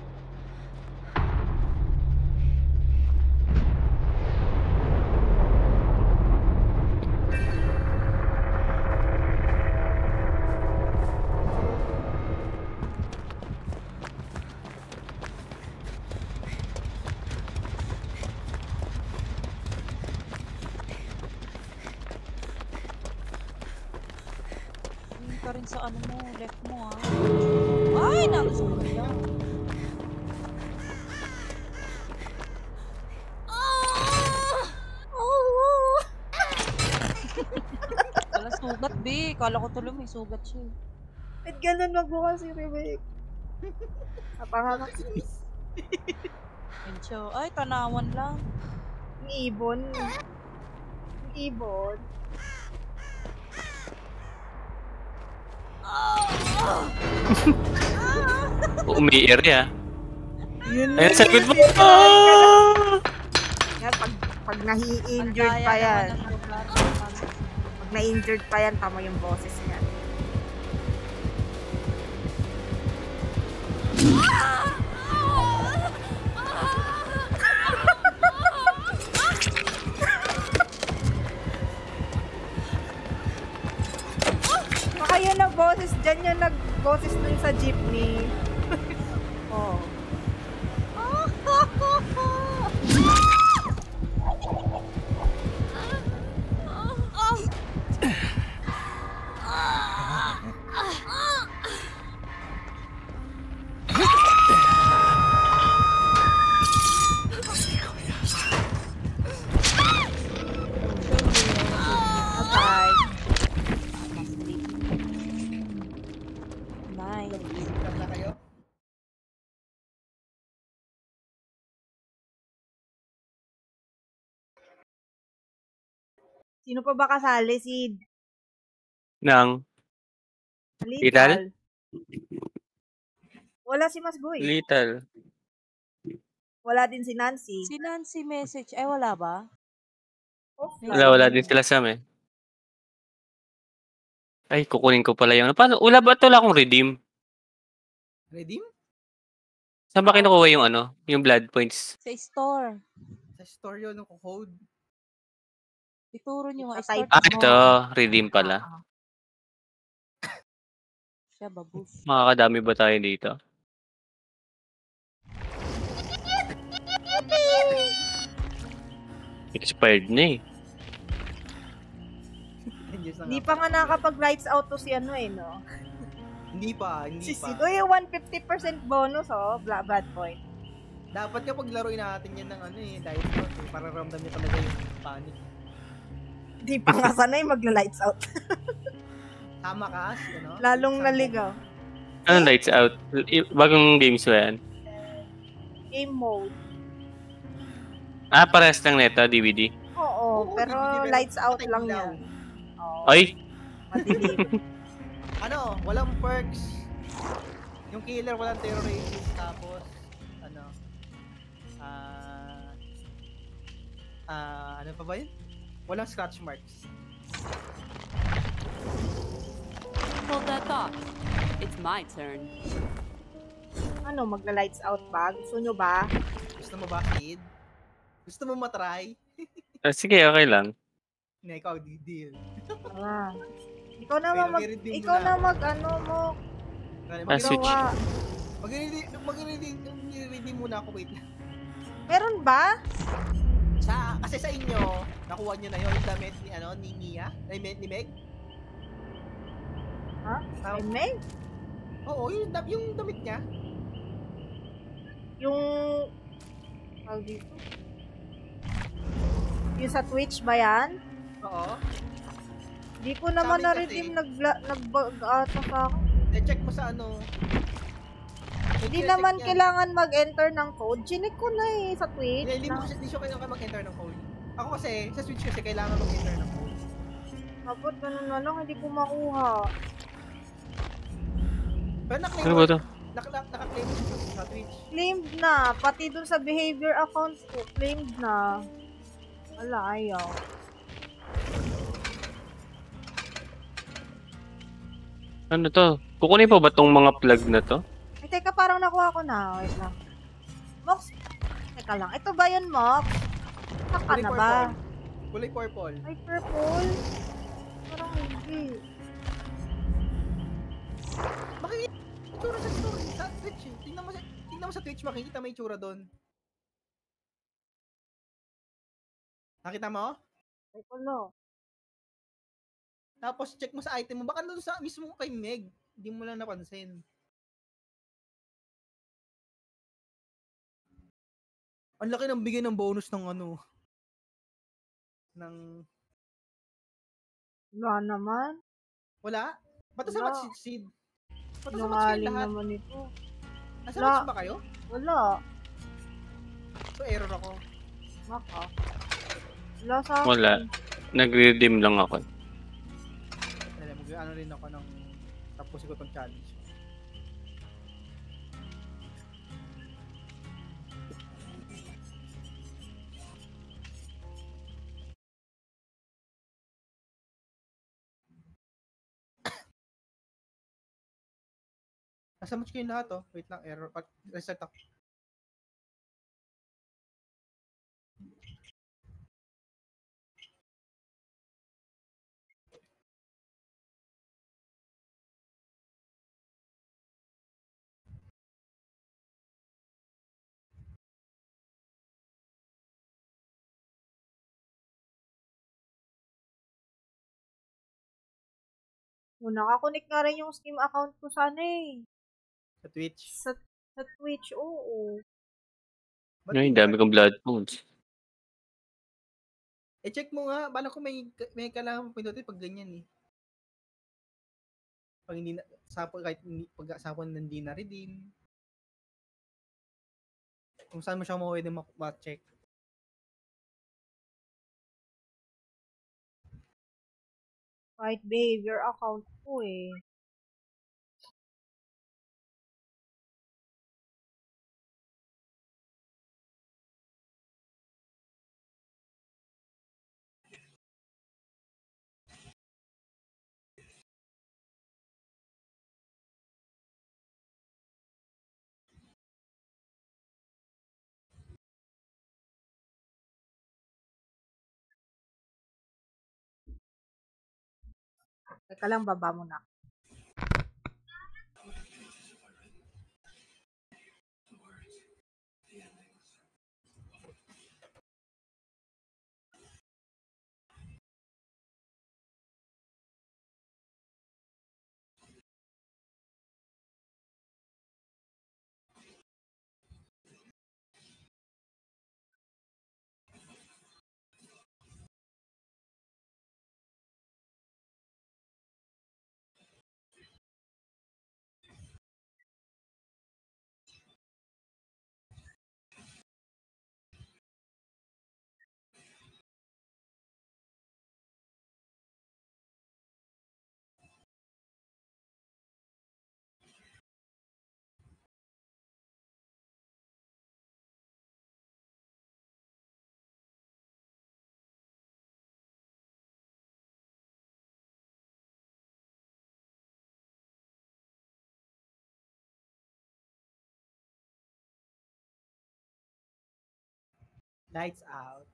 Hindi ka rin sa ano mo, left mo ah. Ay, nalusog ka yan. Wala sugat, B. Kala ko tuloy may sugat siya. eh. Ba't ganun magbukas si Rebek? Napanganak Encho. Ay, tanawan lang. yung ibon. Yung ibon. Umiir ya. Yun Ayun, sa good mo. Yan, pag, pag nahi-injured pa yan. Pag na-injured pa yan, tama yung boses niya. Baka yun ang boses dyan, yung nag-boses dun sa jeepney. Oh. Bye. Nice. Ilan na kayo? Sino pa ba kasali? Si Nang Lethal. Wala si Masgoy. Little. Wala din si Nancy. Si Nancy message. Ay, wala ba? Wala, wala din sila sa amin. Ay, kukunin ko pala yung... Paano? Wala ba ito? Wala akong redeem. Redeem? Saan ba kinukuha yung ano? Yung blood points? Sa store. Sa store yun, ng code. Ituro nyo nga. Ipa-type Start Ah, ito. Redeem pala. siya, babus. Makakadami ba tayo dito? Expired na eh. Hindi pa nga nakakapag-lights out to si ano eh, no? Hindi pa, hindi Si pa. Sid. Uy, one hundred fifty percent bonus, oh. Bla bad point. Dapat kapag laruin natin yan ng ano eh, light out eh, para ramdam niya talaga yung panic. Hindi pa nga sanay magla-lights out. Tama ka, ano? Lalong naligaw. Ano lights out? I- Bagong games ba yan? Game mode. Ah, parehas lang neto, D V D. Oo, Oo, pero D V D, pero lights out patay lang ilaw. yan. Oo, Ay! madilim. Ano, walang perks. Yung killer walang terrorist, tapos ano? Ah ah ano pa ba yun? Walang scratch marks. Hold that thought. It's my turn. Ano, magla-lights out ba? Gusto nyo ba? Gusto mo ba, Sid? Gusto mo matry? Ah, sige, okay lang. Na ikaw, di deal. Ah. Ikaw na mag, i-redeem mo ikaw na. na mag, ano mo, Ah, switch. gawa. Mag-redeem mag-redeem mag-redeem muna ako, wait lang. Meron ba? Sa, kasi sa inyo, nakuha nyo na yun, yung damit ni, ano, ni Mia, ay, ni, ni Meg. Ha? Ah, May May? oo, yung, dam- yung damit niya. Yung, tawag dito? Yung sa Twitch ba yan? Oo. Di ko naman Sa amin na-redeem, kasi- nag- nag-bug ata sa akin. I-check mo sa ano. Hindi Check naman yan. kailangan mag-enter ng code. Chinik ko na eh sa Twitch. Hindi, hindi mo kasi, hindi siya kailangan mag-enter ng code. Ako kasi, sa Switch kasi, kailangan mag-enter ng code. Dapat ganun na lang, hindi ko makuha. Pero naklaim Ano mo, ba to? nak nak nakaklaim mo sa, sa Twitch. Claimed na. Pati dun sa behavior account ko, claimed na. Wala, ayaw. Ano to? Kukunin pa ba tong mga plug na to? Ay, teka, parang nakuha ko na. Wait lang. Mox, teka lang. Ito ba yun, Mox? Saka Kulay na ba? purple. Kulay purple. Ay, purple. Parang hindi. Makikita yung tsura sa story, sa Twitch eh. Tingnan mo sa, tingnan mo sa Twitch, makikita may tsura doon. Nakita mo? Ay, wala. Tapos check mo sa item mo, baka doon sa mismo kay Meg. Hindi mo lang napansin. Ang laki ng bigay ng bonus ng ano. Ng... Wala naman. Wala? Ba't sa Wala. match seed? Ba't sa match kayo Sinungaling lahat? naman ito. Nasa Wala. match ba kayo? Wala. So error ako. Maka. Wala sa akin. Wala. Nag-redeem lang ako. Alam, mag-ano rin ako ng tapusin ko tong challenge. Nasa match kayo lahat, oh. Wait lang, error. Pat- Reset ako. Oh, nakakonect nga rin yung Steam account ko sana eh. Sa Twitch. Sa, sa Twitch, oo. Ba't Ay, di dami naman? kong blood phones. Eh, check mo nga. Bala ko may, may kailangan mo pindutin pag ganyan eh. Pag hindi na, sapon, kahit hindi, pag sapon hindi na redeem. Kung saan mo siya mo pwede ma-check. Kahit behavior account ko eh. Teka lang, baba mo na. Lights out.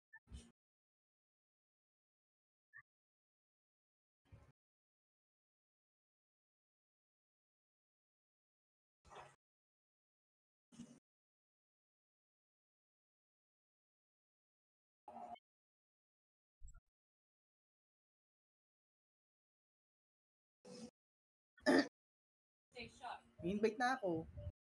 I-invite na ako.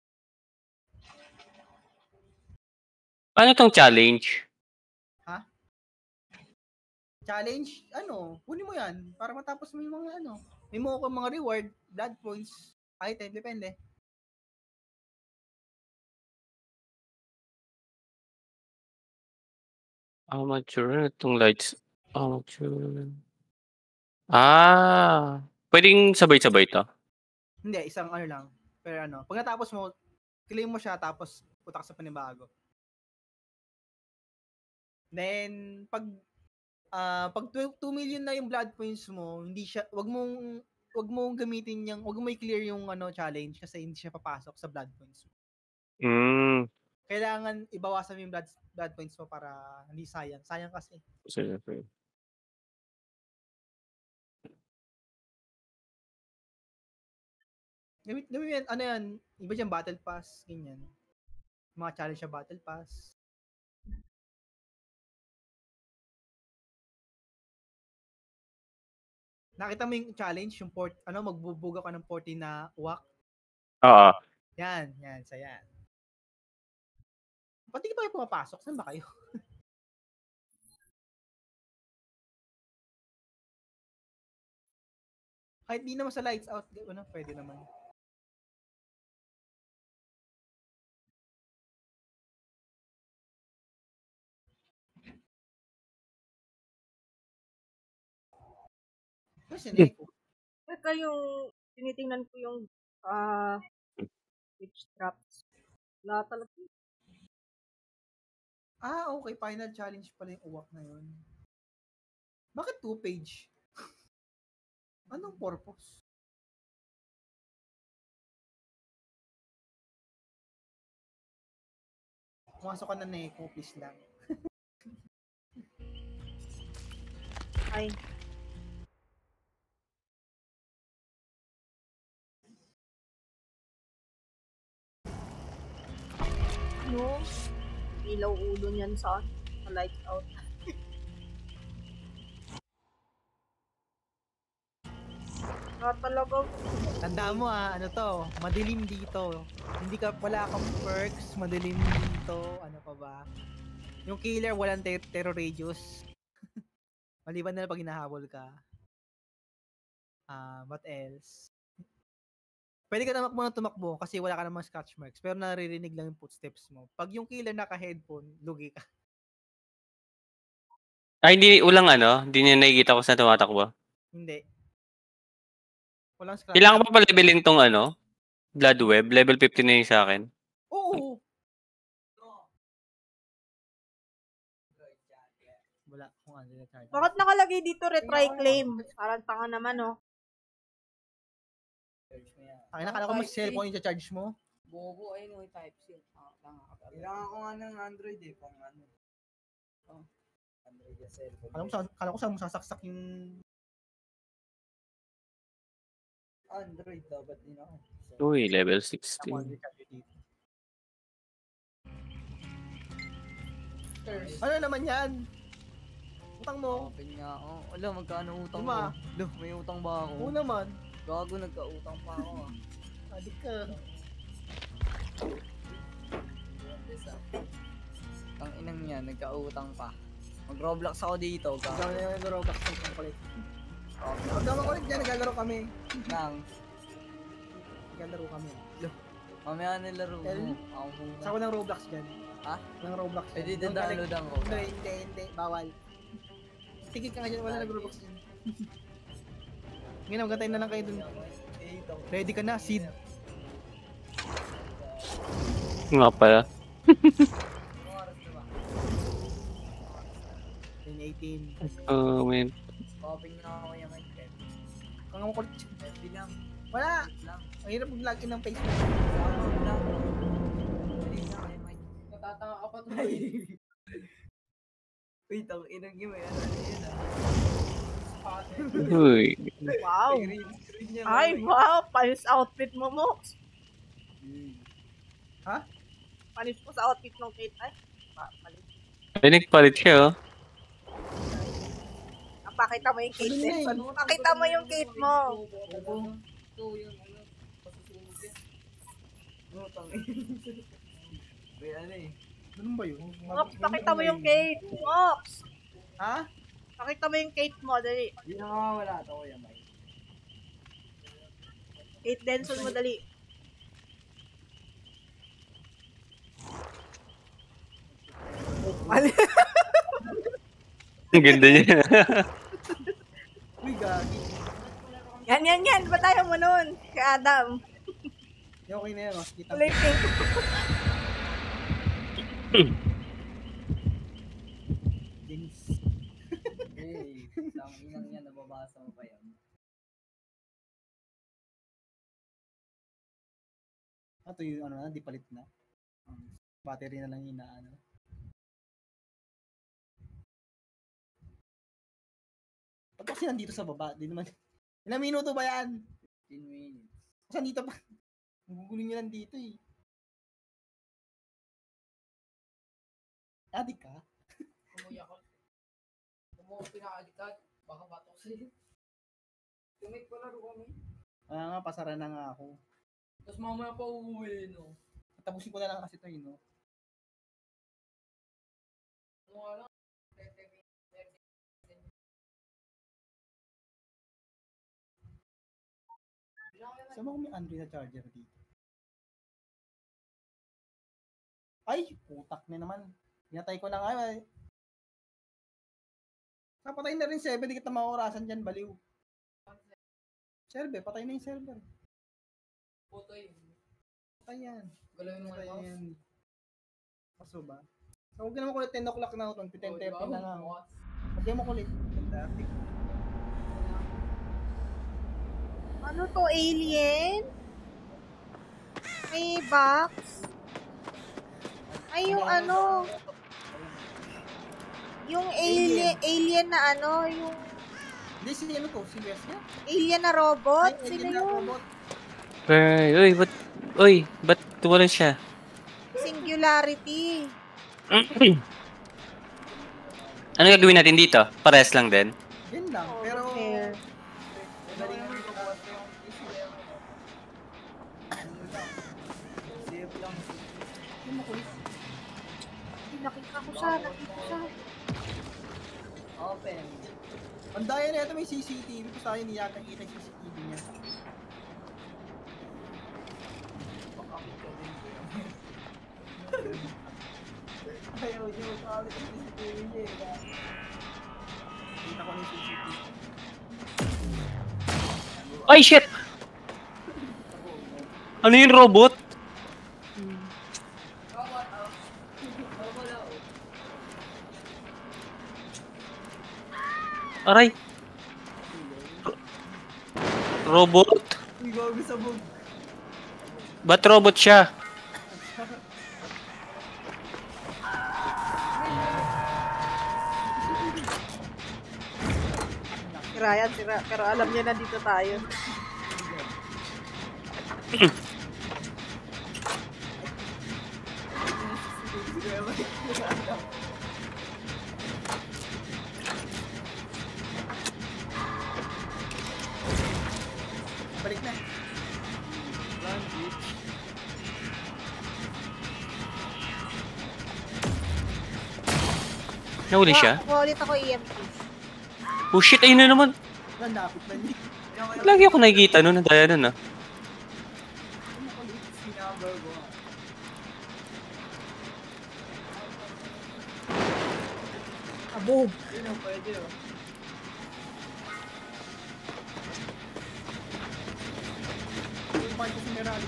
Ano tong challenge? Ha? Challenge? Ano? Kunin mo yan. Para matapos mo yung mga ano. May mo ko mga reward, blood points, item, depende. Amateur, itong lights. Amateur. Ah, pwedeng sabay-sabay to. Hindi, isang ano lang. Pero ano, pag natapos mo, claim mo siya tapos putak sa panibago. Then, pag ah pag two million na yung blood points mo, hindi siya, wag mong wag mong gamitin yung, wag mo i-clear yung ano challenge kasi hindi siya papasok sa blood points mo. Hmm. Kailangan ibawasan mo yung blood, blood points mo para hindi sayang. Sayang kasi. Sige, sige. Gamit, gamit, ano yan, iba dyan, battle pass, ganyan. Mga challenge sa battle pass. Nakita mo yung challenge, yung port, ano, magbubuga ka ng forty na uwak? Oo. Yan, yan, sa yan. Pati ba kayo pumapasok? Saan ba kayo? Kahit di naman sa lights out, ano, pwede naman. Kasi Hmm. Neko. Teka yung, tinitingnan ko yung, ah, witch traps. Wala talaga. Ah, okay. Final challenge pala yung uwak na yun. Bakit two page? Anong purpose? Pumasok ka na Neko, please lang. Ay. No. Ilaw ulo niyan sa light out. Ah, talaga. Tandaan mo ah, ano to, madilim dito. Hindi ka, wala kang perks, madilim dito, ano pa ba? Yung killer, walang ter terror radius. Maliban na lang pag hinahabol ka. Ah, uh, what else? Pwede ka naman muna tumakbo kasi wala ka namang scratch marks, pero naririnig lang yung footsteps mo. Pag yung killer naka-headphone, lugi ka. Ay, hindi, ulang ano? Hindi niya nakikita ko sa tumatakbo. Hindi. Walang scratch. Kailangan pa pa levelin tong ano? Blood Web. Level fifty na yung sa akin. Oo! Wala kung ano na charge. Bakit nakalagay dito retry claim? Parang tanga naman, oh. Ay, nakala ko mas cellphone yung charge mo. Bobo, ayun yung Type-C. Ah, kailangan ko nga ng Android eh, pang ano. Oh. Android yung cellphone. Kala ko, sa, kala ko saan mo sasaksak yung... Android dapat din ako. Uy, level sixteen. Ano naman yan? Utang mo. Open nga ako. Wala, magkano utang Lima. ko? Lo, may utang ba ako? Oo naman. Gago, nagka-utang pa ako ah. Adik ka. Tang inang niya, nagka-utang pa. Mag-Roblox ako dito. Ikaw na yung Roblox ng kulit. Pag naman kulit dyan, naglalaro kami. Nang? Naglalaro kami. Mamaya nilaro mo. Ako muna. Saka ng Roblox dyan. Ha? Ng Roblox. Eh di download ang Hindi, hindi, hindi. Bawal. Tigil ka nga dyan, wala nag-Roblox dyan. Ngayon, magantay na lang kayo dun. Ready ka na, Sid. Nga pala. ten eighteen. Oh, man. Copying na ako yung mic. Kung mo kulit. Bilang. Wala! Ang hirap mag-login ng Facebook. Download lang. Dali na kayo mic. Natatanga ka pa to. Wait, ang inang yung may ano yun ah. Uy. Wow. Ay, wow. Panis outfit mo, Mox. Ha? Panis mo sa outfit ng Kate. Ay, panis. Ay, nagpalit siya, oh. Pakita mo yung Kate. Pakita mo yung Kate mo. Ito yung ano, pasusunog yan. No, tangin. May ano eh. Ganun ba yun? Mox, pakita mo yung Kate. Mox. Ha? Pakita mo yung Kate mo, dali. Hindi na mawawala ito ko yung mic. Kate Denson mo, dali. Ang ganda niya. Uy, gagi. Yan, yan, yan. Ba't tayo mo nun? Kay Adam. Yung okay na yan, oh. Kita mo. Kulay pink. Jeans. Hey, ang inang yan, nababasa mo pa yan. Ah, ito yung ano na, di palit na. Um, battery na lang yung inaano. Pag kasi nandito sa baba, di naman. Ilang minuto ba yan? fifteen minutes. Kasi nandito pa. Guguling nyo lang dito eh. Adik ka? Umuya ka. Kung mo pinakalikat, baka batok sa'yo. Tumik pa laro kami. Ah nga, pasara na nga ako. Tapos mamaya pa uuwi, no? Tapusin ko na lang kasi ito yun, no? Ano nga lang? Saan mo kung may Android na charger dito? Ay! Putak na naman. Pinatay ko na nga eh. Napatay na rin seven, di kita maorasan dyan, baliw. Server, patay na yung server. Puto yun. Patay yan. Galawin mo Patay nga yan. Kaso ba? So, huwag ka naman kulit ten o'clock na ako, ten thirty na lang. Huwag ka mo kulit. Traffic. Ano to, alien? May box? Ay, yung ano, yung alien, alien na ano, yung Hindi, si ano to? Si Wesker? alien na robot? Ay, Sino alien na yun? robot. Ay, uy, ba't, uy, ba't tuwalan siya? Singularity. Ano gagawin natin dito? Pares lang din? Yun lang, pero... Fair. Galing naman ito bukas yung easy lang. Ano lang. Safe lang. Yung makulis. Nakita ko siya, nakita ko siya. Open. Ang daya na ito may C C T V. Basta tayo hindi yata kita yung C C T V niya. Ayaw niyo magkakalit yung C C T V niya eh. Kita ko na yung C C T V. Ay, shit! Ano yung robot? Aray! Robot? Uy, gabi sa bug. Ba't robot siya? Sira yan, sira. Pero alam niya na dito tayo. Balik na. Run, bitch. Nahuli siya? Kuha ulit ako E M P. Oh shit, ayun na naman. Nandapit na niya. Lagi ako nakikita nun, nadaya nun ah. Ano ko ulit? Sinabal ko. Abog. Yun ang pwede oh. Yung part kasi meron.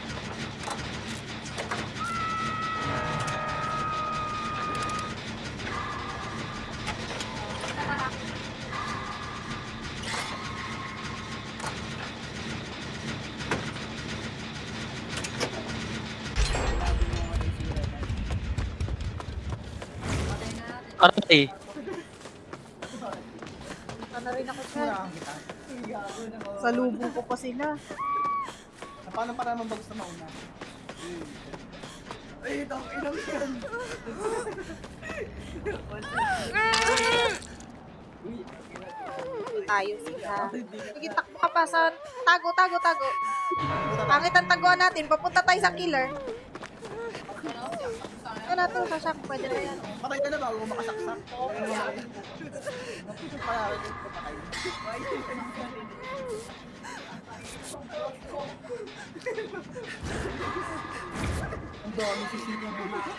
Aray. Punta na rin ako siya. Mura kita. Sa lubo ko pa sila. Paano para naman bagus na mauna? Ay, itong ilang yan. Tayo sila. Sige, takbo ka pa sa... Tago, tago, tago. Pangit ang taguan natin. Papunta tayo sa killer. Ito na to, sa shock. Pwede na yan. Patay ka na bago makasaksak. Para rin ko patay. Ang dami C C T V.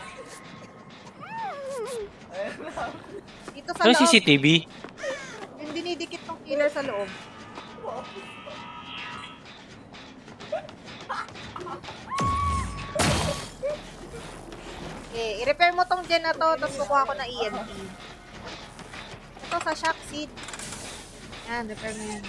Dito sa Ano loob. C C T V? Yung dinidikit ng killer sa loob. Okay, i-repair mo tong gen na to, tapos kukuha ko na E M P. Ito sa shock seed. Yan, repair mo yan.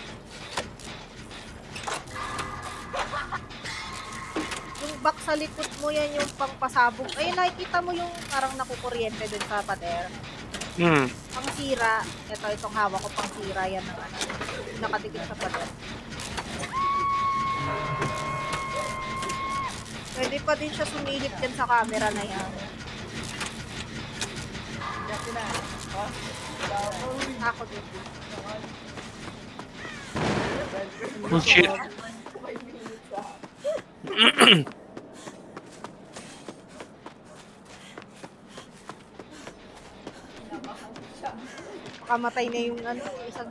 Yung back sa likod mo, yan yung pangpasabog. Ayun, nakikita mo yung parang nakukuryente dun sa pader. Hmm. Pang sira. Ito, itong hawak ko, pang sira yan ng ano. Nakadikit sa pader. Pwede pa din siya sumilip dyan sa camera na yan. Ako din. Oh shit. Kamatay na yung ano, isang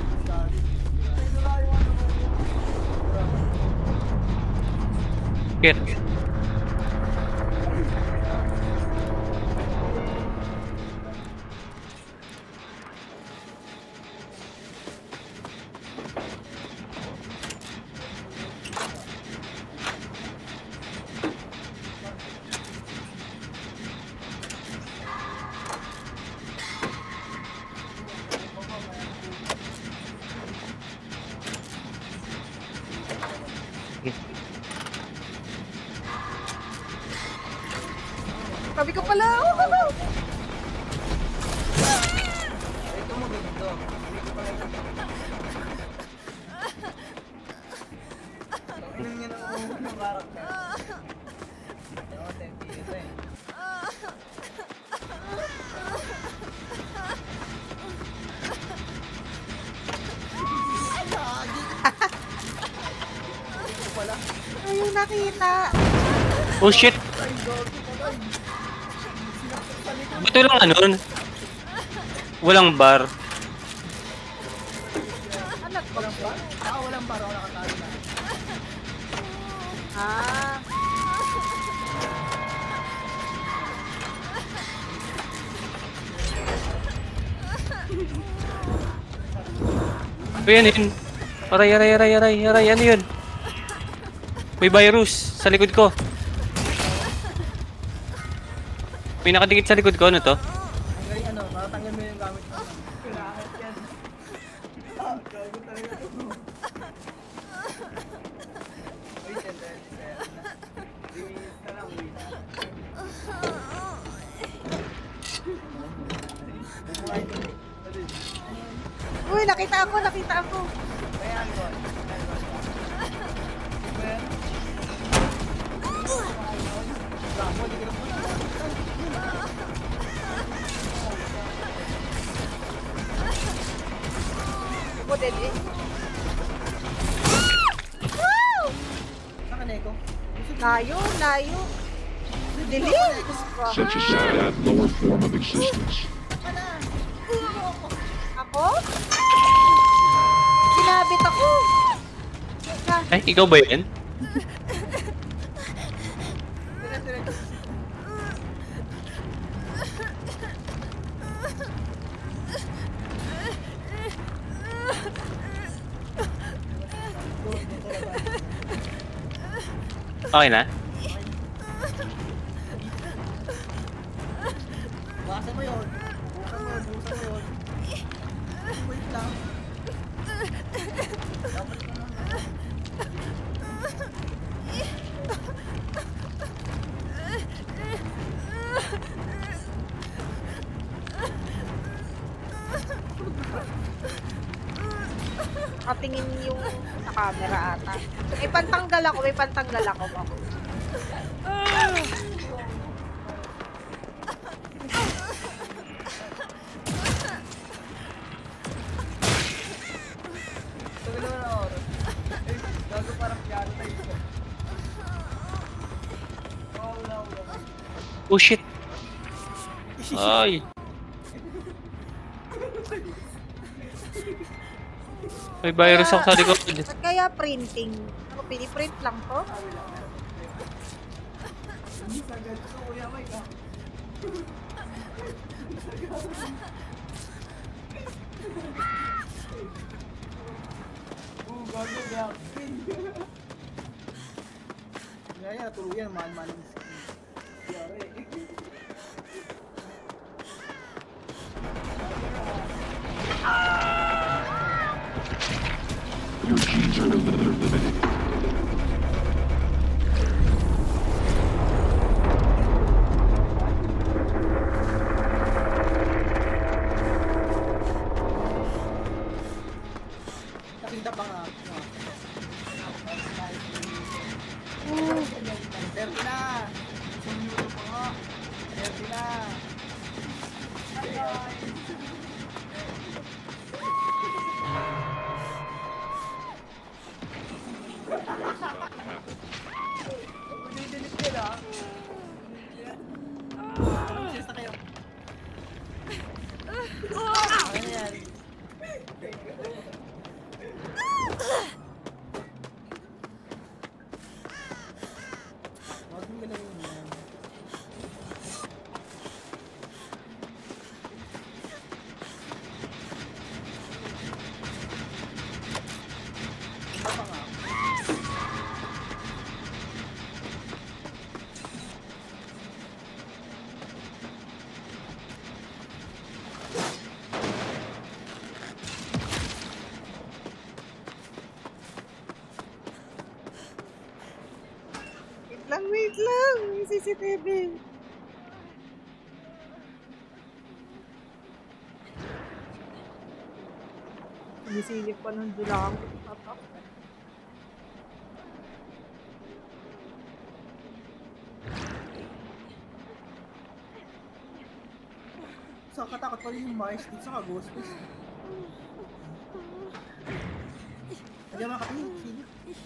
Shit. Sabi ko pala, oh, oh, oh. Ito mo ganito. Hindi ko pala ito. Inom niya ng ng karakter. Oo, tempi ito eh. Ayun, nakita. Oh shit! Ba't walang ano? Walang bar. Anak ko. Walang bar? Ah, walang bar. Wala nakatalo na. Ah. Ano yan yun? Aray, aray, aray, aray, aray, ano yun? May virus sa likod ko. May nakadikit sa likod ko, ano to? Hanggang ano, matatanggal mo yung gamit mo. Kailangan yan. Ah, gago talaga ito. Wait, and then, release ka lang, wait. Uy, nakita ako, nakita ako. Ayan, God. Ako din eh. Saan ka, Neko? Layo, layo. Dili. Such a sad, lower form of existence. Ako? Sinabit ako. Ay, ikaw ba yan? Okay na? Bukasan mo yun. Bukasan mo yun. Bukasan mo yun. Wait lang. Dapat ka lang. Nakatingin yung sa camera ata. May pantanggal ako, may pantanggal ako ba? Sabi naman na oras. Eh, gago parang piano tayo ito. Oh, wala, wala. Oh shit! Ay! May virus ako sa likod. Ba't kaya printing? Ako, piniprint lang to? Hindi sagad ko, kuya, may ka. Oh, gago, gago. Kaya, tuluyan. Mahal-mahal yung skin. Yari. Your genes are limited. Nakita pa nga. thirty na! Sumulo pa nga. thirty na! Didelete ka na. Cheers na kayo. Ano na yan? Huwag mo galawin yan. Iba pa nga. Wait lang, wait lang. May C C T V. Sumisilip pa ng dulang. So, katakot pa rin yung Mars dito sa Ghost Face. Hindi mo makatingin. Sige.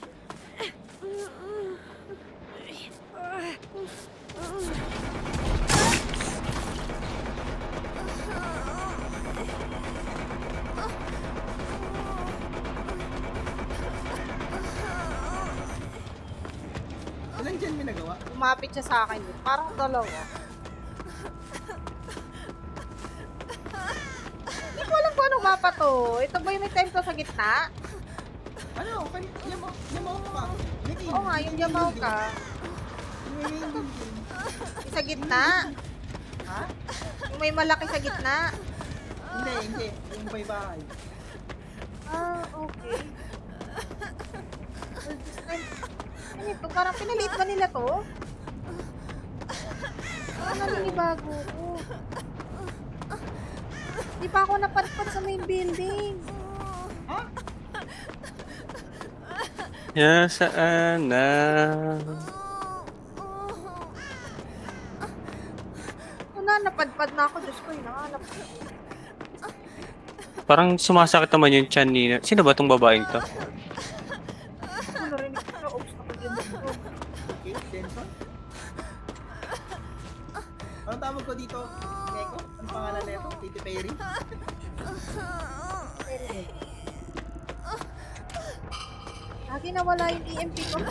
Ilan dyan may nagawa? Lumapit siya sa akin. Parang dalawa. Hindi ko alam kung anong mapa to. Ito ba yung may templo sa gitna? Ano? Kan yamaw, yamaw ka. Oo nga, yung yamaw ka. Yung sa gitna? Ha? Yung may malaki sa gitna? Hindi, hindi. Yung may bahay. Ah, okay. Well, this time, ano ito? Parang pinalit ba nila to? Parang naninibago ko. Di pa ako napadpad sa main building. Ha? Ya, saan na? Wala, napadpad na ako. Diyos ko, hinahanap ko. Parang sumasakit naman yung chan ni... Sino ba tong babaeng to? Ako narinig ko na. Oops, ako din dito. Okay, Denson? Anong tawag ko dito? Neko? Anong pangalan nito? Katy Perry? Lagi nawala yung E M P ko.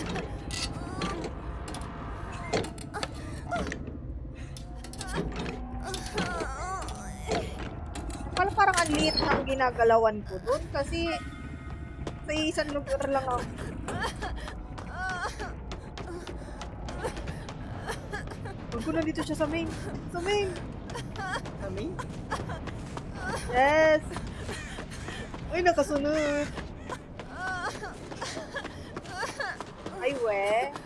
Parang parang ang liit ng ginagalawan ko doon kasi sa isang lugar lang ako. Huwag ko na dito siya sa main. Sa main. Sa main? Yes. Uy, nakasunod. Ay, we.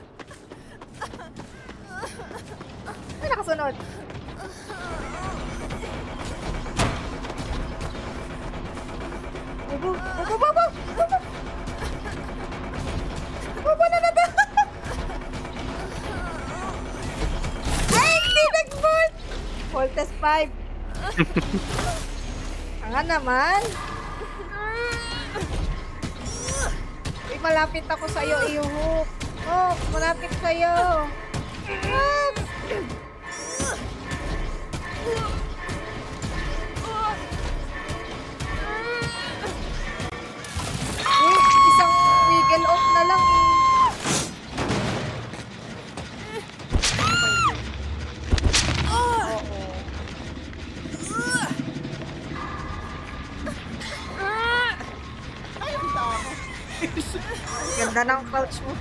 Ay, nakasunod. Bubu, bubu, bubu, bubu. Bubu na natin. Ay, hindi nag-board. Voltes five. Nga naman. Uy, malapit ako sa'yo, iuhok. Oh, malapit sa'yo. Ah! Uy, isang wiggle off na lang. Oo. Ay, kita ako. Ganda ng pouch mo.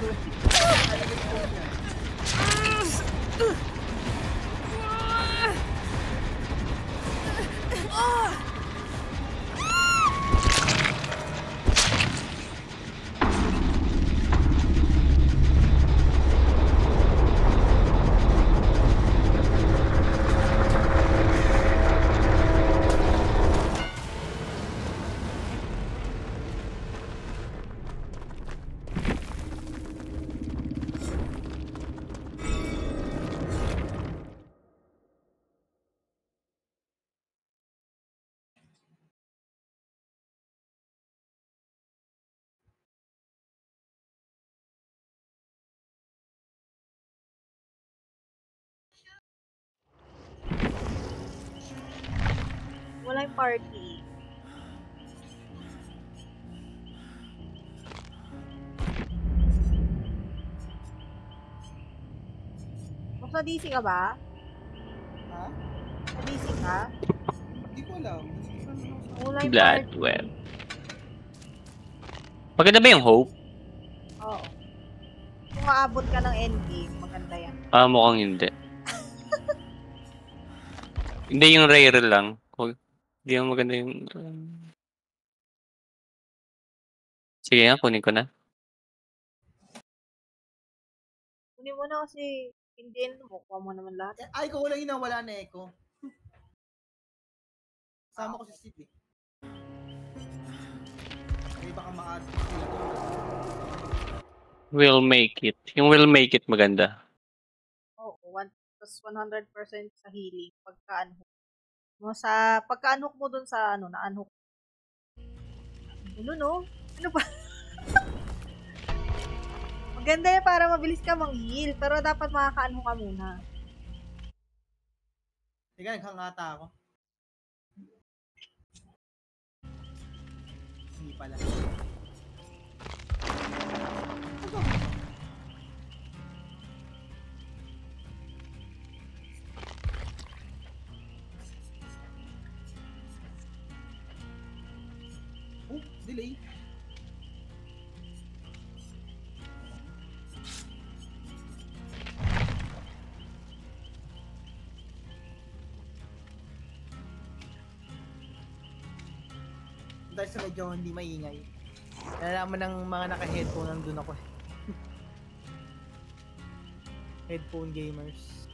Wala yung party. Mas na D C ka ba? Ha? Sa D C ka? Hindi ko alam. Wala yung Blood party. well. Maganda ba yung Hope? Oo. Kung maabot ka ng endgame, maganda yan. Ah, mukhang hindi. Hindi yung rare lang. Huwag- Hindi yung maganda yung... Sige nga, kunin ko na. Kunin mo na kasi hindi mo, kuha mo naman lahat. Ay, ko lang yung nawala na Echo. Sama ko si Steve eh. baka ma-add. Will make it. Yung will make it maganda. Oo, one, plus one hundred percent sa healing pagka-unhook mo sa pagka-unhook mo dun sa ano, na-unhook. Ano no? Ano ba? Maganda yan para mabilis ka mang-heal, pero dapat makaka-unhook ka muna. Teka, naghangata ako. Hindi pala. Oh, delay. Dahil sa medyo hindi maingay. Nalalaman ng mga naka-headphone nandun ako. Headphone gamers.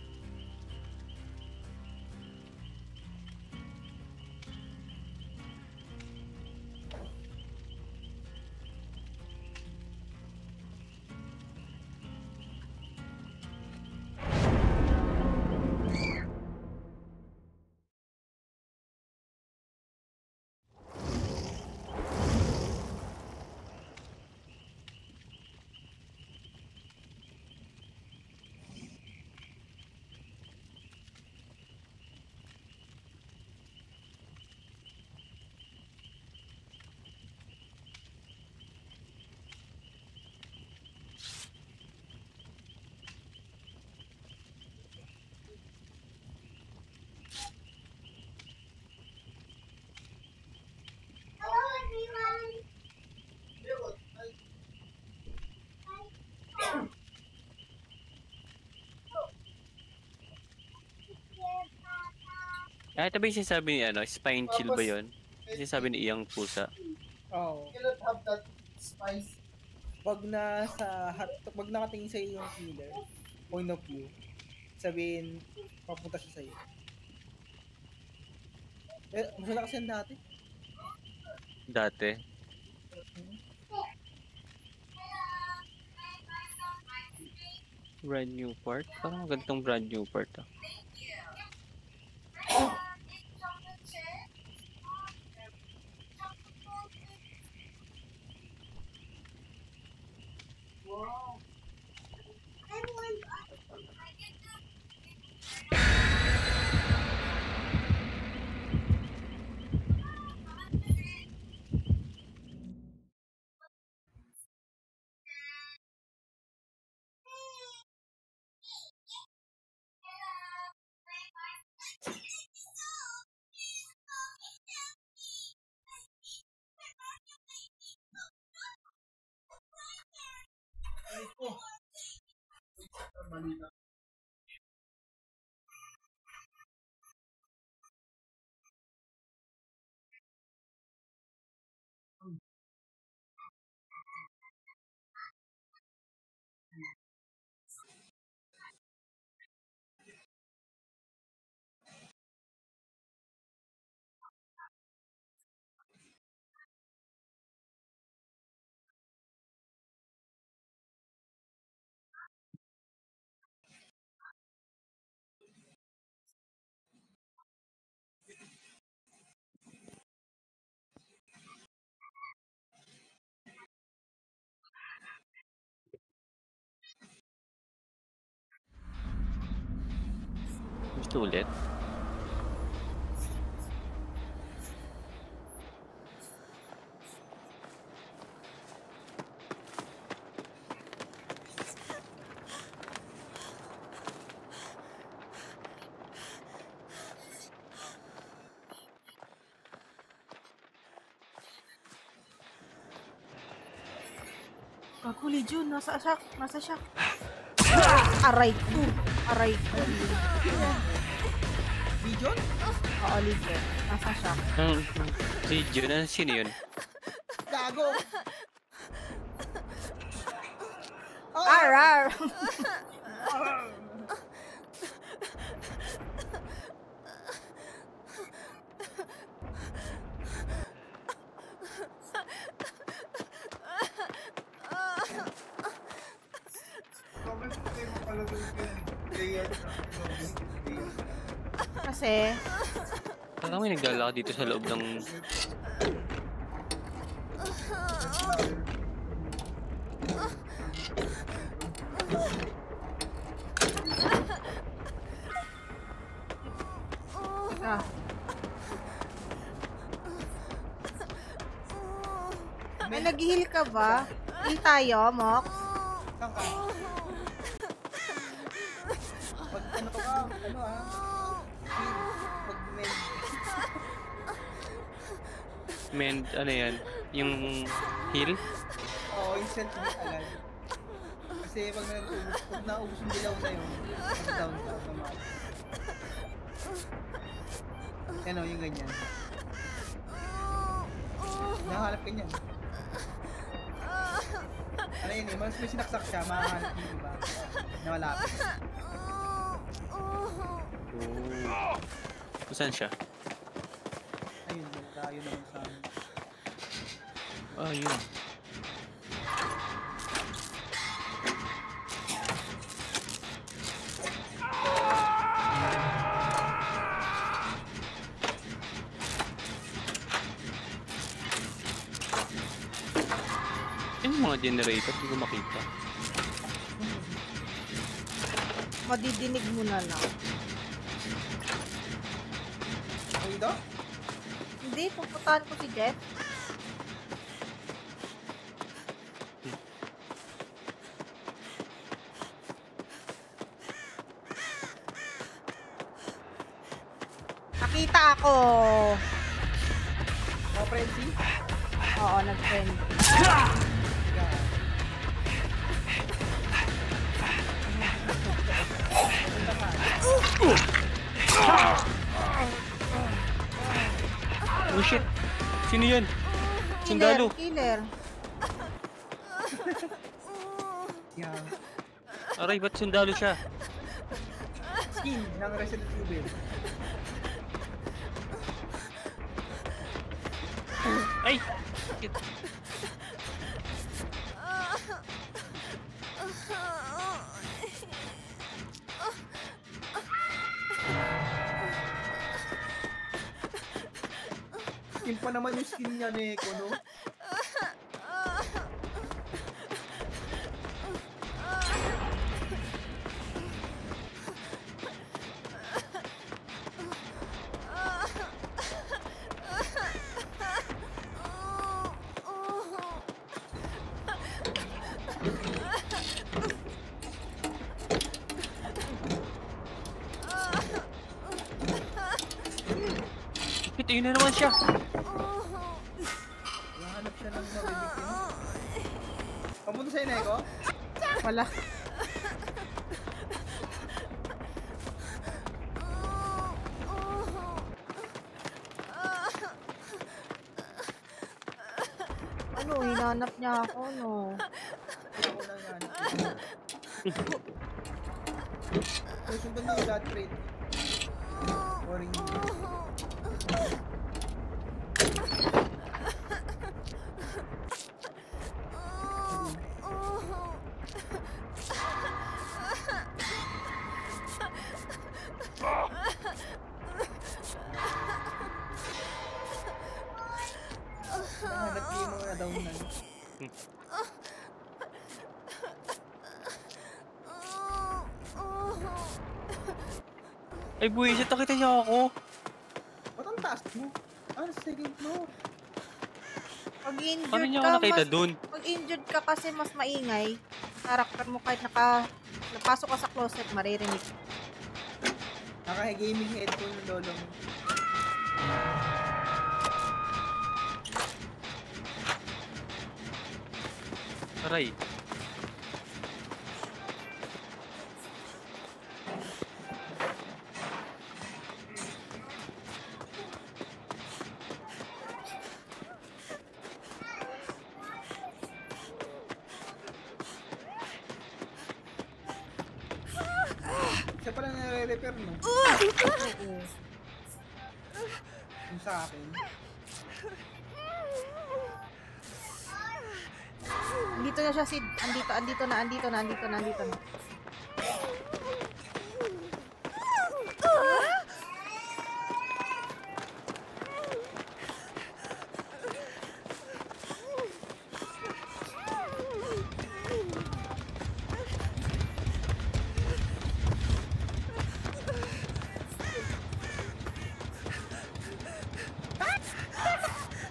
Ah, ito ba yung sinasabi ni ano? Spine chill ba yun? Yung sinasabi ni Iyang Pusa. Oo. You cannot have that spice. Pag na sa hat, pag nakatingin sa iyo yung killer, point of view, sabihin, papunta siya sa iyo. Eh, mas malakas yan dati. Dati. Brand new part? Parang magandang brand new part ah. Gusto ulit? Gago, Legion, nasa shock, nasa shock. Aray ko, aray ko. Legion? Oo, Legion, nasa shock. Hmm. Si Jun, sino yun? Gago! Arar! Kasi, Parang may naglalakad dito sa loob ng... ah. May nag-heal ka ba? Heal tayo, Mok? Saan ka? Pag ano ka, ano ah? Heal. Pag med. Mend, ano yan? Yung heal? Oo, instant hit agad. Kasi pag naubos, pag naubos yung dilaw sa'yo, mag-down ka automatic. Ano, yung ganyan. Nahanap ka niyan. Ano yun eh, mas may sinaksak siya, makahanap yung iba na malapit. Oh. Saan siya? Ayun, tayo naman sa amin. Ah, yun. Yung mga generator, hindi ko makita. Madidinig mo na lang. Ay, ito? Hindi, pupuntahan ko si Jeff. Nakita ako. Oh, Frenzy? Oo, nag-friend. Oh shit! Sino yan? Sundalo! Killer, killer. Yeah. Aray, ba't sundalo siya? Skin ng Resident Evil. Ay! Shit. Skin pa naman yung skin niya ni Eko, no? Shit, ayun na naman siya! Nahanap siya ng mabibitin. Pamunta sa'yo na, Eko? Wala. Ano, hinanap niya ako, no? Ako lang nahanap siya. So, sundan mo yung dot rate. Boring. Nahanap ko yung mga down na. Ay, buwisit, nakita niya ako! Ba't ang taas mo? Ah, second floor. Pag injured Paano niya ka, ako nakita mas, dun? pag injured ka kasi mas maingay. Karakter mo kahit naka, napasok ka sa closet, maririnig. Naka-gaming headphone ng lolo mo. Aray. Siya pala nare-repair, no? Oo. Yung sa akin. Andito na siya, Sid. Andito, andito na, andito na, andito na, andito na.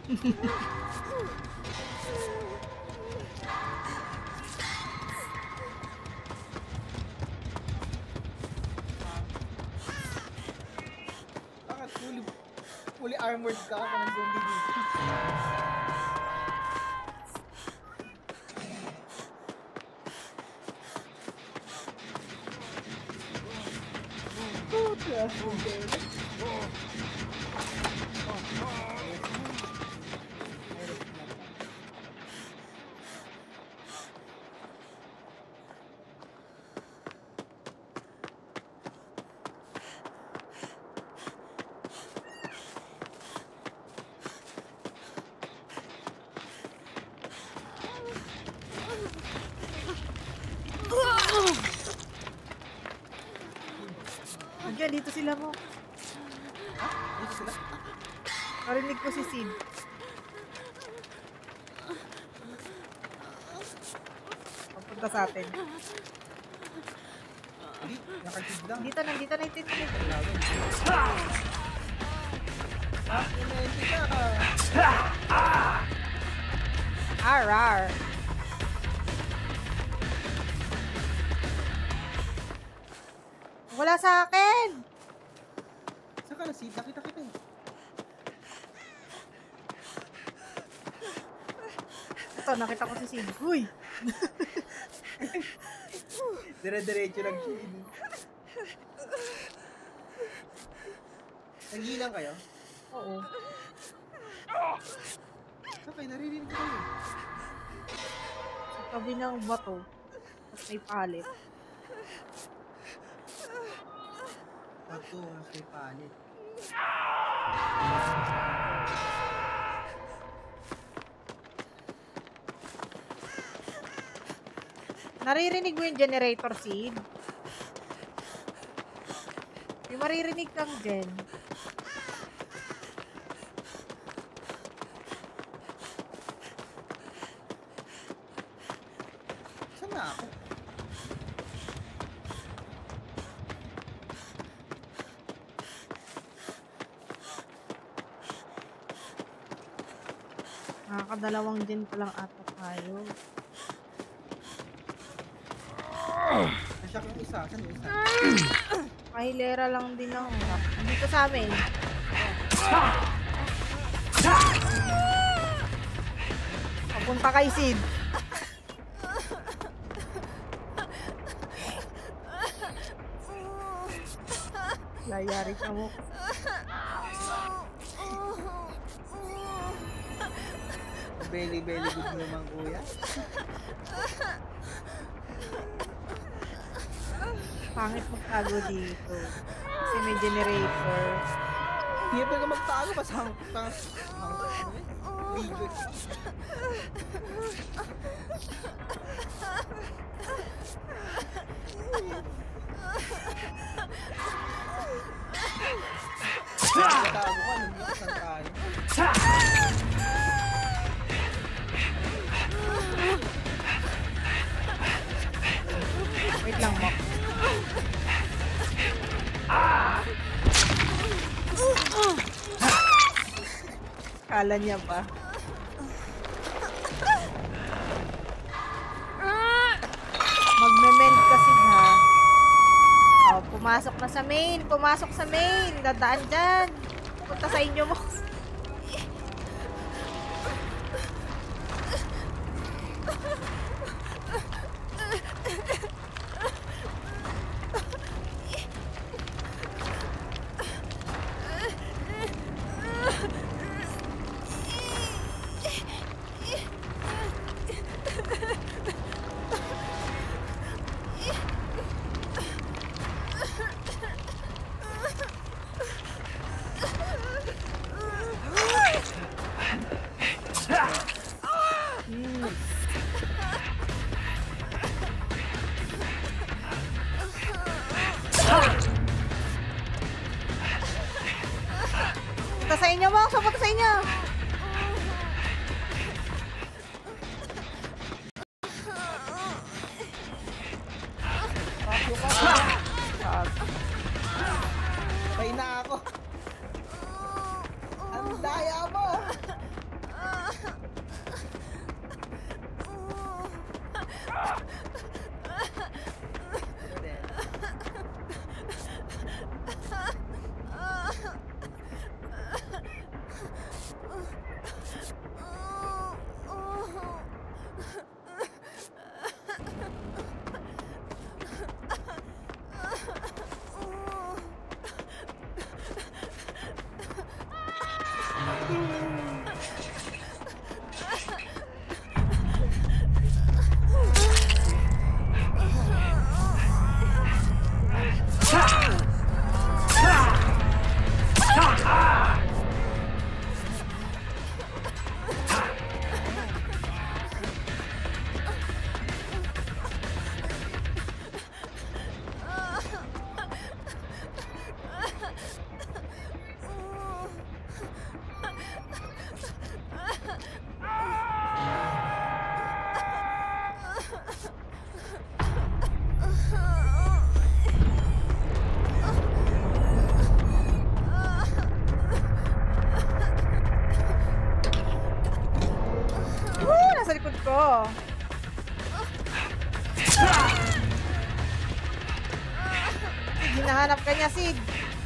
Bakit fully, fully armored ka ka ng zombie dito? Andiyan, dito sila mo. Dito sila. Narinig ko si Sid. Papunta sa atin. Hindi, nakakid lang. Dito, nandito na yung titik. Ah, inente ka. Arar. Wala sa akin. Saan ka na, Sid? Nakita kita eh. Ito, nakita ko si Sid. Uy! Dire-diretso lang, Sid. Nanghilang kayo? Oo. Okay, naririnig ko kayo. Sa tabi ng bato. Tapos may palit. Bato, may palit. Naririnig mo yung generator, Sid? May maririnig kang gen. Saan na ako? Nakakadalawang gen pa lang ata tayo. Nasyak yung isa. Saan yung isa? Kahilera lang din ako. Dito sa amin. Papunta kay Sid. Layari ka mo. Belly-belly good naman, kuya. Pangit magtago dito. Kasi may generator. Hindi pa ka magtago pa sa video. Magtago ka, nagbukas ang tayo. Wait lang, Mok. Kala niya pa. Magme-mend kasi ha. Oh, pumasok na sa main. Pumasok sa main. Dadaan dyan. Punta sa inyo, Mok. Punta sa inyo, Mok. Punta sa inyo. Patay na ako. Ang daya mo. Hinahanap ka niya, Sid.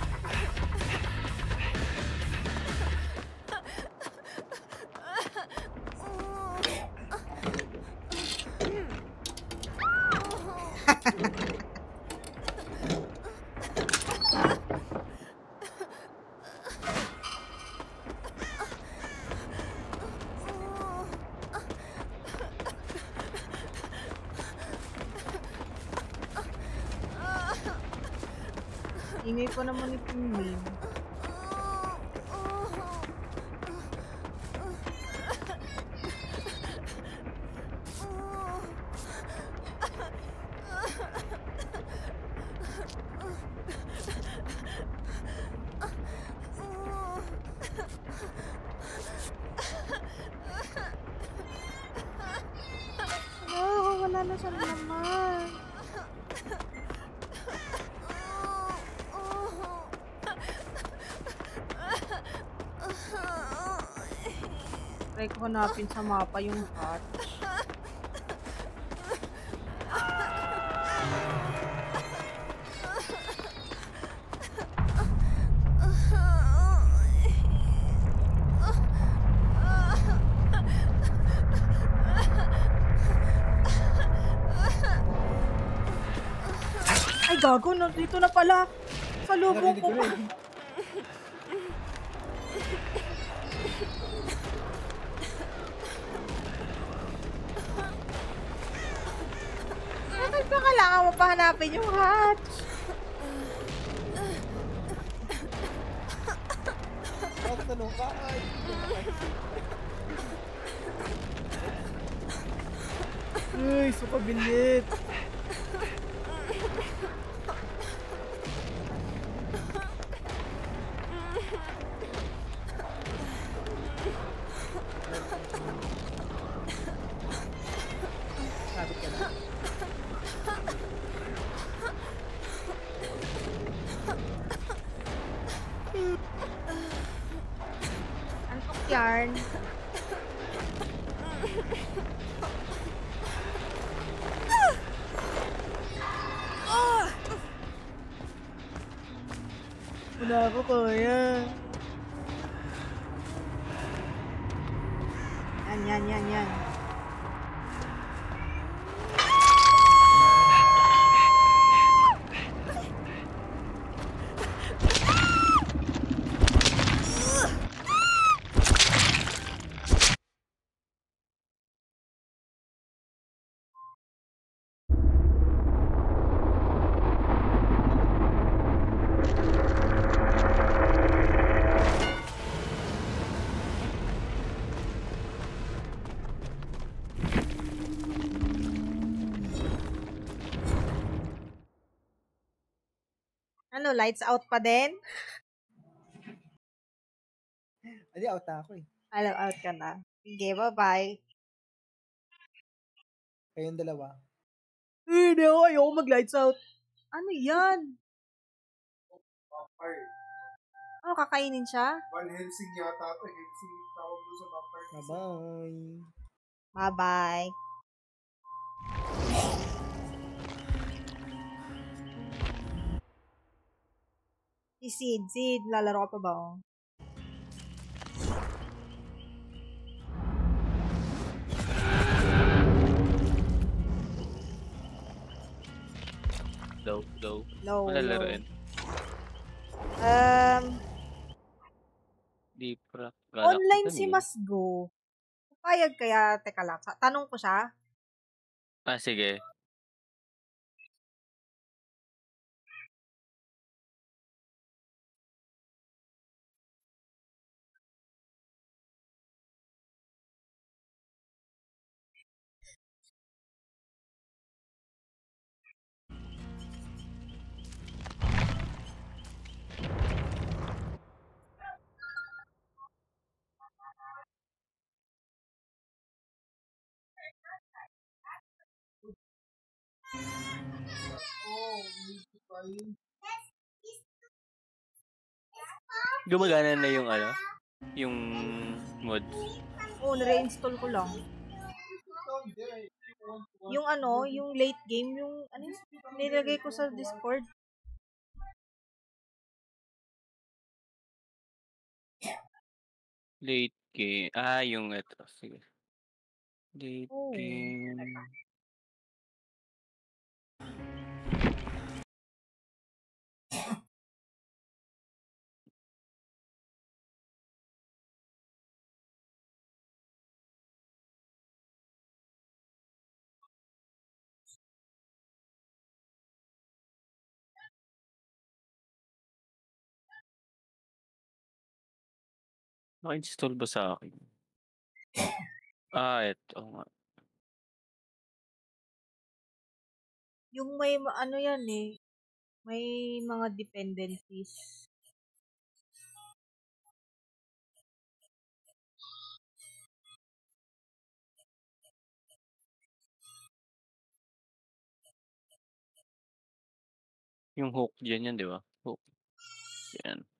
Ingay pa naman ito yun. Oh, wala na siya naman. Try ko hanapin sa mapa yung hatch. Ay, gago, no, dito na pala. Sa lubong ko pa. Bakit ba kailangan mo pa hanapin yung hatch? Tanong ka, ay. Uy, suka bilit. Sabit ka na. Antok yarn. Wala ako kaya. Yan, yan, yan, yan. Ano, lights out pa din? Hindi, out na ako eh. Hello, out ka na. Sige, bye-bye. Kayong dalawa. Eh, hindi ako. Ayoko mag-lights out. Ano yan? Vampire. Ano, kakainin siya? Van Helsing yata ito. Helsing tawag doon sa vampire. Bye-bye. Bye-bye. Si Sid, Sid, lalaro ka pa ba? Oh? Low, low. Low, Wala low. laruin. Um, Di pra. online si Masgo. Payag kaya, teka lang, sa- tanong ko siya. Ah, sige. Gumagana na yung ano? Yung mod. Oo, nare-install ko lang. Yung ano, yung late game, yung ano, yun? Nilagay ko sa Discord. Late game. Ah, yung ito. Sige. Late Oh. game. Naka-install ba sa akin? Ah, ito nga. Yung may ma- ano yan eh. May mga dependencies. Yung hook dyan yan, di ba? Hook. Yan.